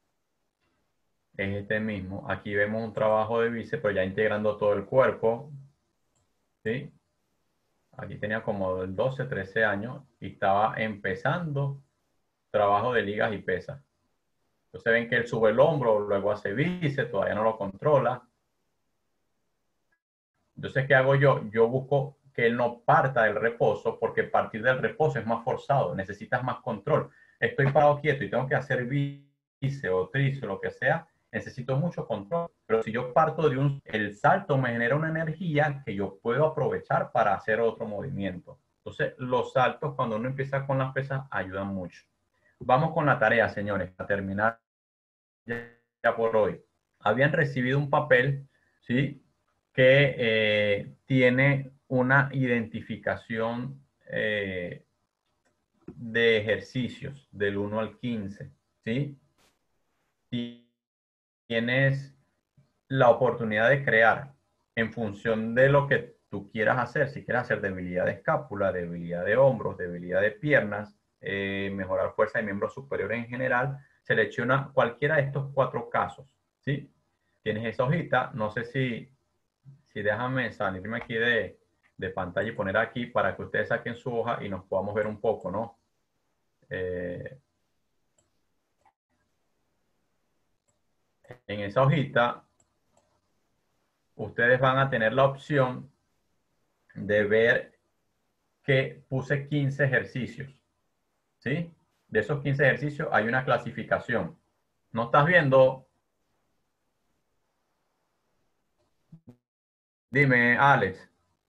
Es este mismo. Aquí vemos un trabajo de bíceps, pero ya integrando todo el cuerpo, ¿sí? Aquí tenía como 12, 13 años y estaba empezando trabajo de ligas y pesas. Entonces ven que él sube el hombro, luego hace bíceps, todavía no lo controla. Entonces, ¿qué hago yo? Yo busco que él no parta del reposo, porque partir del reposo es más forzado, necesitas más control. Estoy parado quieto y tengo que hacer bíceps o tríceps, lo que sea, necesito mucho control. Pero si yo parto de el salto me genera una energía que yo puedo aprovechar para hacer otro movimiento. Entonces, los saltos, cuando uno empieza con las pesas, ayudan mucho. Vamos con la tarea, señores, a terminar ya por hoy. Habían recibido un papel, ¿sí? Que tiene una identificación de ejercicios del 1 al 15, ¿sí? Y tienes la oportunidad de crear en función de lo que tú quieras hacer. Si quieres hacer debilidad de escápula, debilidad de hombros, debilidad de piernas, mejorar fuerza de miembros superiores en general, selecciona cualquiera de estos 4 casos, ¿sí? Tienes esa hojita, no sé si déjame salirme aquí de pantalla y poner aquí para que ustedes saquen su hoja y nos podamos ver un poco, ¿no? En esa hojita, ustedes van a tener la opción de ver que puse 15 ejercicios, ¿sí? De esos 15 ejercicios hay una clasificación. ¿No estás viendo? Dime, Alex.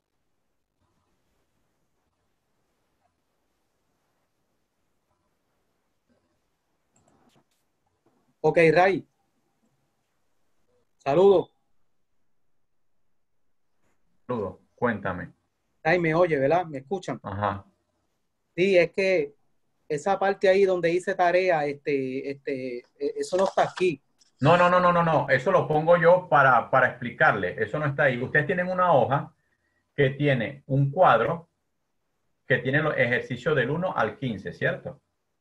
Ok, Ray, saludos.
Saludos, cuéntame.
Ray, me oye, ¿verdad? ¿Me escuchan?
Ajá.
Sí, es que esa parte ahí donde hice tarea, eso no está aquí.
No, no, no, no, no, no. Eso lo pongo yo para explicarle. Eso no está ahí. Ustedes tienen una hoja que tiene un cuadro que tiene los ejercicios del 1 al 15, ¿cierto?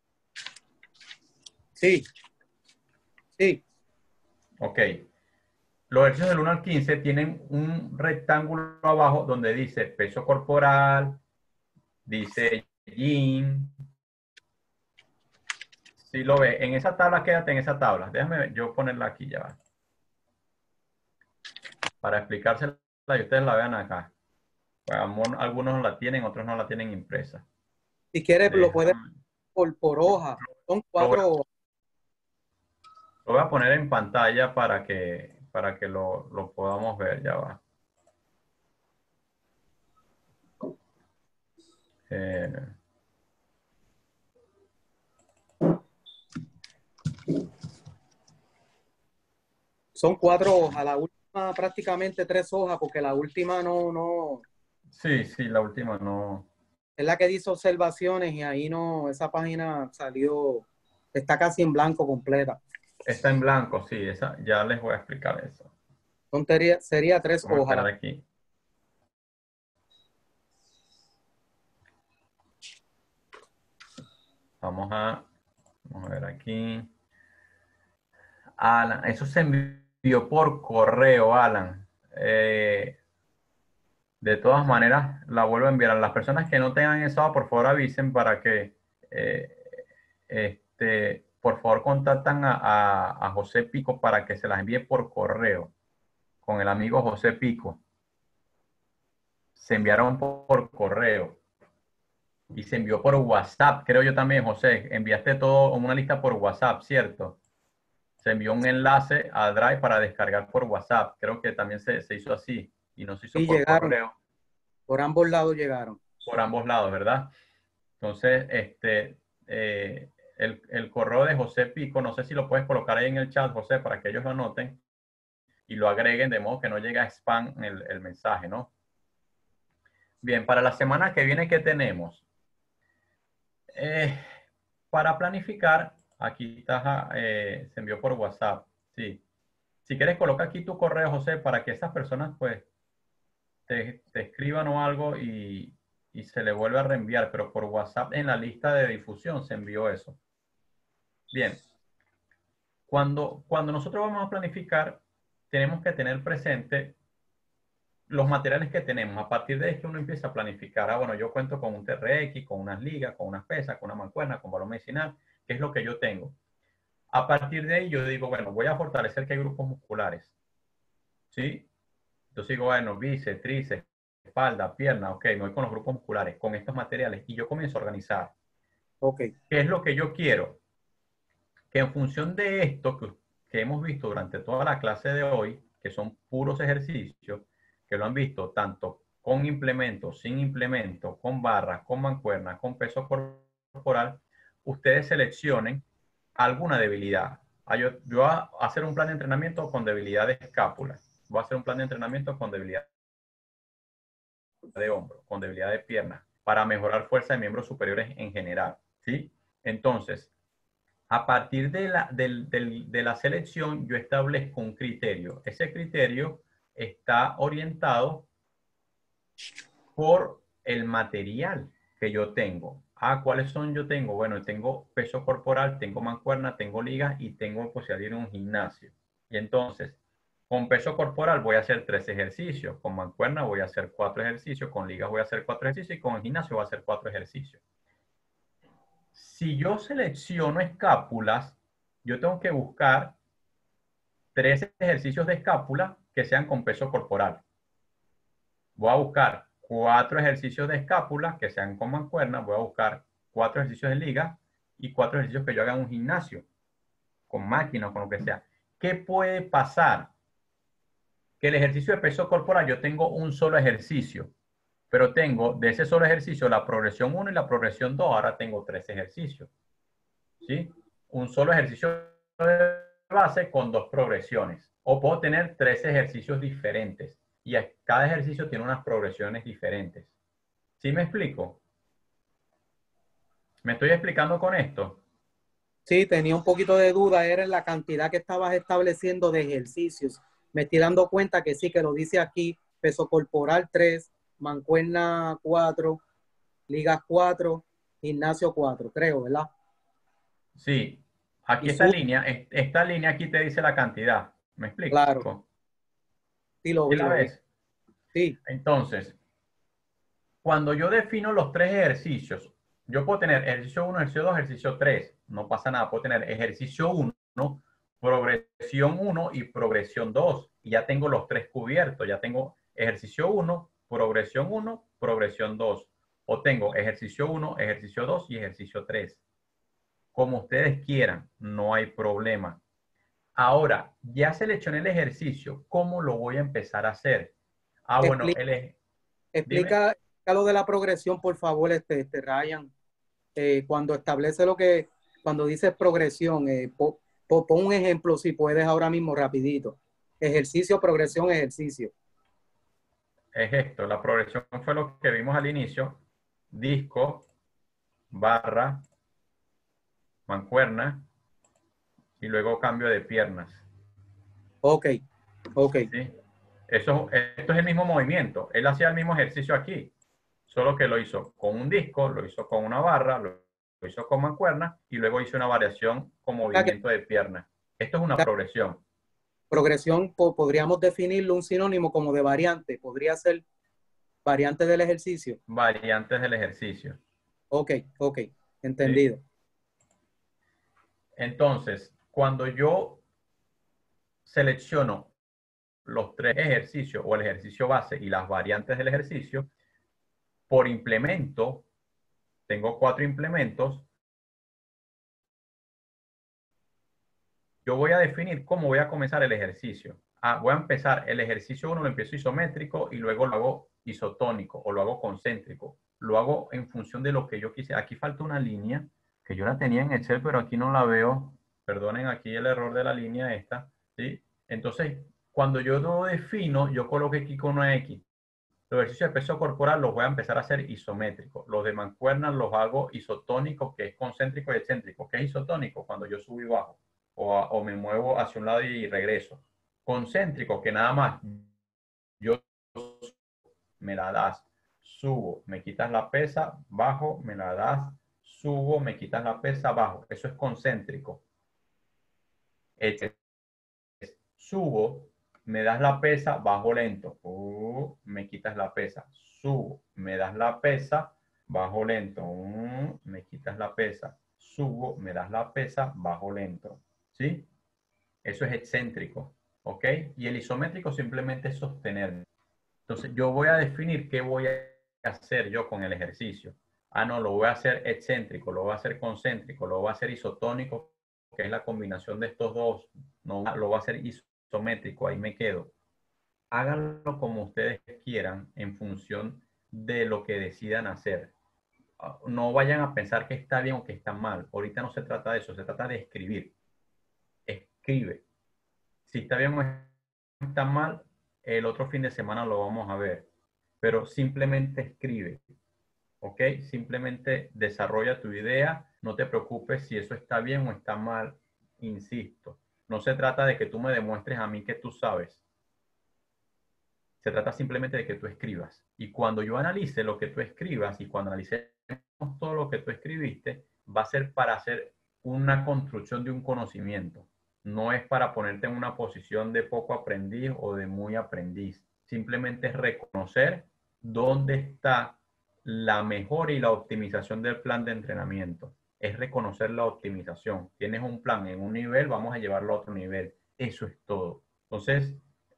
Sí, sí.
Ok. Los ejercicios del 1 al 15 tienen un rectángulo abajo donde dice peso corporal, dice yin. Si lo ve, en esa tabla, quédate en esa tabla. Déjame yo ponerla aquí ya. Para explicársela y ustedes la vean acá. Pues, algunos la tienen, otros no la tienen impresa.
Si quieres, lo puedes
Déjame,
por hoja. Son
lo voy,
4 hojas.
lo voy a poner en pantalla para que lo podamos ver. Ya va. Eh,
Son 4 hojas. La última prácticamente 3 hojas, porque la última no,
sí, sí, la última no.
es la que dice observaciones y ahí no, esa página salió, está casi en blanco completa.
Está en blanco, sí, esa, ya les voy a explicar eso.
Sería 3
Vamos a
hojas.
esperar aquí. Vamos a ver aquí. Alan, eso se envió por correo, Alan. De todas maneras, la vuelvo a enviar. A las personas que no tengan eso, por favor avisen para que por favor contactan a José Pico para que se las envíe por correo con el amigo José Pico. Se enviaron por correo y se envió por WhatsApp, creo yo también, José. Enviaste todo en una lista por WhatsApp, ¿cierto? Se envió un enlace a Drive para descargar por WhatsApp. Creo que también se hizo así y no se hizo
Y
por
llegaron,
correo.
por ambos lados llegaron.
Por ambos lados, ¿verdad? Entonces, el correo de José Pico, no sé si lo puedes colocar ahí en el chat, José, para que ellos lo anoten y lo agreguen de modo que no llegue a spam el mensaje, ¿no? Bien, para la semana que viene, ¿qué tenemos? Para planificar, aquí está, se envió por WhatsApp, sí. Si quieres, coloca aquí tu correo, José, para que esas personas, pues, te escriban o algo y se le vuelve a reenviar, pero por WhatsApp en la lista de difusión se envió eso. Bien. Cuando nosotros vamos a planificar, tenemos que tener presente los materiales que tenemos. A partir de ahí que uno empieza a planificar. Bueno, yo cuento con un TRX, con unas ligas, con unas pesas, con una mancuerna, con balón medicinal, que es lo que yo tengo. A partir de ahí yo digo, bueno, voy a fortalecer que hay grupos musculares. ¿Sí? Entonces digo, bueno, bíceps, tríceps, espalda, pierna, ok, me voy con los grupos musculares, con estos materiales, y yo comienzo a organizar.
Ok.
¿Qué es lo que yo quiero? Que en función de esto que hemos visto durante toda la clase de hoy, que son puros ejercicios, que lo han visto tanto con implementos, sin implementos, con barras, con mancuernas, con peso corporal, ustedes seleccionen alguna debilidad. Yo voy a hacer un plan de entrenamiento con debilidad de escápula. Voy a hacer un plan de entrenamiento con debilidad de hombro, con debilidad de pierna, para mejorar fuerza de miembros superiores en general. ¿Sí? Entonces, a partir de la selección, yo establezco un criterio. Ese criterio está orientado por el material que yo tengo. ¿Cuáles son yo tengo? Bueno, tengo peso corporal, tengo mancuerna, tengo ligas y tengo posibilidad de ir a un gimnasio. Y entonces, con peso corporal voy a hacer 3 ejercicios, con mancuerna voy a hacer 4 ejercicios, con ligas voy a hacer 4 ejercicios y con el gimnasio voy a hacer 4 ejercicios. Si yo selecciono escápulas, yo tengo que buscar 3 ejercicios de escápula que sean con peso corporal. Voy a buscar 4 ejercicios de escápula que sean con mancuerna. Voy a buscar 4 ejercicios de liga y 4 ejercicios que yo haga en un gimnasio, con máquina o con lo que sea. ¿Qué puede pasar? Que el ejercicio de peso corporal yo tengo un solo ejercicio, pero tengo de ese solo ejercicio la progresión 1 y la progresión 2. Ahora tengo 3 ejercicios. ¿Sí? Un solo ejercicio de base con 2 progresiones. O puedo tener 3 ejercicios diferentes y cada ejercicio tiene unas progresiones diferentes. ¿Sí me explico? ¿Me estoy explicando con esto?
Sí, tenía un poquito de duda, era en la cantidad que estabas estableciendo de ejercicios. Me estoy dando cuenta que sí, que lo dice aquí, peso corporal 3, mancuerna 4, ligas 4, gimnasio 4, creo, ¿verdad?
Sí. Aquí
Y
esta línea aquí te dice la cantidad. ¿Me
claro,
explico?
sí lo
¿Sí
vi,
la
lo vi.
ves?
Sí,
Entonces, cuando yo defino los 3 ejercicios, yo puedo tener ejercicio 1, ejercicio 2, ejercicio 3. No pasa nada. Puedo tener ejercicio 1, progresión 1 y progresión 2. Y ya tengo los 3 cubiertos. Ya tengo ejercicio 1, progresión 2. O tengo ejercicio 1, ejercicio 2 y ejercicio 3. Como ustedes quieran, no hay problema. Ahora, ya seleccioné el ejercicio. ¿Cómo lo voy a empezar a hacer? Bueno,
explica,
dime.
explica lo de la progresión, por favor, Ryan. Cuando establece cuando dice progresión, pon un ejemplo si puedes ahora mismo rapidito. Ejercicio, progresión, ejercicio.
Es esto, la progresión fue lo que vimos al inicio, disco, barra, mancuerna y luego cambio de piernas.
Ok, ok.
¿Sí? Esto es el mismo movimiento, él hacía el mismo ejercicio aquí, solo que lo hizo con un disco, lo hizo con una barra, lo hizo con mancuerna y luego hizo una variación con movimiento de piernas. Esto es una progresión.
Progresión, podríamos definirlo un sinónimo como de variante, podría ser variante del ejercicio.
Variantes del ejercicio.
Ok, ok. Entendido.
¿Sí? Entonces, cuando yo selecciono los 3 ejercicios o el ejercicio base y las variantes del ejercicio, por implemento, tengo 4 implementos, yo voy a definir cómo voy a comenzar el ejercicio. Voy a empezar el ejercicio 1, lo empiezo isométrico y luego lo hago isotónico o lo hago concéntrico. Lo hago en función de lo que yo quise. Aquí falta una línea que yo la tenía en Excel, pero aquí no la veo. Perdonen aquí el error de la línea esta, ¿sí? Entonces, cuando yo lo defino, yo coloco aquí con una X. Los ejercicios de peso corporal los voy a empezar a hacer isométricos. Los de mancuernas los hago isotónicos, que es concéntrico y excéntrico. ¿Qué es isotónico? Cuando yo subo y bajo. O me muevo hacia un lado y regreso. Concéntrico, que nada más yo me la das, subo, me quitas la pesa, bajo, me la das, subo, me quitas la pesa, bajo. Eso es concéntrico. Subo, me das la pesa, bajo lento. Me quitas la pesa. Subo, me das la pesa, bajo lento. Me quitas la pesa. Subo, me das la pesa, bajo lento. ¿Sí? Eso es excéntrico. ¿Ok? Y el isométrico simplemente es sostenerme. Entonces, yo voy a definir qué voy a hacer yo con el ejercicio. No, lo voy a hacer excéntrico, lo voy a hacer concéntrico, lo voy a hacer isotónico, que es la combinación de estos dos. No, lo voy a hacer isométrico, ahí me quedo. Háganlo como ustedes quieran en función de lo que decidan hacer. No vayan a pensar que está bien o que está mal. Ahorita no se trata de eso, se trata de escribir. Escribe. Si está bien o está mal, el otro fin de semana lo vamos a ver. Pero simplemente escribe. ¿Ok? Simplemente desarrolla tu idea. No te preocupes si eso está bien o está mal. Insisto. No se trata de que tú me demuestres a mí que tú sabes. Se trata simplemente de que tú escribas. Y cuando yo analice lo que tú escribas y cuando analicemos todo lo que tú escribiste, va a ser para hacer una construcción de un conocimiento. No es para ponerte en una posición de poco aprendiz o de muy aprendiz. Simplemente es reconocer dónde está la mejora y la optimización del plan de entrenamiento. Es reconocer la optimización. Tienes un plan en un nivel, vamos a llevarlo a otro nivel. Eso es todo. Entonces,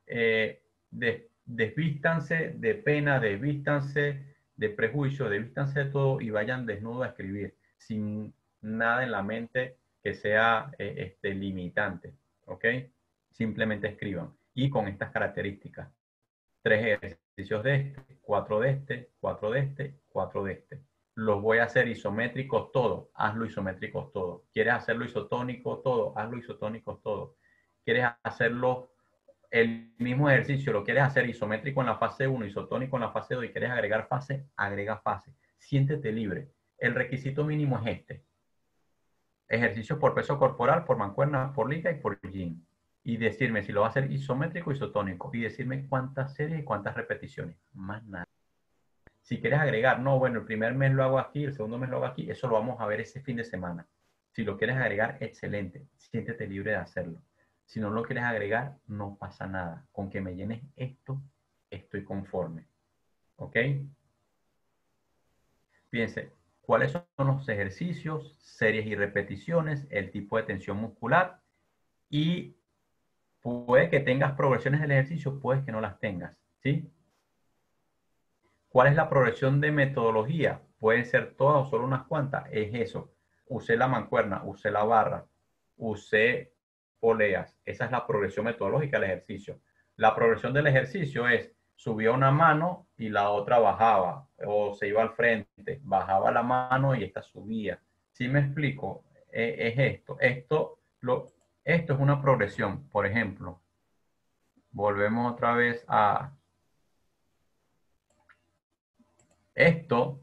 desvístanse de pena, desvístanse de prejuicio, desvístanse de todo y vayan desnudos a escribir, sin nada en la mente que sea limitante, ¿ok? Simplemente escriban. Y con estas características. 3 ejercicios de este, 4 de este, 4 de este, 4 de este. Los voy a hacer isométricos todo, hazlo isométricos todo. ¿Quieres hacerlo isotónico todo? Hazlo isotónicos todo. ¿Quieres hacerlo el mismo ejercicio, lo quieres hacer isométrico en la fase 1, isotónico en la fase 2 y quieres agregar fase, agrega fase. Siéntete libre. El requisito mínimo es este. Ejercicios por peso corporal, por mancuerna, por liga y por gym. Y decirme si lo va a hacer isométrico o isotónico. Y decirme cuántas series y cuántas repeticiones. Más nada. Si quieres agregar, no, bueno, el primer mes lo hago aquí, el segundo mes lo hago aquí. Eso lo vamos a ver ese fin de semana. Si lo quieres agregar, excelente. Siéntete libre de hacerlo. Si no lo quieres agregar, no pasa nada. Con que me llenes esto, estoy conforme. ¿Ok? Fíjense, ¿cuáles son los ejercicios, series y repeticiones, el tipo de tensión muscular? Y puede que tengas progresiones del ejercicio, puede que no las tengas. ¿Sí? ¿Cuál es la progresión de metodología? Pueden ser todas o solo unas cuantas. Es eso. Usé la mancuerna, usé la barra, usé poleas. Esa es la progresión metodológica del ejercicio. La progresión del ejercicio es subía una mano y la otra bajaba o se iba al frente, bajaba la mano y esta subía. ¿Sí me explico? Es esto. Esto es una progresión. Por ejemplo, volvemos otra vez a esto.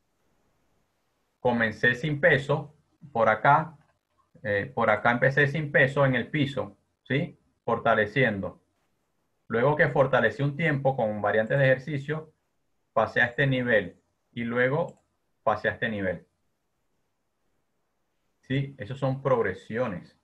Comencé sin peso por acá empecé sin peso en el piso, ¿sí? Fortaleciendo. Luego que fortalecí un tiempo con variantes de ejercicio, pasé a este nivel y luego pasé a este nivel. ¿Sí? Esos son progresiones.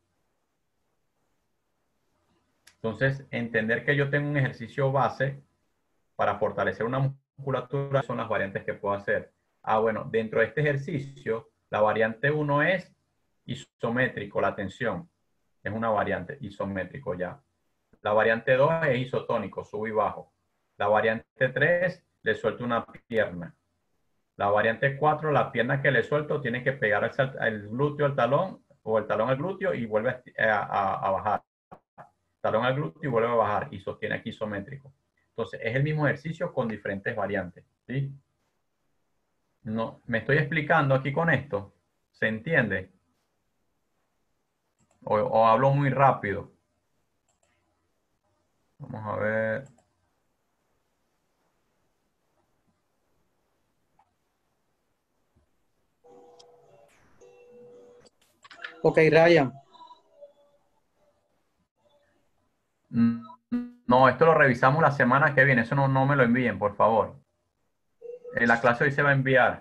Entonces, entender que yo tengo un ejercicio base para fortalecer una musculatura son las variantes que puedo hacer. Bueno, dentro de este ejercicio La variante 1 es isométrico, la tensión. Es una variante isométrico ya. La variante 2 es isotónico, sube y bajo. La variante 3 le suelto una pierna. La variante 4, la pierna que le suelto tiene que pegar el glúteo al talón o el talón al glúteo y vuelve a bajar. Talón al glúteo y vuelve a bajar y sostiene aquí isométrico. Entonces, es el mismo ejercicio con diferentes variantes. ¿Sí? No, me estoy explicando aquí con esto. ¿Se entiende? O hablo muy rápido. Vamos a ver.
Ok, Ryan.
No, esto lo revisamos la semana que viene. Eso no me lo envíen, por favor. La clase hoy se va a enviar.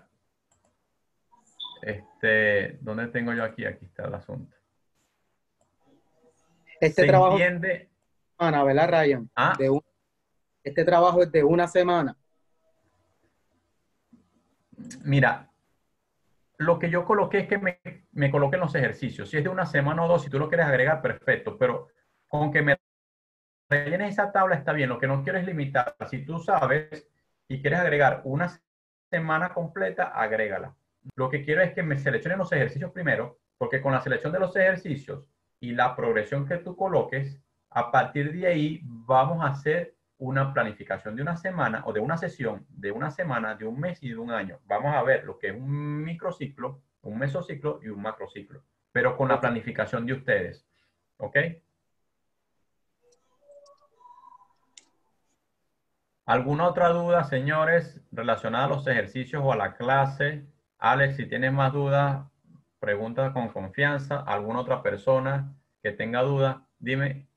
¿Dónde tengo yo aquí? Aquí está el asunto.
Este
¿Se
trabajo es
entiende?
de una semana, ¿verdad, Ryan?
Ah,
Este trabajo es de una semana.
mira, lo que yo coloqué es que me coloquen los ejercicios. Si es de una semana o dos, si tú lo quieres agregar, perfecto. Pero con que me rellenes esa tabla está bien. Lo que no quiero es limitar. Si tú sabes y quieres agregar una semana completa, agrégala. Lo que quiero es que me seleccionen los ejercicios primero, porque con la selección de los ejercicios y la progresión que tú coloques, a partir de ahí vamos a hacer una planificación de una semana o de una sesión de una semana, de un mes y de un año. Vamos a ver lo que es un microciclo, un mesociclo y un macrociclo, pero con la planificación de ustedes. ¿Ok? ¿Alguna otra duda, señores, relacionada a los ejercicios o a la clase? Alex, si tienes más dudas, pregunta con confianza. ¿Alguna otra persona que tenga dudas? Dime.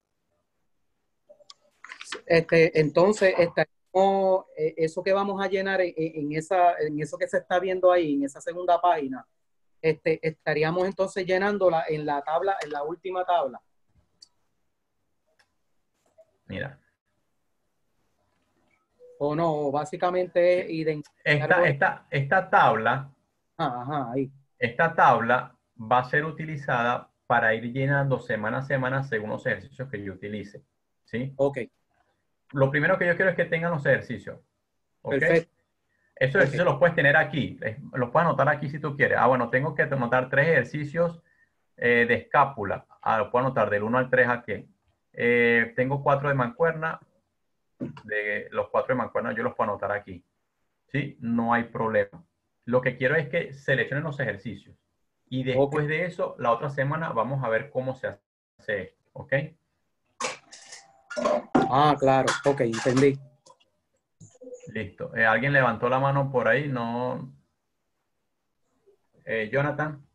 Entonces, eso que vamos a llenar en eso que se está viendo ahí, en esa segunda página, estaríamos entonces llenándola en la tabla, en la última tabla.
Mira.
O no, básicamente es identificar.
Esta tabla,
Ajá, ahí.
esta tabla va a ser utilizada para ir llenando semana a semana según los ejercicios que yo utilice. ¿Sí?
Ok,
Lo primero que yo quiero es que tengan los ejercicios. ¿Ok?
perfecto.
Esos
Ok,
ejercicios los puedes tener aquí. Los puedes anotar aquí si tú quieres. Ah, bueno, tengo que anotar 3 ejercicios de escápula. Ah, lo puedo anotar del 1 al 3 aquí. Tengo 4 de mancuerna. De los 4 de mancuerna yo los puedo anotar aquí. ¿Sí? No hay problema. Lo que quiero es que seleccionen los ejercicios. Y
ok.
después de eso, la otra semana vamos a ver cómo se hace esto. ¿Ok?
Ah, claro. Ok, entendí.
Listo. ¿Alguien levantó la mano por ahí? No. Jonathan.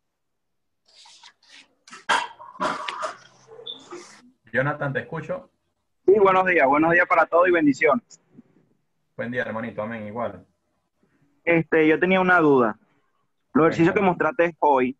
Jonathan, te escucho.
Sí, buenos días para todos y bendiciones.
Buen día, hermanito. Amén. Igual.
Yo tenía una duda. Los ejercicios que
Cuéntame.
mostraste hoy,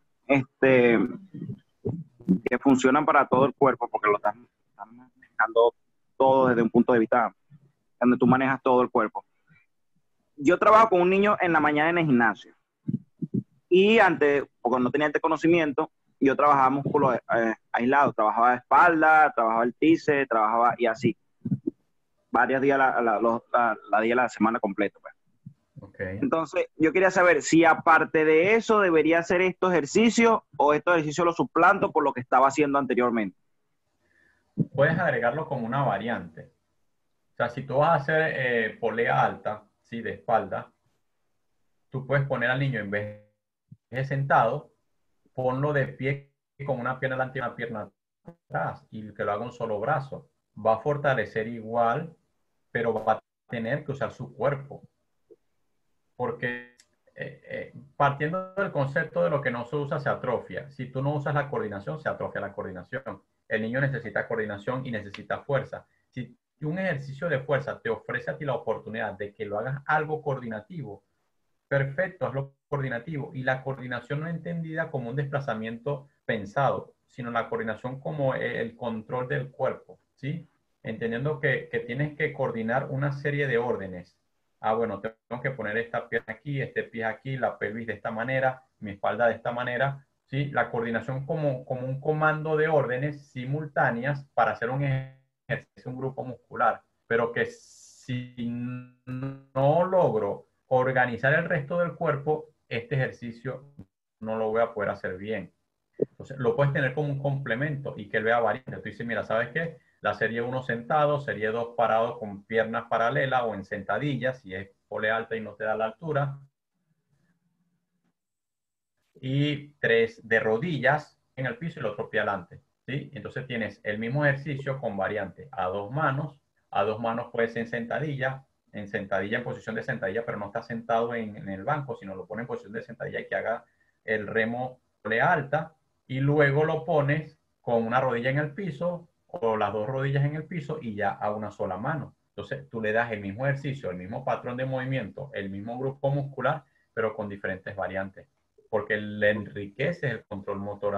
que funcionan para todo el cuerpo, porque lo estás manejando todo desde un punto de vista donde tú manejas todo el cuerpo. Yo trabajo con un niño en la mañana en el gimnasio. Y antes, porque no tenía este conocimiento, yo trabajaba músculos aislados. Trabajaba espalda, trabajaba el tríceps, trabajaba y así. Varios días la día la semana completa, pues.
Okay.
Entonces, yo quería saber si aparte de eso debería hacer estos ejercicios o estos ejercicios los suplanto por lo que estaba haciendo anteriormente.
Puedes agregarlo como una variante. O sea, si tú vas a hacer polea alta, ¿sí? De espalda, tú puedes poner al niño en vez de sentado, ponlo de pie con una pierna delante y una pierna atrás y que lo haga un solo brazo. Va a fortalecer igual, pero va a tener que usar su cuerpo. Porque partiendo del concepto de lo que no se usa, se atrofia. Si tú no usas la coordinación, se atrofia la coordinación. El niño necesita coordinación y necesita fuerza. Si un ejercicio de fuerza te ofrece a ti la oportunidad de que lo hagas algo coordinativo, perfecto, hazlo coordinativo. Y la coordinación no entendida como un desplazamiento pensado, sino la coordinación como el control del cuerpo, ¿sí? Entendiendo que tienes que coordinar una serie de órdenes bueno, tengo que poner esta pierna aquí, este pie aquí, la pelvis de esta manera, mi espalda de esta manera, ¿sí? La coordinación como un comando de órdenes simultáneas para hacer un ejercicio, un grupo muscular, pero que si no logro organizar el resto del cuerpo, este ejercicio no lo voy a poder hacer bien. Entonces, lo puedes tener como un complemento y que él vea variantes. Tú dices, mira, ¿sabes qué? La serie 1 sentado, serie 2 parado con piernas paralelas o en sentadillas, si es polea alta y no te da la altura. Y 3 de rodillas en el piso y el otro pie adelante. ¿Sí? Entonces tienes el mismo ejercicio con variante a 2 manos. A 2 manos puede ser en sentadilla, en posición de sentadilla, pero no está sentado en el banco, sino lo pone en posición de sentadilla y que haga el remo polea alta. Y luego lo pones con una rodilla en el piso o las 2 rodillas en el piso y ya a una sola mano. Entonces tú le das el mismo ejercicio, el mismo patrón de movimiento, el mismo grupo muscular, pero con diferentes variantes, porque le enriquece el control motor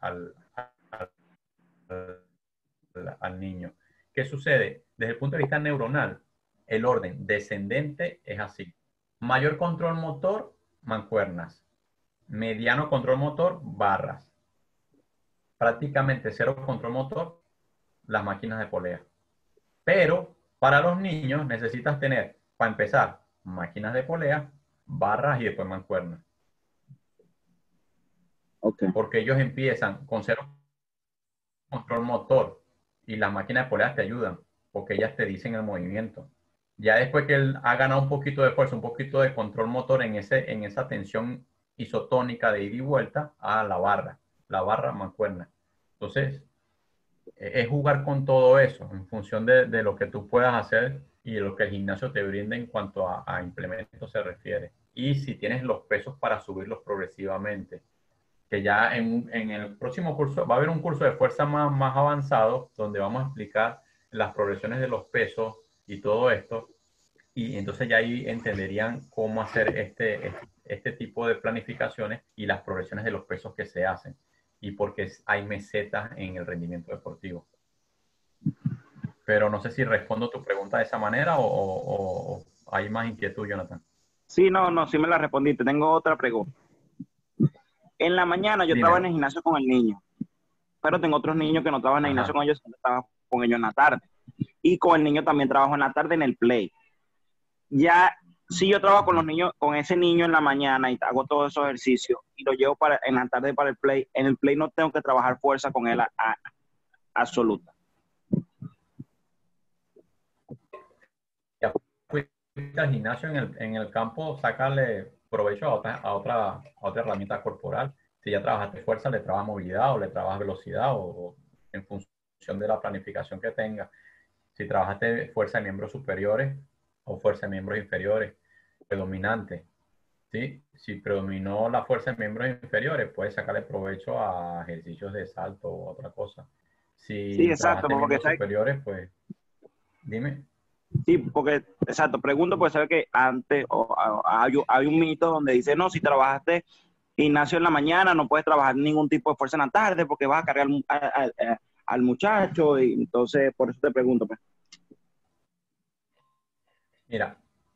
al niño. ¿Qué sucede? Desde el punto de vista neuronal, el orden descendente es así. Mayor control motor, mancuernas. Mediano control motor, barras. Prácticamente cero control motor, las máquinas de polea. Pero para los niños necesitas tener, para empezar, máquinas de polea, barras y después mancuernas.
Ok.
Porque ellos empiezan con cero control motor y las máquinas de polea te ayudan porque ellas te dicen el movimiento. Ya después que él ha ganado un poquito de fuerza, un poquito de control motor en esa tensión isotónica de ida y vuelta a la barra mancuerna. Entonces, es jugar con todo eso en función de lo que tú puedas hacer y de lo que el gimnasio te brinde en cuanto a implementos se refiere. Y si tienes los pesos para subirlos progresivamente, que ya en el próximo curso va a haber un curso de fuerza más avanzado donde vamos a explicar las progresiones de los pesos y todo esto. Y entonces ya ahí entenderían cómo hacer este tipo de planificaciones y las progresiones de los pesos que se hacen y porque hay mesetas en el rendimiento deportivo. Pero no sé si respondo tu pregunta de esa manera o hay más inquietud, Jonathan.
Sí, no, sí me la respondiste. Tengo otra pregunta. En la mañana yo estaba en el gimnasio con el niño, pero tengo otros niños que no trabajan en el gimnasio con ellos, sino estaba con ellos en la tarde. Y con el niño también trabajo en la tarde en el play. Ya, si yo trabajo con los niños, con ese niño en la mañana y hago todos esos ejercicios y lo llevo en la tarde para el play, en el play no tengo que trabajar fuerza con él absoluta.
Ya fuiste al gimnasio en el campo, sacarle provecho a otra herramienta corporal. Si ya trabajaste fuerza, le trabajas movilidad o le trabajas velocidad o en función de la planificación que tengas. Si trabajaste fuerza de miembros superiores o fuerza de miembros inferiores, predominante. ¿Sí? Si predominó la fuerza de miembros inferiores, puedes sacarle provecho a ejercicios de salto o otra cosa. Si
Sí, exacto,
trabajaste
porque
miembros superiores, pues dime.
sí, porque, exacto, pregunto porque sabe que antes hay un mito donde dice, no, si trabajaste gimnasio en la mañana, no puedes trabajar ningún tipo de fuerza en la tarde porque vas a cargar al muchacho, y entonces por eso te pregunto. Pues.
Mira,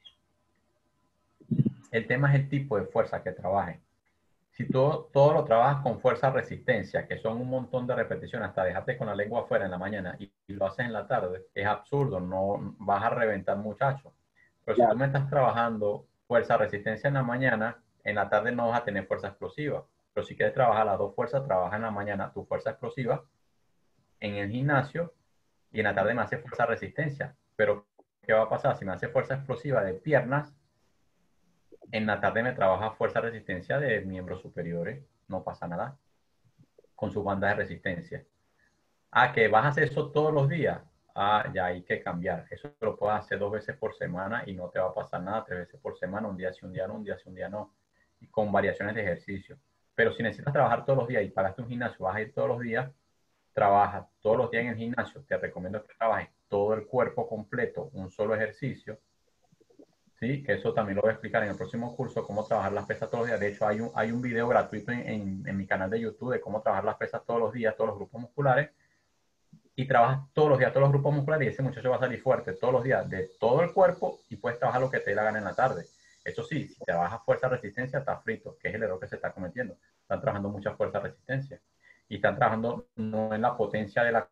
el tema es el tipo de fuerza que trabajes. Si todo lo trabajas con fuerza resistencia, que son un montón de repeticiones, hasta dejarte con la lengua afuera en la mañana y lo haces en la tarde, es absurdo, no vas a reventar muchachos. Pero si tú me estás trabajando fuerza resistencia en la mañana, en la tarde no vas a tener fuerza explosiva. Pero si quieres trabajar las dos fuerzas, trabaja en la mañana tu fuerza explosiva en el gimnasio y en la tarde me hace fuerza resistencia. Pero, ¿qué va a pasar? Si me hace fuerza explosiva de piernas, en la tarde me trabaja fuerza resistencia de miembros superiores, no pasa nada, con sus bandas de resistencia. Ah, que vas a hacer eso todos los días. Ah, ya hay que cambiar. Eso lo puedes hacer 2 veces por semana y no te va a pasar nada. 3 veces por semana, un día sí, un día no, un día sí, un día no. Y con variaciones de ejercicio. Pero si necesitas trabajar todos los días y pagaste un gimnasio, vas a ir todos los días, trabaja todos los días en el gimnasio. Te recomiendo que trabajes todo el cuerpo completo, un solo ejercicio. Sí, que eso también lo voy a explicar en el próximo curso, cómo trabajar las pesas todos los días. De hecho, hay un video gratuito en mi canal de YouTube de cómo trabajar las pesas todos los días, todos los grupos musculares. y trabajas todos los días, todos los grupos musculares, y ese muchacho va a salir fuerte todos los días de todo el cuerpo y puedes trabajar lo que te dé la gana en la tarde. Eso sí, si trabajas fuerza resistencia, estás frito, que es el error que se está cometiendo. Están trabajando mucha fuerza resistencia y están trabajando no en la potencia de la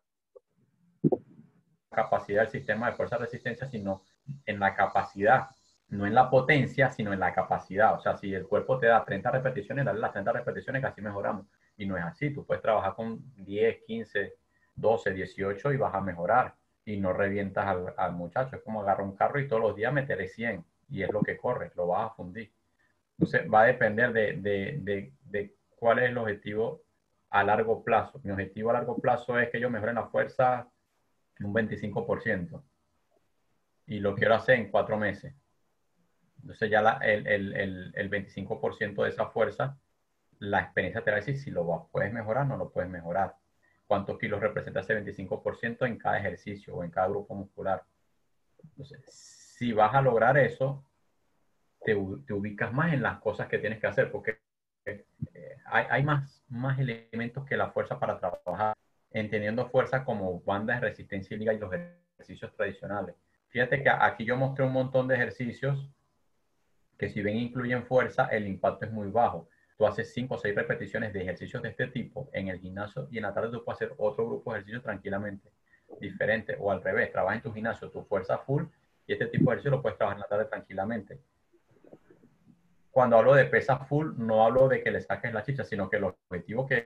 capacidad del sistema de fuerza resistencia, sino en la capacidad, no en la potencia, sino en la capacidad. O sea, si el cuerpo te da 30 repeticiones, dale las 30 repeticiones que así mejoramos. Y no es así, tú puedes trabajar con 10, 15, 12, 18 y vas a mejorar y no revientas al muchacho. Es como agarrar un carro y todos los días meterle 100 y es lo que corre, lo vas a fundir. Entonces va a depender de cuál es el objetivo a largo plazo. Mi objetivo a largo plazo es que yo mejore la fuerza un 25% y lo quiero hacer en 4 meses. Entonces ya el 25% de esa fuerza, la experiencia te va a decir si lo puedes mejorar o no lo puedes mejorar. ¿Cuántos kilos representa ese 25% en cada ejercicio o en cada grupo muscular? Entonces, si vas a lograr eso, te ubicas más en las cosas que tienes que hacer, porque hay más elementos que la fuerza para trabajar, entendiendo fuerza como bandas de resistencia y liga y los ejercicios tradicionales. Fíjate que aquí yo mostré un montón de ejercicios que si bien incluyen fuerza, el impacto es muy bajo. Tú haces 5 o 6 repeticiones de ejercicios de este tipo en el gimnasio y en la tarde tú puedes hacer otro grupo de ejercicios tranquilamente, diferente, o al revés, trabaja en tu gimnasio tu fuerza full y este tipo de ejercicio lo puedes trabajar en la tarde tranquilamente. Cuando hablo de pesa full, no hablo de que le saques la chicha, sino que el objetivo que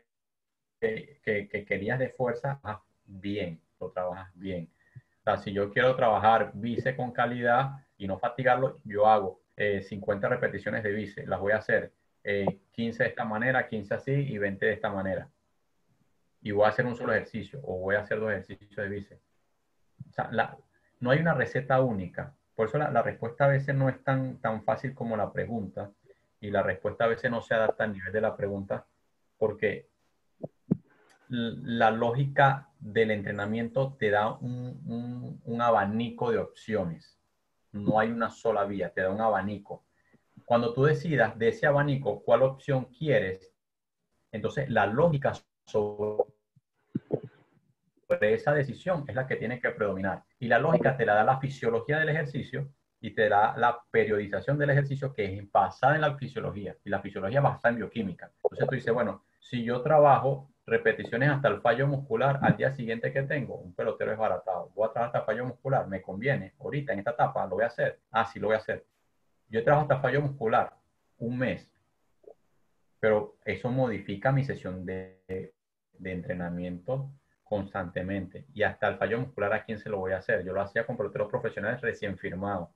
querías de fuerza, bien, lo trabajas bien. O sea, si yo quiero trabajar bíceps con calidad y no fatigarlo, yo hago 50 repeticiones de bíceps. Las voy a hacer 15 de esta manera, 15 así y 20 de esta manera. Y voy a hacer un solo ejercicio o voy a hacer 2 ejercicios de bíceps. O sea, no hay una receta única. Por eso la respuesta a veces no es tan fácil como la pregunta y la respuesta a veces no se adapta al nivel de la pregunta porque la lógica del entrenamiento te da un abanico de opciones. No hay una sola vía, te da un abanico. Cuando tú decidas de ese abanico cuál opción quieres, entonces la lógica sobre esa decisión es la que tiene que predominar. Y la lógica te la da la fisiología del ejercicio y te da la periodización del ejercicio que es basada en la fisiología. Y la fisiología basada en bioquímica. Entonces tú dices, bueno, si yo trabajo repeticiones hasta el fallo muscular al día siguiente que tengo, un pelotero desbaratado, voy a trabajar hasta el fallo muscular, me conviene, ahorita en esta etapa lo voy a hacer. Ah, sí, lo voy a hacer. Yo trabajo hasta fallo muscular un mes, pero eso modifica mi sesión de entrenamiento constantemente. Y hasta el fallo muscular, ¿a quién se lo voy a hacer? Yo lo hacía con peloteros profesionales recién firmados.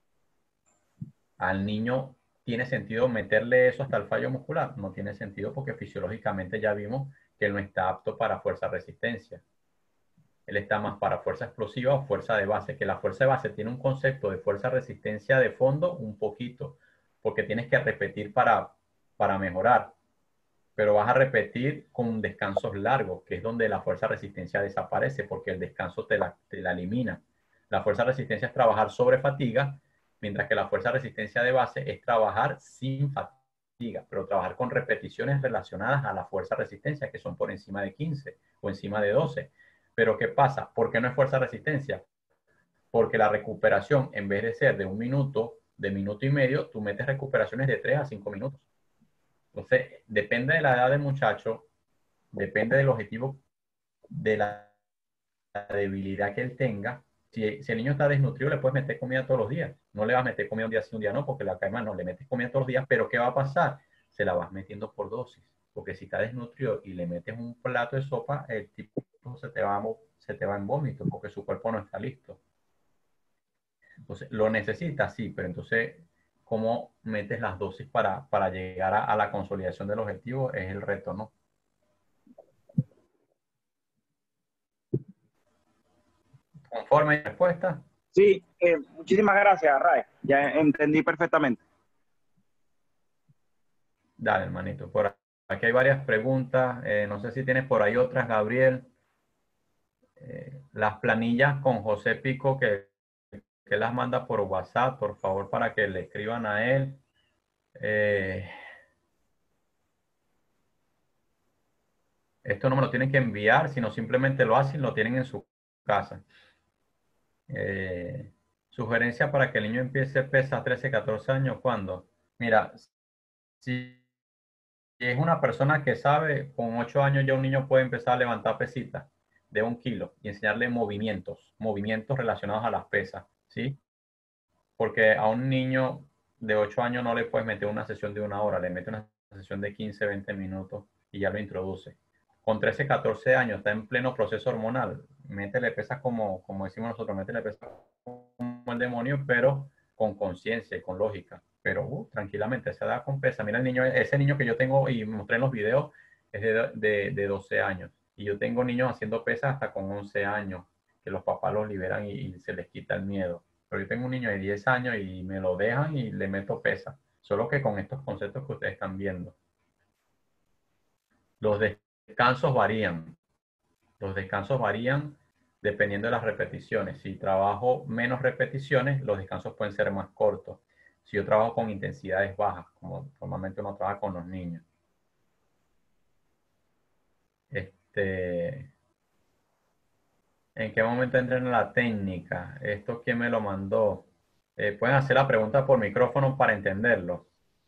Al niño, ¿tiene sentido meterle eso hasta el fallo muscular? No tiene sentido porque fisiológicamente ya vimos que él no está apto para fuerza-resistencia. Él está más para fuerza explosiva o fuerza de base, que la fuerza de base tiene un concepto de fuerza-resistencia de fondo un poquito, porque tienes que repetir para mejorar, pero vas a repetir con descansos largos, que es donde la fuerza resistencia desaparece, porque el descanso te la elimina. La fuerza resistencia es trabajar sobre fatiga, mientras que la fuerza resistencia de base es trabajar sin fatiga, pero trabajar con repeticiones relacionadas a la fuerza resistencia, que son por encima de 15 o encima de 12. Pero ¿qué pasa? ¿Por qué no es fuerza resistencia? Porque la recuperación, en vez de ser de 1 minuto, de minuto y medio, tú metes recuperaciones de 3 a 5 minutos. Entonces, depende de la edad del muchacho, depende del objetivo, de la debilidad que él tenga. Si el niño está desnutrido, le puedes meter comida todos los días. No le vas a meter comida un día sí, un día no, porque la cae mal. No, le metes comida todos los días, pero ¿qué va a pasar? Se la vas metiendo por dosis. Porque si está desnutrido y le metes un plato de sopa, el tipo se te va en vómito, porque su cuerpo no está listo. Entonces, lo necesitas, sí, pero entonces, ¿cómo metes las dosis para llegar a la consolidación del objetivo? Es el reto, ¿no? ¿Conforme mi respuesta?
Sí, muchísimas gracias, Ray. Ya entendí perfectamente.
Dale, hermanito. Por aquí hay varias preguntas. No sé si tienes por ahí otras, Gabriel. Las planillas con José Pico que las manda por WhatsApp, por favor, para que le escriban a él. Esto no me lo tienen que enviar, sino simplemente lo hacen y lo tienen en su casa. Sugerencia para que el niño empiece pesa 13, 14 años, ¿cuándo? Mira, si es una persona que sabe, con 8 años ya un niño puede empezar a levantar pesitas de 1 kilo y enseñarle movimientos relacionados a las pesas, ¿sí? Porque a un niño de 8 años no le puedes meter una sesión de 1 hora, le metes una sesión de 15, 20 minutos y ya lo introduce. Con 13, 14 años está en pleno proceso hormonal, métele pesas como decimos nosotros, métele pesas como el demonio, pero con conciencia y con lógica. Pero tranquilamente, se da con pesa. Mira el niño, ese niño que yo tengo y mostré en los videos es de 12 años. Y yo tengo niños haciendo pesas hasta con 11 años, que los papás los liberan y se les quita el miedo. Pero yo tengo un niño de 10 años y me lo dejan y le meto pesa. Solo que con estos conceptos que ustedes están viendo. Los descansos varían. Los descansos varían dependiendo de las repeticiones. Si trabajo menos repeticiones, los descansos pueden ser más cortos. Si yo trabajo con intensidades bajas, como normalmente uno trabaja con los niños. ¿En qué momento entrena la técnica? ¿Esto quién me lo mandó? Pueden hacer la pregunta por micrófono para entenderlo.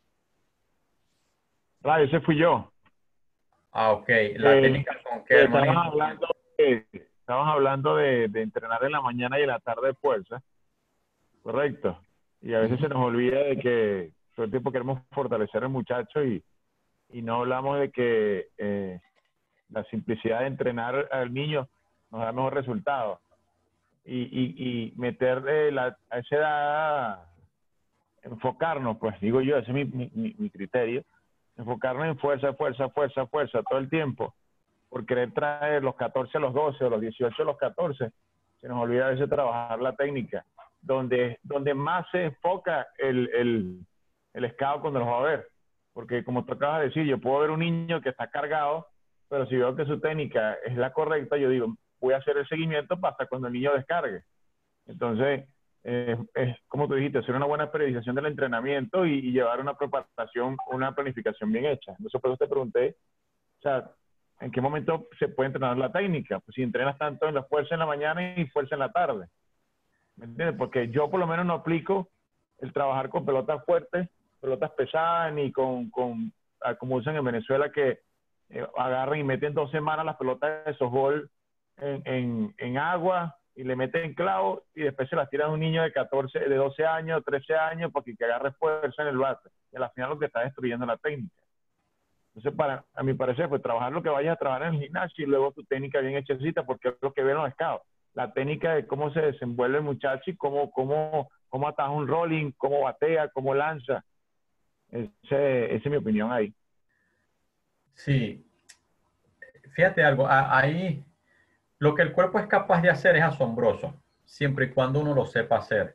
Ese fui yo.
Ah, ok. La técnica con qué, hermanito.
Estabas hablando de entrenar en la mañana y en la tarde de fuerza. Correcto. Y a veces se nos olvida de que todo el tiempo queremos fortalecer al muchacho y no hablamos de que la simplicidad de entrenar al niño nos da mejor resultado. Y meter a esa edad, enfocarnos, pues digo yo, ese es mi criterio, enfocarnos en fuerza todo el tiempo, por querer traer los 14 a los 12 o los 18 a los 14, se nos olvida a veces trabajar la técnica, donde más se enfoca el scout cuando los va a ver, porque como tú acabas de decir, yo puedo ver un niño que está cargado, pero si veo que su técnica es la correcta, yo digo, voy a hacer el seguimiento hasta cuando el niño descargue. Entonces, es como tú dijiste, hacer una buena periodización del entrenamiento y llevar una preparación, una planificación bien hecha. Entonces, por eso te pregunté, o sea, ¿en qué momento se puede entrenar la técnica? Pues si entrenas tanto en la fuerza en la mañana y fuerza en la tarde. ¿Me entiendes? Porque yo por lo menos no aplico el trabajar con pelotas fuertes, pelotas pesadas, ni como usan en Venezuela, que agarran y meten 2 semanas las pelotas de softball en agua y le meten clavo y después se las tiran a un niño de 12 años, 13 años, porque que agarre fuerza en el bate. Y al final lo que está destruyendo la técnica. Entonces, a mi parecer, pues trabajar lo que vayas a trabajar en el gimnasio y luego tu técnica bien hechecita, porque es lo que ven los scouts. La técnica de cómo se desenvuelve el muchacho y cómo ataja un rolling, cómo batea, cómo lanza. Esa es mi opinión ahí.
Sí. Fíjate algo, ahí lo que el cuerpo es capaz de hacer es asombroso, siempre y cuando uno lo sepa hacer.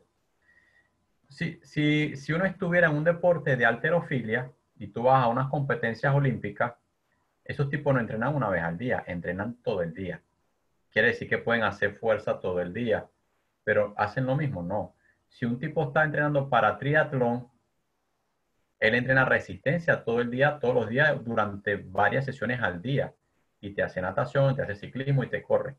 Si uno estuviera en un deporte de halterofilia y tú vas a unas competencias olímpicas, esos tipos no entrenan una vez al día, entrenan todo el día. Quiere decir que pueden hacer fuerza todo el día, pero ¿hacen lo mismo? No. Si un tipo está entrenando para triatlón, él entrena resistencia todo el día, todos los días, durante varias sesiones al día. Y te hace natación, te hace ciclismo y te corre.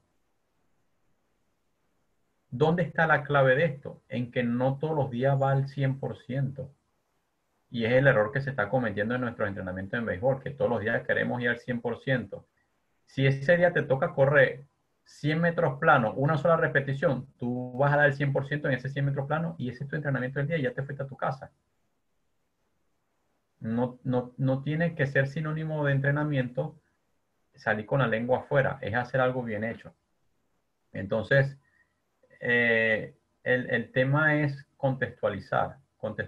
¿Dónde está la clave de esto? En que no todos los días va al 100%. Y es el error que se está cometiendo en nuestro entrenamiento en béisbol, que todos los días queremos ir al 100%. Si ese día te toca correr 100 metros plano, una sola repetición, tú vas a dar el 100% en ese 100 metros plano y ese es tu entrenamiento del día y ya te fuiste a tu casa. No tiene que ser sinónimo de entrenamiento salir con la lengua afuera, es hacer algo bien hecho. Entonces, el tema es contextualizar.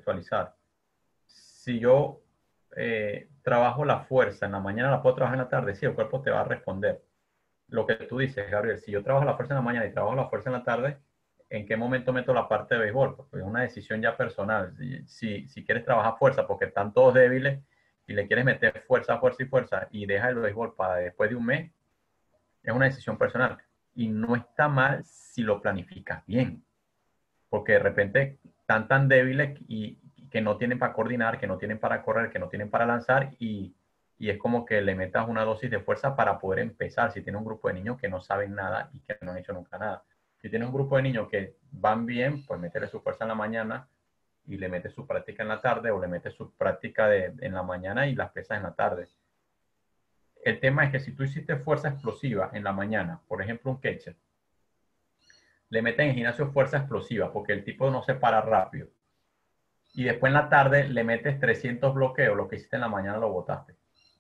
Si yo trabajo la fuerza en la mañana, la puedo trabajar en la tarde, sí, el cuerpo te va a responder. Lo que tú dices, Gabriel, si yo trabajo la fuerza en la mañana y trabajo la fuerza en la tarde, ¿en qué momento meto la parte de béisbol? Porque es una decisión ya personal. Si quieres trabajar fuerza porque están todos débiles y le quieres meter fuerza y deja el béisbol para después de un mes, es una decisión personal. Y no está mal si lo planificas bien. Porque de repente están tan débiles y que no tienen para coordinar, que no tienen para correr, que no tienen para lanzar y y es como que le metas una dosis de fuerza para poder empezar. Si tiene un grupo de niños que no saben nada y que no han hecho nunca nada. Si tiene un grupo de niños que van bien, pues métele su fuerza en la mañana y le metes su práctica en la tarde, o le metes su práctica en la mañana y las pesas en la tarde. El tema es que si tú hiciste fuerza explosiva en la mañana, por ejemplo un ketchup, le meten en gimnasio fuerza explosiva porque el tipo no se para rápido. Y después en la tarde le metes 300 bloqueos, lo que hiciste en la mañana lo botaste.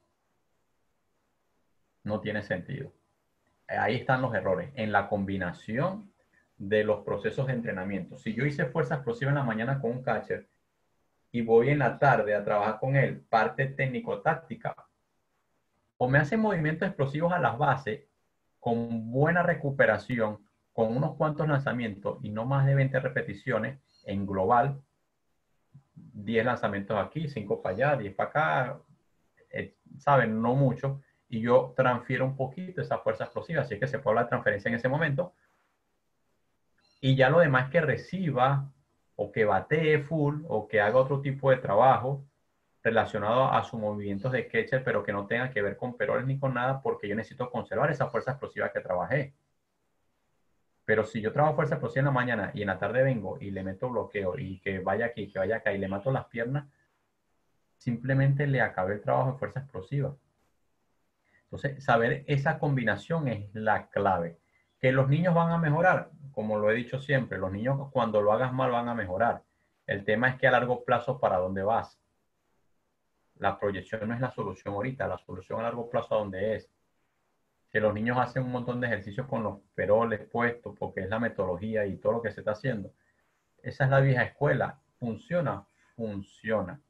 No tiene sentido. Ahí están los errores, en la combinación de los procesos de entrenamiento. Si yo hice fuerza explosiva en la mañana con un catcher y voy en la tarde a trabajar con él, parte técnico-táctica, o me hacen movimientos explosivos a las bases con buena recuperación, con unos cuantos lanzamientos y no más de 20 repeticiones en global, 10 lanzamientos aquí, 5 para allá, 10 para acá, ¿saben? No mucho. Y yo transfiero un poquito esa fuerza explosiva, así que se puede hablar de transferencia en ese momento. Y ya lo demás que reciba, o que batee full, o que haga otro tipo de trabajo relacionado a sus movimientos de catcher, pero que no tenga que ver con peroles ni con nada, porque yo necesito conservar esa fuerza explosiva que trabajé. Pero si yo trabajo fuerza explosiva en la mañana y en la tarde vengo y le meto bloqueo y que vaya aquí, que vaya acá y le mato las piernas, simplemente le acabé el trabajo de fuerza explosiva. Entonces, saber esa combinación es la clave. Que los niños van a mejorar, como lo he dicho siempre, los niños cuando lo hagas mal van a mejorar. El tema es que a largo plazo, ¿para dónde vas? La proyección no es la solución ahorita, la solución a largo plazo a dónde es. Que los niños hacen un montón de ejercicios con los peroles puestos, porque es la metodología y todo lo que se está haciendo. Esa es la vieja escuela. ¿Funciona? Funciona.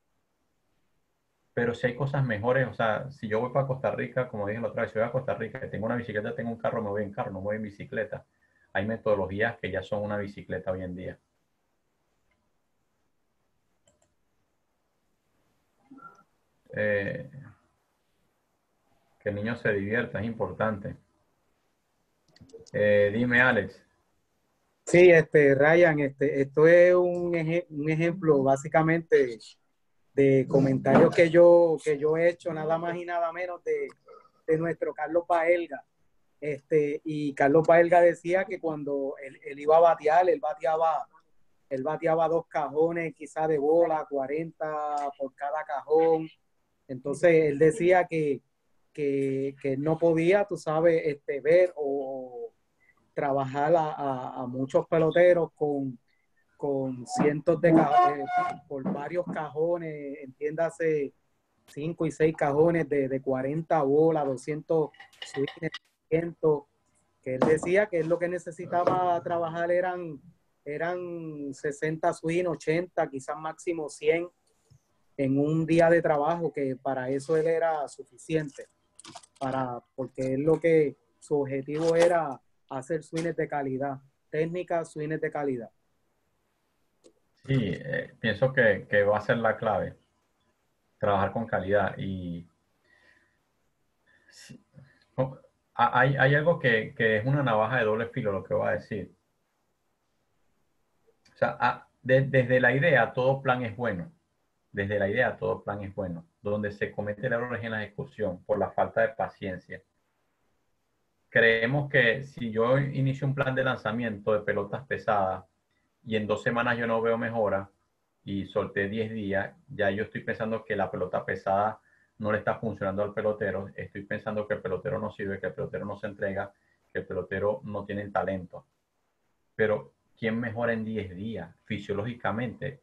Pero si hay cosas mejores, o sea, si yo voy para Costa Rica, como dije la otra vez, si voy a Costa Rica, tengo una bicicleta, tengo un carro, me voy en carro, no me voy en bicicleta. Hay metodologías que ya son una bicicleta hoy en día. Que el niño se divierta, es importante. Dime, Alex.
Sí, Ryan, esto es un ejemplo básicamente de comentarios que yo he hecho, nada más y nada menos de nuestro Carlos Baelga. Y Carlos Baelga decía que cuando él iba a batear, él bateaba 2 cajones quizá de bola, 40 por cada cajón. Entonces él decía que no podía, tú sabes, ver o trabajar a muchos peloteros con cientos de cajones, por varios cajones, entiéndase 5 y 6 cajones de 40 bolas, 200 swings, 200, que él decía que él lo que necesitaba trabajar eran 60 swings, 80, quizás máximo 100 en un día de trabajo, que para eso él era suficiente, porque él su objetivo era hacer swings de calidad, técnicas, swings de calidad.
Sí, pienso que va a ser la clave, trabajar con calidad. Y sí, hay algo que es una navaja de doble filo lo que voy a decir. O sea, desde la idea todo plan es bueno. Desde la idea todo plan es bueno. Donde se comete el error es en la ejecución por la falta de paciencia. Creemos que si yo inicio un plan de lanzamiento de pelotas pesadas y en 2 semanas yo no veo mejora y solté 10 días, ya yo estoy pensando que la pelota pesada no le está funcionando al pelotero, estoy pensando que el pelotero no sirve, que el pelotero no se entrega, que el pelotero no tiene el talento. Pero ¿quién mejora en 10 días? Fisiológicamente,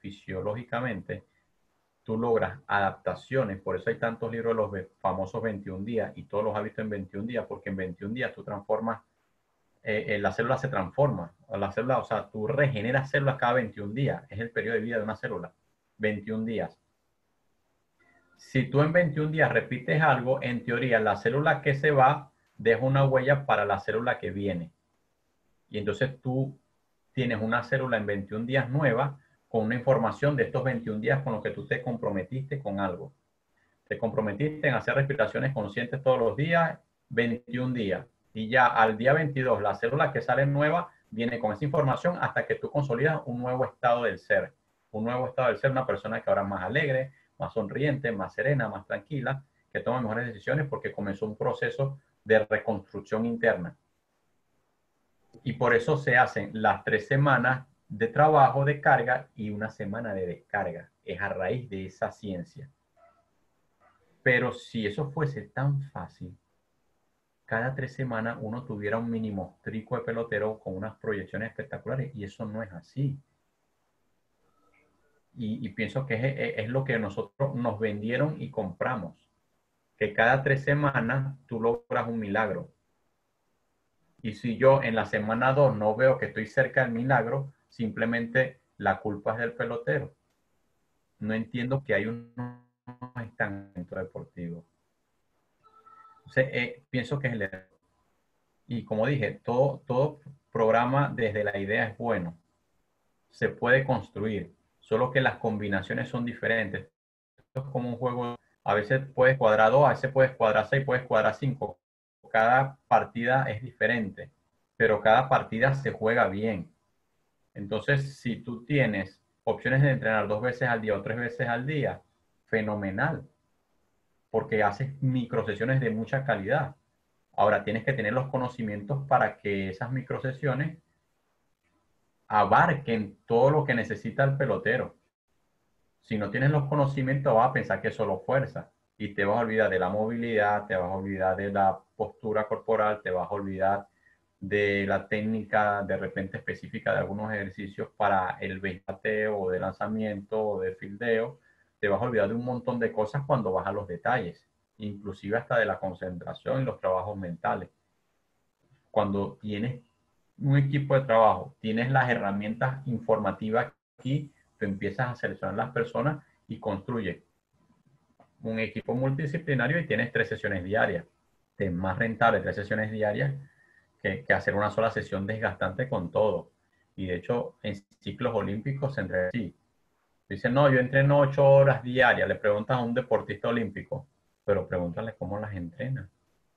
tú logras adaptaciones, por eso hay tantos libros de los famosos 21 días y todos los hábitos en 21 días, porque en 21 días tú transformas, la célula se transforma, o sea, tú regeneras células cada 21 días, es el periodo de vida de una célula, 21 días. Si tú en 21 días repites algo, en teoría la célula que se va deja una huella para la célula que viene. Y entonces tú tienes una célula en 21 días nueva con una información de estos 21 días con los que tú te comprometiste con algo. Te comprometiste en hacer respiraciones conscientes todos los días, 21 días. Y ya al día 22, la célula que sale nueva viene con esa información hasta que tú consolidas un nuevo estado del ser. Un nuevo estado del ser, una persona que ahora es más alegre, más sonriente, más serena, más tranquila. que tome mejores decisiones porque comenzó un proceso de reconstrucción interna. Y por eso se hacen las 3 semanas de trabajo de carga y 1 semana de descarga. Es a raíz de esa ciencia. Pero si eso fuese tan fácil, cada 3 semanas uno tuviera un mini mostrico de pelotero con unas proyecciones espectaculares, y eso no es así. Y pienso que es lo que nosotros nos vendieron y compramos, que cada 3 semanas tú logras un milagro. Y si yo en la semana 2 no veo que estoy cerca del milagro, simplemente la culpa es del pelotero. No entiendo que hay un estancamiento deportivo. Entonces, pienso que es el error. Y como dije, todo programa desde la idea es bueno. Se puede construir, solo que las combinaciones son diferentes. Esto es como un juego. A veces puedes cuadrar 2, a veces puedes cuadrar 6, puedes cuadrar 5. Cada partida es diferente, pero cada partida se juega bien. Entonces, si tú tienes opciones de entrenar 2 veces al día o 3 veces al día, fenomenal, porque haces microsesiones de mucha calidad. Ahora, tienes que tener los conocimientos para que esas microsesiones abarquen todo lo que necesita el pelotero. Si no tienes los conocimientos, vas a pensar que es solo fuerza y te vas a olvidar de la movilidad, te vas a olvidar de la postura corporal, te vas a olvidar de la técnica de repente específica de algunos ejercicios para el bateo o de lanzamiento o de fildeo. Te vas a olvidar de un montón de cosas cuando vas a los detalles, inclusive hasta de la concentración y los trabajos mentales. Cuando tienes un equipo de trabajo, tienes las herramientas informativas aquí, tú empiezas a seleccionar las personas y construyes un equipo multidisciplinario y tienes 3 sesiones diarias. Es más rentable 3 sesiones diarias que hacer una sola sesión desgastante con todo. Y de hecho, en ciclos olímpicos se entrena así. Dicen, no, yo entreno 8 horas diarias. Le preguntas a un deportista olímpico, pero pregúntale cómo las entrena.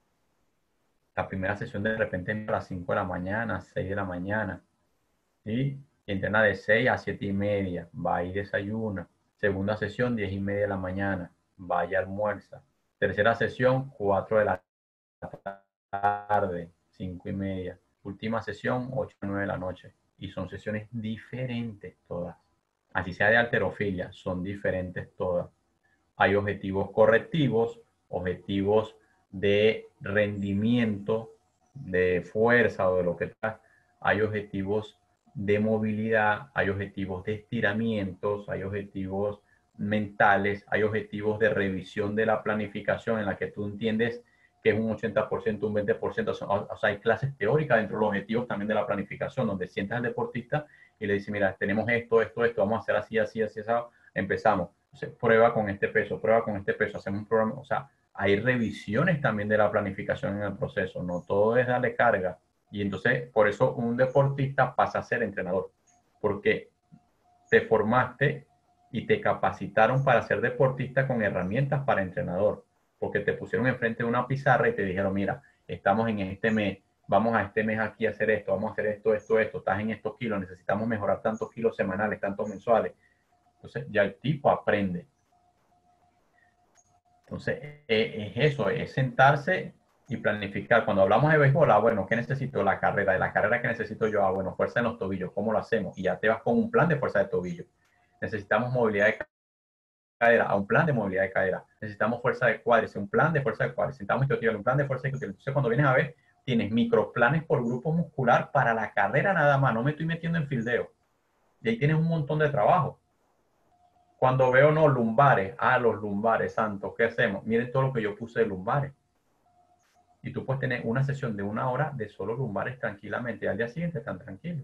La primera sesión de repente entra a las 5 de la mañana, 6 de la mañana. ¿Sí? Y entrena de 6 a 7 y media. Va y desayuna. Segunda sesión, 10 y media de la mañana. Va y almuerza. Tercera sesión, 4 de la tarde, 5 y media. Última sesión, 8 o 9 de la noche. Y son sesiones diferentes todas. Así sea de halterofilia, son diferentes todas. Hay objetivos correctivos, objetivos de rendimiento, de fuerza o de lo que sea. Hay objetivos de movilidad, hay objetivos de estiramientos, hay objetivos mentales, hay objetivos de revisión de la planificación en la que tú entiendes que es un 80%, un 20%, o sea, hay clases teóricas dentro de los objetivos también de la planificación, donde sientas al deportista y le dices, mira, tenemos esto, vamos a hacer así, así, así, así, empezamos. Entonces, prueba con este peso, hacemos un programa, o sea, hay revisiones también de la planificación en el proceso, no todo es darle carga. Y entonces, por eso un deportista pasa a ser entrenador, porque te formaste y te capacitaron para ser deportista con herramientas para entrenador, porque te pusieron enfrente de una pizarra y te dijeron, mira, estamos en este mes, vamos a este mes aquí a hacer esto, vamos a hacer esto, estás en estos kilos, necesitamos mejorar tantos kilos semanales, tantos mensuales. Entonces ya el tipo aprende. Entonces es eso, es sentarse y planificar. Cuando hablamos de béisbol, bueno, ¿qué necesito? La carrera. ¿De la carrera que necesito yo? Bueno, fuerza en los tobillos. ¿Cómo lo hacemos? Y ya te vas con un plan de fuerza de tobillo. Necesitamos movilidad de cadera, a un plan de movilidad de cadera. Necesitamos fuerza de cuádriceps, un plan de fuerza de cuádriceps. Necesitamos isquiotibial, un plan de fuerza de isquiotibial. Entonces, cuando vienes a ver, tienes microplanes por grupo muscular para la carrera nada más. No me estoy metiendo en fildeo. Y ahí tienes un montón de trabajo. Cuando veo, no, lumbares. Los lumbares, santo, ¿qué hacemos? Miren todo lo que yo puse de lumbares. Y tú puedes tener una sesión de 1 hora de solo lumbares tranquilamente. Y al día siguiente están tranquilos.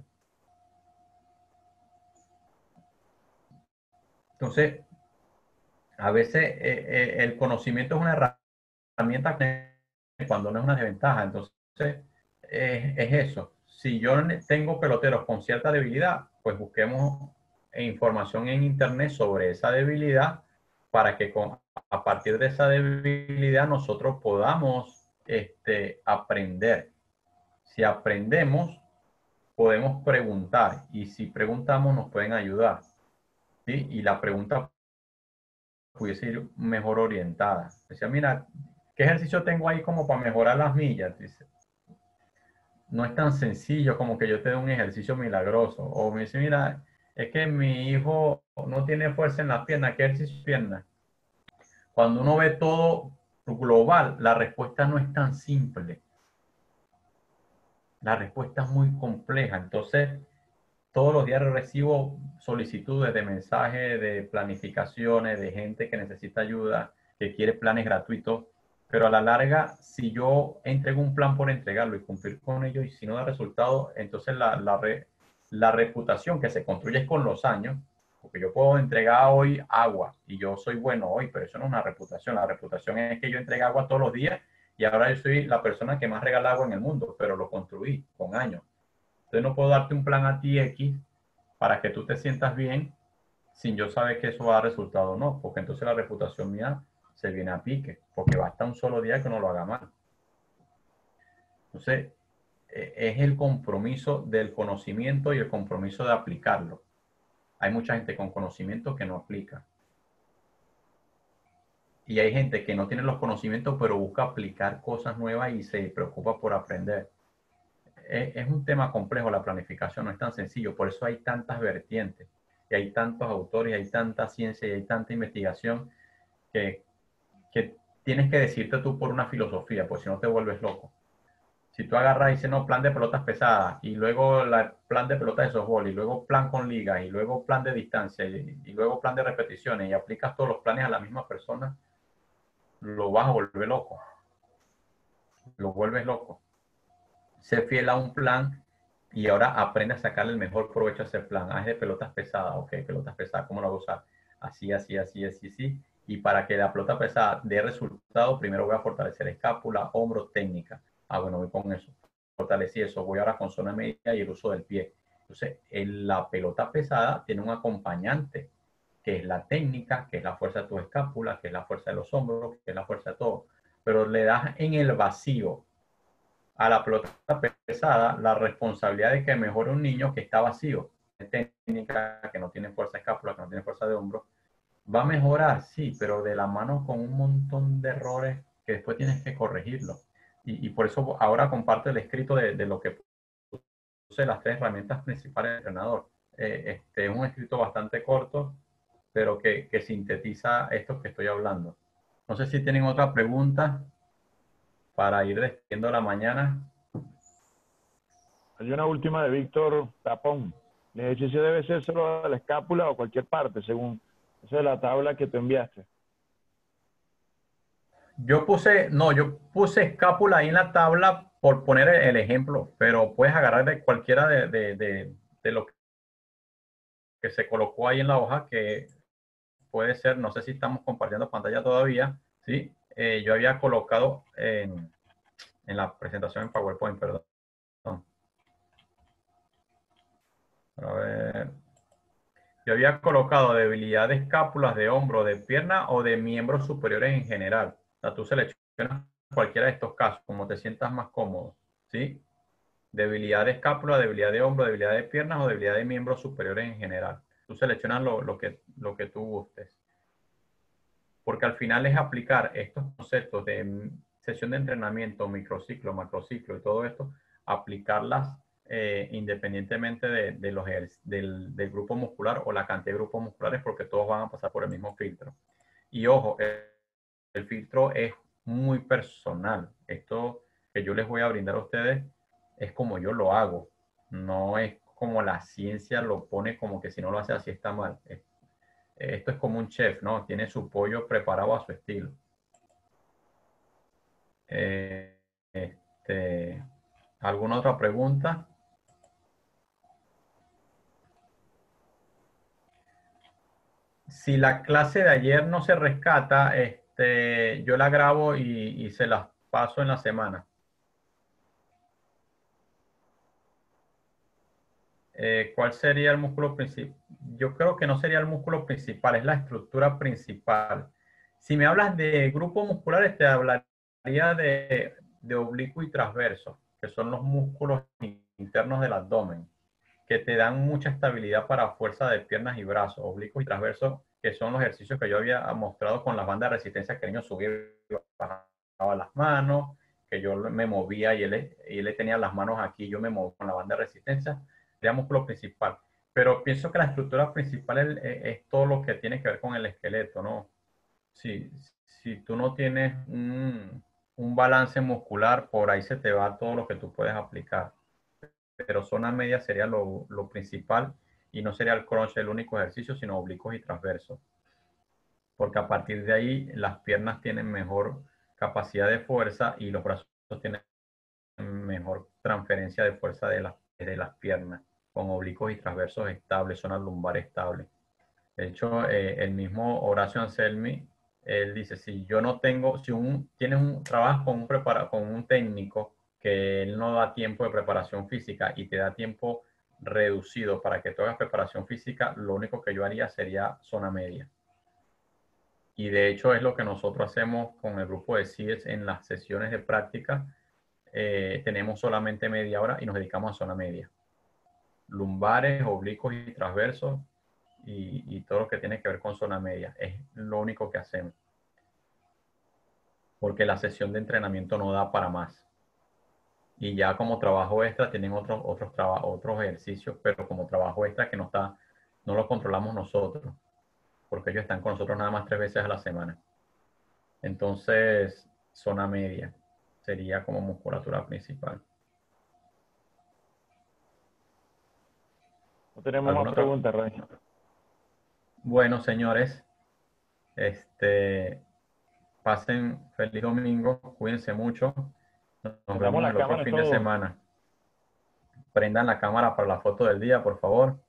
Entonces, a veces el conocimiento es una herramienta cuando no es una desventaja. Entonces, es eso. Si yo tengo peloteros con cierta debilidad, pues busquemos información en internet sobre esa debilidad para que a partir de esa debilidad nosotros podamos aprender. Si aprendemos, podemos preguntar, y si preguntamos nos pueden ayudar. ¿Sí? Y la pregunta pudiese ir mejor orientada. Decía, mira, ¿qué ejercicio tengo ahí como para mejorar las millas? Dice, no es tan sencillo como que yo te dé un ejercicio milagroso. O me dice, mira, es que mi hijo no tiene fuerza en las piernas, ¿qué ejercicio de piernas? Cuando uno ve todo global, la respuesta no es tan simple. La respuesta es muy compleja. Entonces, todos los días recibo solicitudes de mensajes, de planificaciones, de gente que necesita ayuda, que quiere planes gratuitos, pero a la larga, si yo entrego un plan por entregarlo y cumplir con ello, y si no da resultado, entonces la reputación que se construye es con los años, porque yo puedo entregar hoy agua y yo soy bueno hoy, pero eso no es una reputación. La reputación es que yo entregué agua todos los días y ahora yo soy la persona que más regala agua en el mundo, pero lo construí con años. Entonces no puedo darte un plan a ti X para que tú te sientas bien sin yo saber que eso va a dar resultado o no, porque entonces la reputación mía se viene a pique, porque basta un solo día que uno lo haga mal. Entonces, es el compromiso del conocimiento y el compromiso de aplicarlo. Hay mucha gente con conocimiento que no aplica. Y hay gente que no tiene los conocimientos, pero busca aplicar cosas nuevas y se preocupa por aprender. Es un tema complejo la planificación, no es tan sencillo, por eso hay tantas vertientes, y hay tantos autores, y hay tanta ciencia, y hay tanta investigación que tienes que decirte tú por una filosofía, pues si no te vuelves loco. Si tú agarras y dices, no, plan de pelotas pesadas, y luego plan de pelotas de softball, y luego plan con ligas, y luego plan de distancia, y luego plan de repeticiones, y aplicas todos los planes a la misma persona, lo vas a volver loco. Lo vuelves loco. Sé fiel a un plan y ahora aprende a sacarle el mejor provecho a ese plan. Ah, es de pelotas pesadas, ok, pelotas pesadas, ¿cómo lo voy a usar? Así, así, así, así, así. Y para que la pelota pesada dé resultado, primero voy a fortalecer escápula, hombro, técnica. Ah, bueno, voy con eso. Fortalecí eso, voy ahora con zona media y el uso del pie. Entonces, la pelota pesada tiene un acompañante, que es la técnica, que es la fuerza de tu escápula, que es la fuerza de los hombros, que es la fuerza de todo. Pero le das en el vacío a la pelota pesada la responsabilidad de que mejore un niño que está vacío, técnica, que no tiene fuerza de escápula, que no tiene fuerza de hombro, va a mejorar, sí, pero de la mano con un montón de errores que después tienes que corregirlo. Y por eso ahora comparto el escrito de lo que puse, las 3 herramientas principales del entrenador. Es un escrito bastante corto, pero que sintetiza esto que estoy hablando. No sé si tienen otra pregunta para ir despidiendo la mañana.
Hay una última de Víctor Tapón. ¿El ejercicio debe ser solo de la escápula o cualquier parte, según esa es la tabla que te enviaste?
Yo puse escápula ahí en la tabla por poner el ejemplo, pero puedes agarrar de cualquiera de lo que se colocó ahí en la hoja, que puede ser, no sé si estamos compartiendo pantalla todavía, ¿sí? Yo había colocado en la presentación en PowerPoint, perdón. A ver. Yo había colocado debilidad de escápulas, de hombro, de pierna o de miembros superiores en general. O sea, tú seleccionas cualquiera de estos casos, como te sientas más cómodo, ¿sí? Debilidad de escápula, debilidad de hombro, debilidad de piernas o debilidad de miembros superiores en general. Tú seleccionas lo que tú gustes. Porque al final es aplicar estos conceptos de sesión de entrenamiento, microciclo, macrociclo y todo esto, aplicarlas independientemente del grupo muscular o la cantidad de grupos musculares, porque todos van a pasar por el mismo filtro. Y ojo, el filtro es muy personal. Esto que yo les voy a brindar a ustedes es como yo lo hago. No es como la ciencia lo pone, como que si no lo hace así está mal. Esto es como un chef, ¿no? Tiene su pollo preparado a su estilo. ¿Alguna otra pregunta? Si la clase de ayer no se rescata, yo la grabo y se las paso en la semana. ¿Cuál sería el músculo principal? Yo creo que no sería el músculo principal, es la estructura principal. Si me hablas de grupos musculares, te hablaría de oblicuo y transverso, que son los músculos internos del abdomen, que te dan mucha estabilidad para fuerza de piernas y brazos. Oblicuo y transverso, que son los ejercicios que yo había mostrado con las bandas de resistencia, que el niño subía y bajaba las manos, que yo me movía y él tenía las manos aquí, yo me movo con la banda de resistencia, sería músculo principal. Pero pienso que la estructura principal es todo lo que tiene que ver con el esqueleto, ¿no? Si tú no tienes un balance muscular, por ahí se te va todo lo que tú puedes aplicar. Pero zona media sería lo principal y no sería el crunch el único ejercicio, sino oblicuos y transversos. Porque a partir de ahí las piernas tienen mejor capacidad de fuerza y los brazos tienen mejor transferencia de fuerza de las piernas, con oblicuos y transversos estables, zona lumbar estable. De hecho, el mismo Horacio Anselmi, él dice, si yo no tengo, tienes un trabajo con un técnico que él no da tiempo de preparación física y te da tiempo reducido para que tú hagas preparación física, lo único que yo haría sería zona media. Y de hecho es lo que nosotros hacemos con el grupo de CIES en las sesiones de práctica. Tenemos solamente media hora y nos dedicamos a zona media. Lumbares, oblicuos y transversos y todo lo que tiene que ver con zona media. Es lo único que hacemos. Porque la sesión de entrenamiento no da para más. Y ya como trabajo extra tienen otros ejercicios, pero como trabajo extra que no lo controlamos nosotros, porque ellos están con nosotros nada más 3 veces a la semana. Entonces, zona media sería como musculatura principal.
No tenemos más preguntas, Ray.
Bueno, señores, pasen feliz domingo, cuídense mucho. Nos vemos el otro fin de semana. Prendan la cámara para la foto del día, por favor.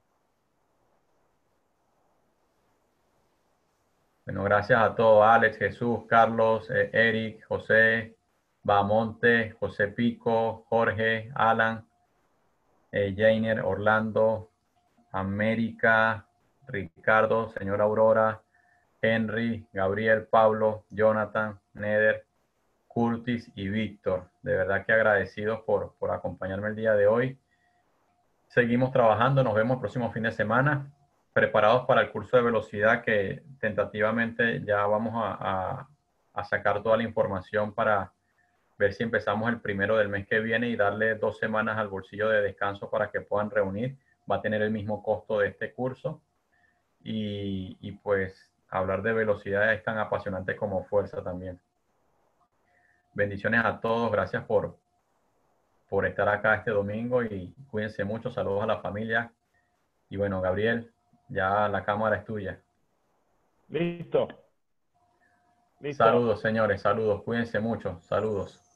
Bueno, gracias a todos, Alex, Jesús, Carlos, Eric, José, Bamonte, José Pico, Jorge, Alan, Jainer, Orlando, América, Ricardo, señora Aurora, Henry, Gabriel, Pablo, Jonathan, Neder, Curtis y Víctor. De verdad que agradecidos por acompañarme el día de hoy. Seguimos trabajando, nos vemos el próximo fin de semana, preparados para el curso de velocidad que tentativamente ya vamos a sacar toda la información para ver si empezamos el 1 del mes que viene y darle 2 semanas al bolsillo de descanso para que puedan reunir. Va a tener el mismo costo de este curso y pues hablar de velocidad es tan apasionante como fuerza también. Bendiciones a todos, gracias por estar acá este domingo y cuídense mucho, saludos a la familia. Y bueno, Gabriel, ya la cámara es tuya.
Listo.
Saludos, señores, saludos, cuídense mucho, saludos.